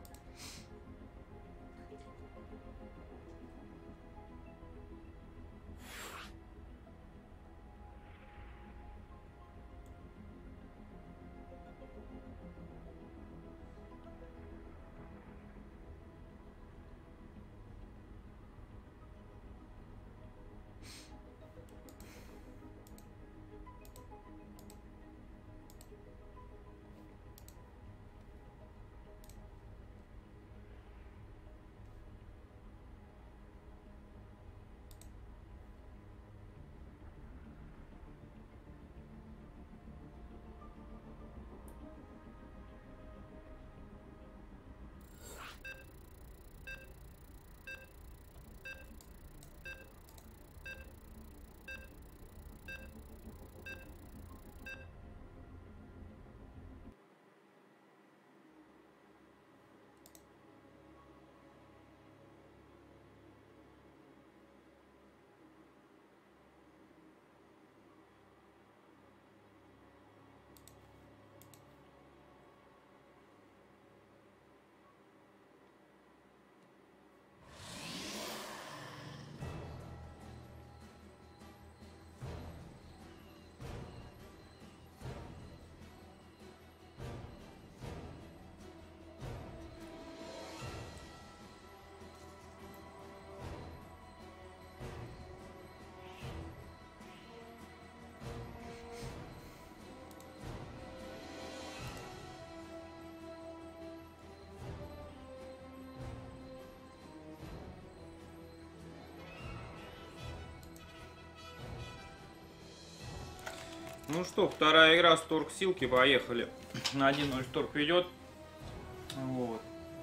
Ну что, вторая игра, Сторк Силки, поехали. На 1-0 Сторк ведет. Вот.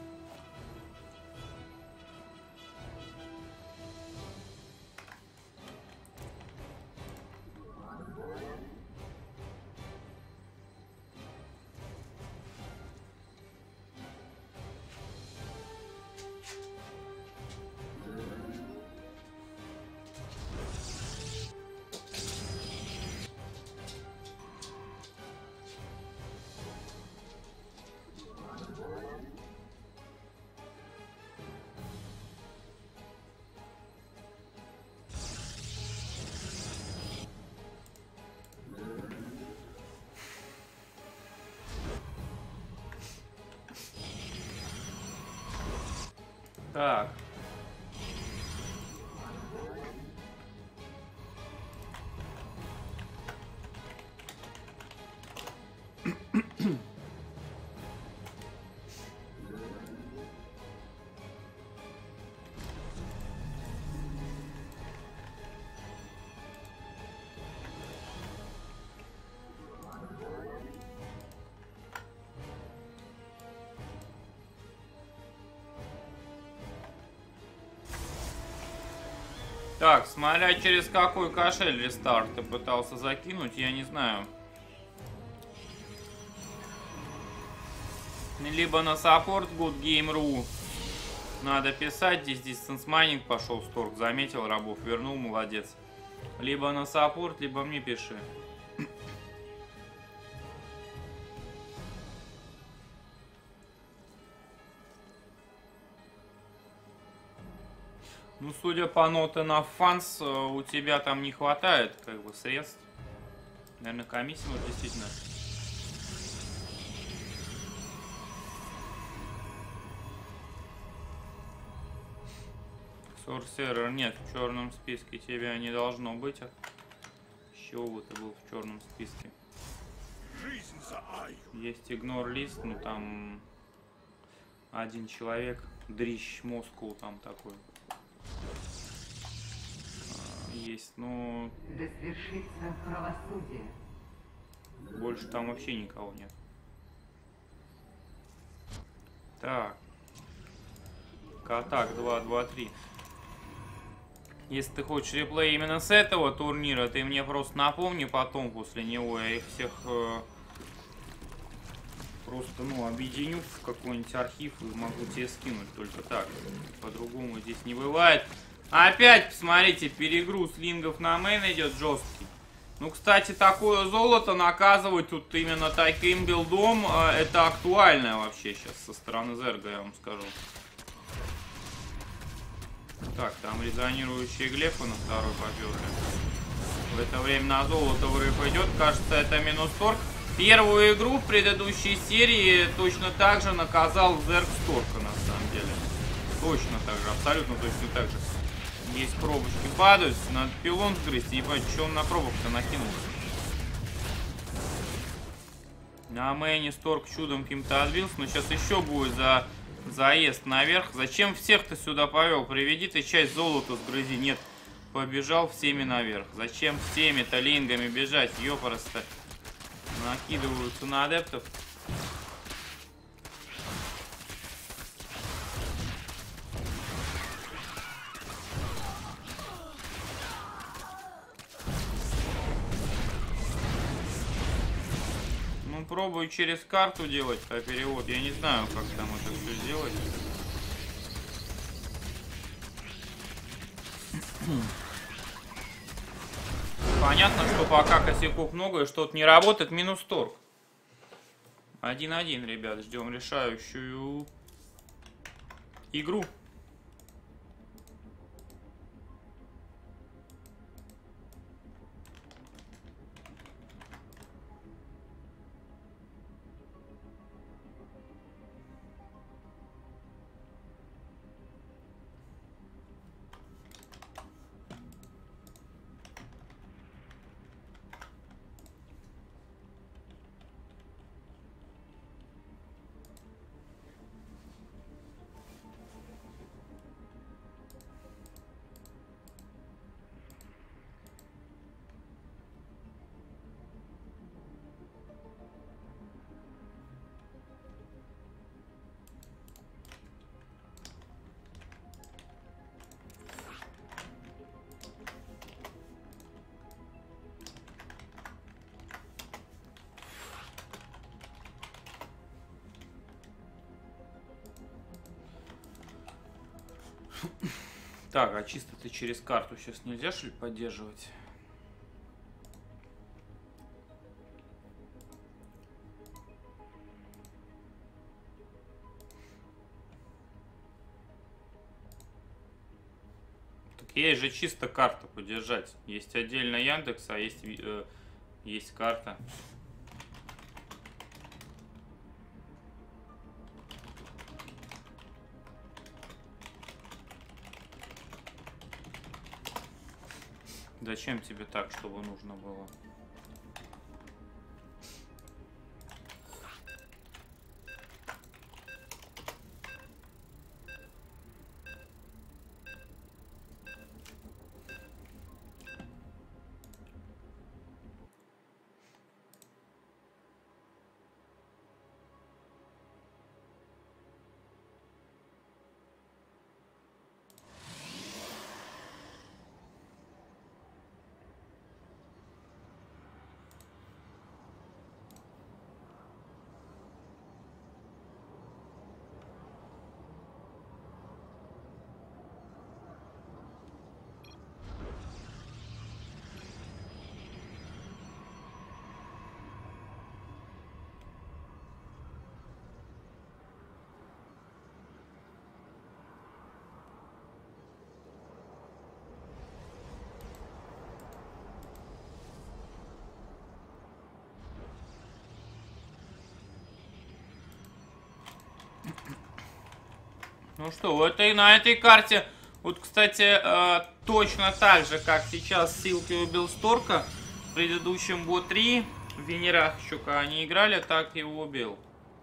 Так. Так, смотря через какой кошель рестарт ты пытался закинуть, я не знаю. Либо на support goodgame.ru надо писать, здесь Distance Mining пошел в сторг, заметил, рабов вернул, молодец. Либо на support, либо мне пиши. Ну, судя по ноте на фанс, у тебя там не хватает, как бы, средств. Наверное, комиссия, вот, действительно. Sorcerer нет, в черном списке тебя не должно быть. С чего бы ты был в черном списке? Есть Ignore лист, ну там один человек, Дрищ Москву там такой. Есть, но Да свершится правосудие. больше там вообще никого нет. Так. Катак 2-2-3. Если ты хочешь реплей именно с этого турнира, ты мне просто напомни потом после него. Я их всех просто, ну, объединю в какой-нибудь архив и могу тебе скинуть только так. По-другому здесь не бывает. Опять, посмотрите, перегруз лингов на мейн идет жесткий. Ну, кстати, такое золото наказывать тут именно таким билдом, это актуально вообще сейчас со стороны Зерга, я вам скажу. Так, там резонирующие глефы на второй поперли. В это время на золото врыв идет. Кажется, это минус торг. Первую игру в предыдущей серии точно так же наказал Зерг Сторка, на самом деле. Точно так же, абсолютно точно так же. Есть пробочки падают, надо пилон сгрызть. Не понимаю, что он на пробок-то накинулся. На мейне Сторк чудом каким-то отбился, но сейчас еще будет заезд наверх. Зачем всех ты сюда повел? Приведи ты часть золота сгрызи. Нет, побежал всеми наверх. Зачем всеми-то лингами бежать? Ёпарасто. Накидываются на адептов. Ну, пробую через карту делать перевод. Я не знаю, как там это все сделать. Понятно, что пока косяков много и что-то не работает. Минус торг. 1-1, ребят. Ждем решающую игру. Так, а чисто ты через карту сейчас нельзя, что ли, поддерживать? Так есть же чисто карту поддержать. Есть отдельно Яндекс, а есть, есть карта. Зачем тебе так, чтобы нужно было? Ну что, на этой карте, вот, кстати, точно так же, как сейчас Силки убил Сторка, в предыдущем БО-3, в Венерах еще когда они играли, так его убил.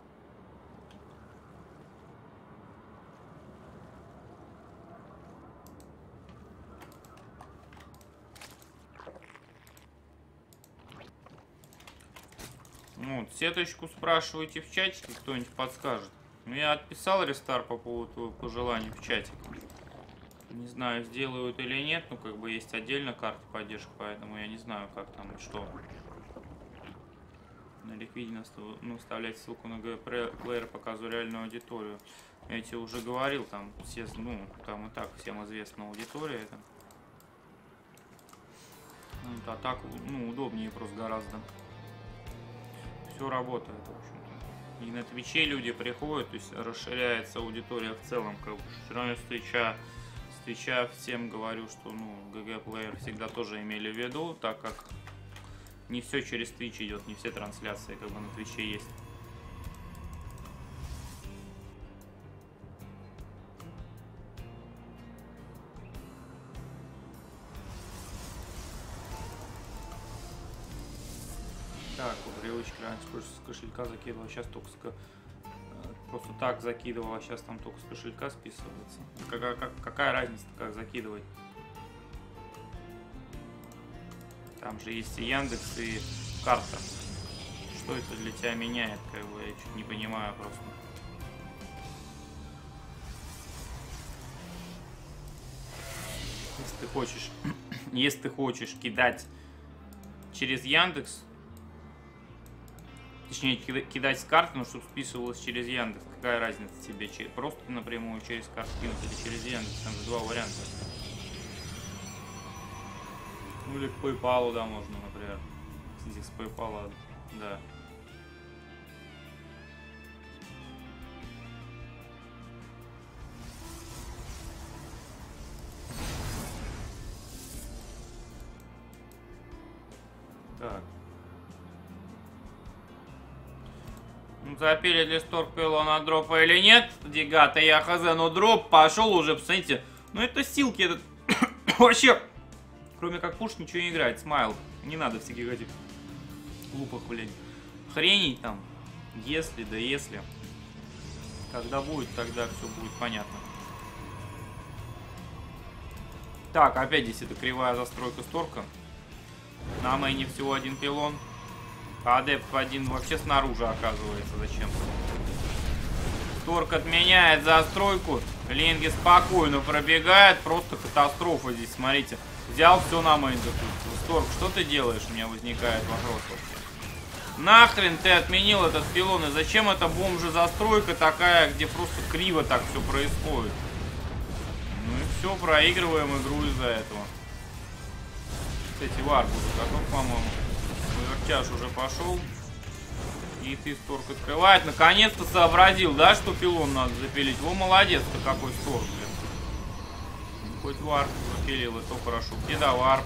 Вот, сеточку спрашивайте в чатике, кто-нибудь подскажет. Ну, я отписал Рестар по поводу пожеланий в чатике. Не знаю, сделают или нет, ну, как бы есть отдельно карта поддержки, поэтому я не знаю, как там и что. На ликвиде вставлять ссылку на ГП-плеер, показываю реальную аудиторию. Я тебе уже говорил, там все, ну, там и так всем известна аудитория это. Вот, а так, ну, удобнее просто гораздо. Все работает, в общем-то. И на Твиче люди приходят, то есть расширяется аудитория в целом, как бы. Все равно с Твича всем говорю, что, ну, ГГ-плеер всегда тоже имели в виду, так как не все через Twitch идет, не все трансляции как бы на Твиче есть. Так, по привычке раньше с кошелька закидывал, сейчас только просто так закидывал, а сейчас там только с кошелька списывается. Какая разница, как закидывать? Там же есть и Яндекс, и карта. Что это для тебя меняет, как бы, я чуть не понимаю просто. Если ты хочешь кидать через Яндекс, точнее, кидать с карты, но чтобы списывалось через Яндекс. Какая разница тебе? Просто напрямую через карту кинуть или через Яндекс? Там же два варианта. Ну или к PayPal, да, можно, например. Здесь с PayPal, да. Так. Запили ли Сторк пилона дропа или нет? Дигата я хз, но дроп пошел уже, посмотрите. Ну это Силки, этот вообще, кроме как пуш, ничего не играет. Смайл, не надо всяких этих глупых, блин, хреней там. Если, да если. Когда будет, тогда все будет понятно. Так, опять здесь это кривая застройка Сторка. На мейне всего один пилон. Адепт один вообще снаружи оказывается зачем-то. Сторк отменяет застройку. Линги спокойно пробегает. Просто катастрофа здесь, смотрите. Взял все на мейн. Сторк, что ты делаешь? У меня возникает вопрос вообще. Нахрен ты отменил этот пилон? И зачем эта бомжа застройка такая, где просто криво так все происходит? Ну и все, проигрываем игру из-за этого. Кстати, варп уже готов, по-моему. Вертяж уже пошел. И ты Сторк открывает. Наконец-то сообразил, да, что пилон надо запилить. Во, молодец-то какой Сторк, блин. Хоть варп запилил, и то хорошо. Где да варп?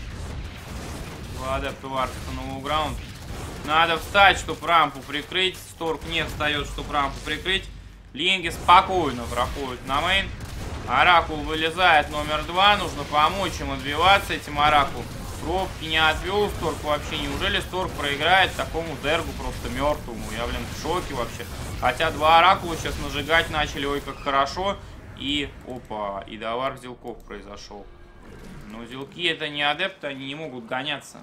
Адепты варпится на лоу-граунд. Надо встать, чтобы рампу прикрыть. Сторк не встает, чтобы рампу прикрыть. Линги спокойно проходит на мейн. Оракул вылезает номер 2. Нужно помочь им отбиваться этим Оракул. Пробки не отвел Сторк вообще. Неужели Сторк проиграет такому Дергу просто мертвому? Я, блин, в шоке вообще. Хотя два Оракула сейчас нажигать начали. Ой, как хорошо. И, опа, и довар зелков произошел. Но зелки это не адепты, они не могут гоняться.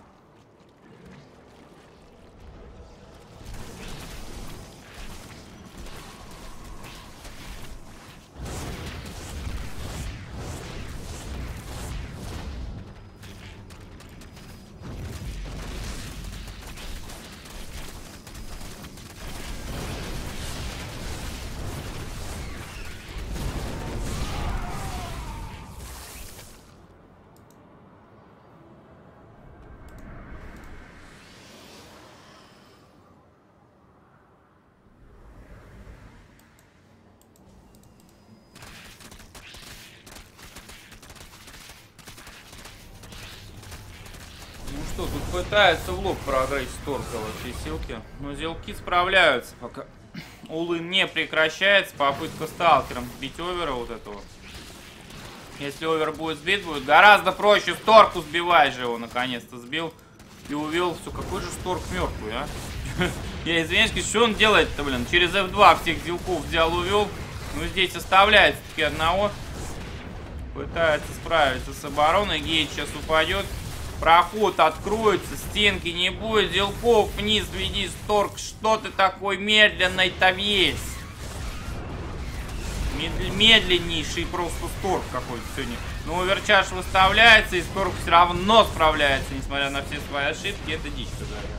Что, тут пытается в лоб прогрызть Сторка во все силки. Но зелки справляются пока. Улын не прекращается. Попытка сталкером сбить овера вот этого. Если овер будет сбит, будет гораздо проще. Сторку сбивать же его, наконец-то сбил. И увел. Все, какой же Сторк мертвый, а? Я извиняюсь, что он делает-то, блин? Через F2 всех зилков взял, увел. Ну, здесь оставляется таки одного. Пытается справиться с обороной. Гейт сейчас упадет. Проход откроется. Стенки не будет. Зилков вниз веди, Сторк. Что ты такой медленный-то весь? Медленнейший просто Сторк какой-то сегодня. Но оверчарж выставляется, и Сторк все равно справляется, несмотря на все свои ошибки. Это дичь, дорогая.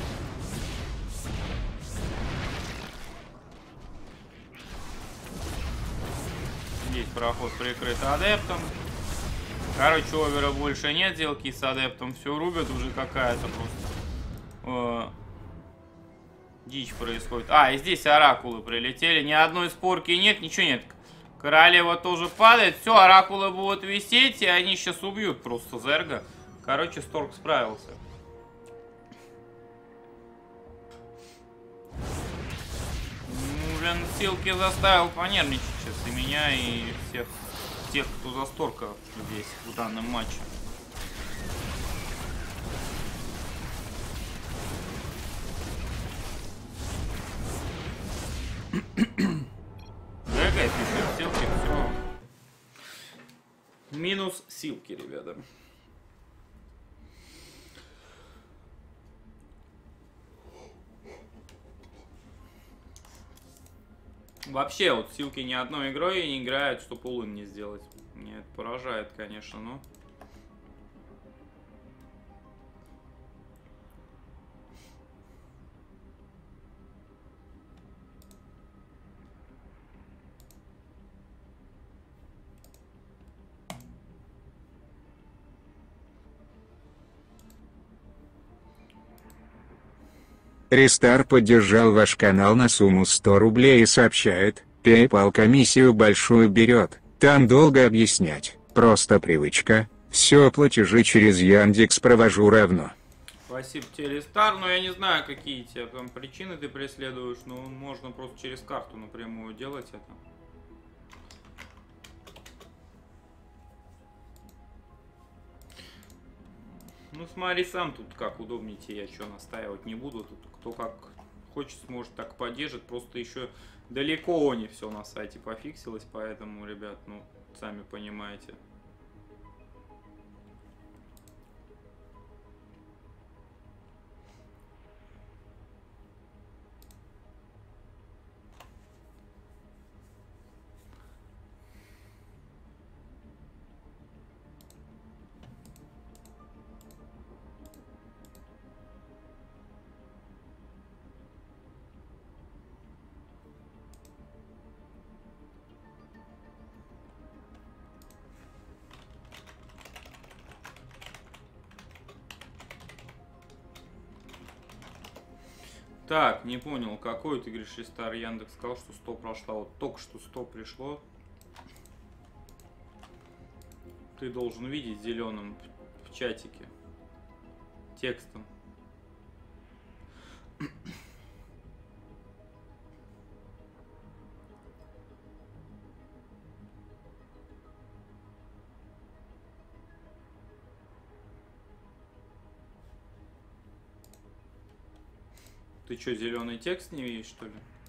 Здесь проход прикрыт адептом. Короче, овера больше нет, сделки с адептом все рубят, уже какая-то просто дичь происходит. А, и здесь оракулы прилетели, ни одной спорки нет, ничего нет. Королева тоже падает, все, оракулы будут висеть, и они сейчас убьют просто Зерга. Короче, Сторк справился. Ну, блин, Силки заставил понервничать сейчас и меня, и всех тех, кто за Сторка здесь в данном матче. Дорогая, пишет Силки, все. Минус Силки, ребята. Вообще, вот Силки ни одной игрой не играют, чтобы улын не сделать. Меня это поражает, конечно, но... Рестар поддержал ваш канал на сумму 100 рублей и сообщает, PayPal комиссию большую берет, там долго объяснять, просто привычка, все платежи через Яндекс провожу равно. Спасибо тебе, Рестар, но я не знаю, какие тебя там причины ты преследуешь, но можно просто через карту напрямую делать это. Ну смотри сам тут как удобнее тебе, я что настаивать не буду, тут кто как хочет, сможет так поддержит, просто еще далеко не все на сайте пофиксилось, поэтому, ребят, ну, сами понимаете. Так, не понял, какой ты говоришь, Рестар? Яндекс сказал, что 100 прошла. Вот только что 100 пришло. Ты должен видеть зеленым в чатике текстом. Ты что, зеленый текст не видишь, что ли?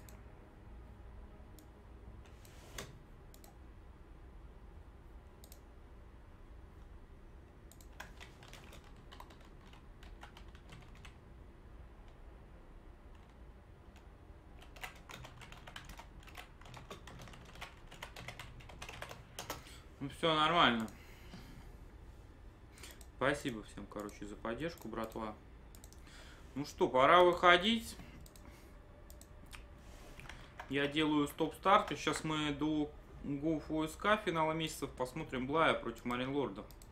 Ну все нормально. Спасибо всем, короче, за поддержку, братва. Ну что, пора выходить. Я делаю стоп-старт. Сейчас мы до ГУФ ОСК финала месяцев посмотрим Блая против Маринлорда.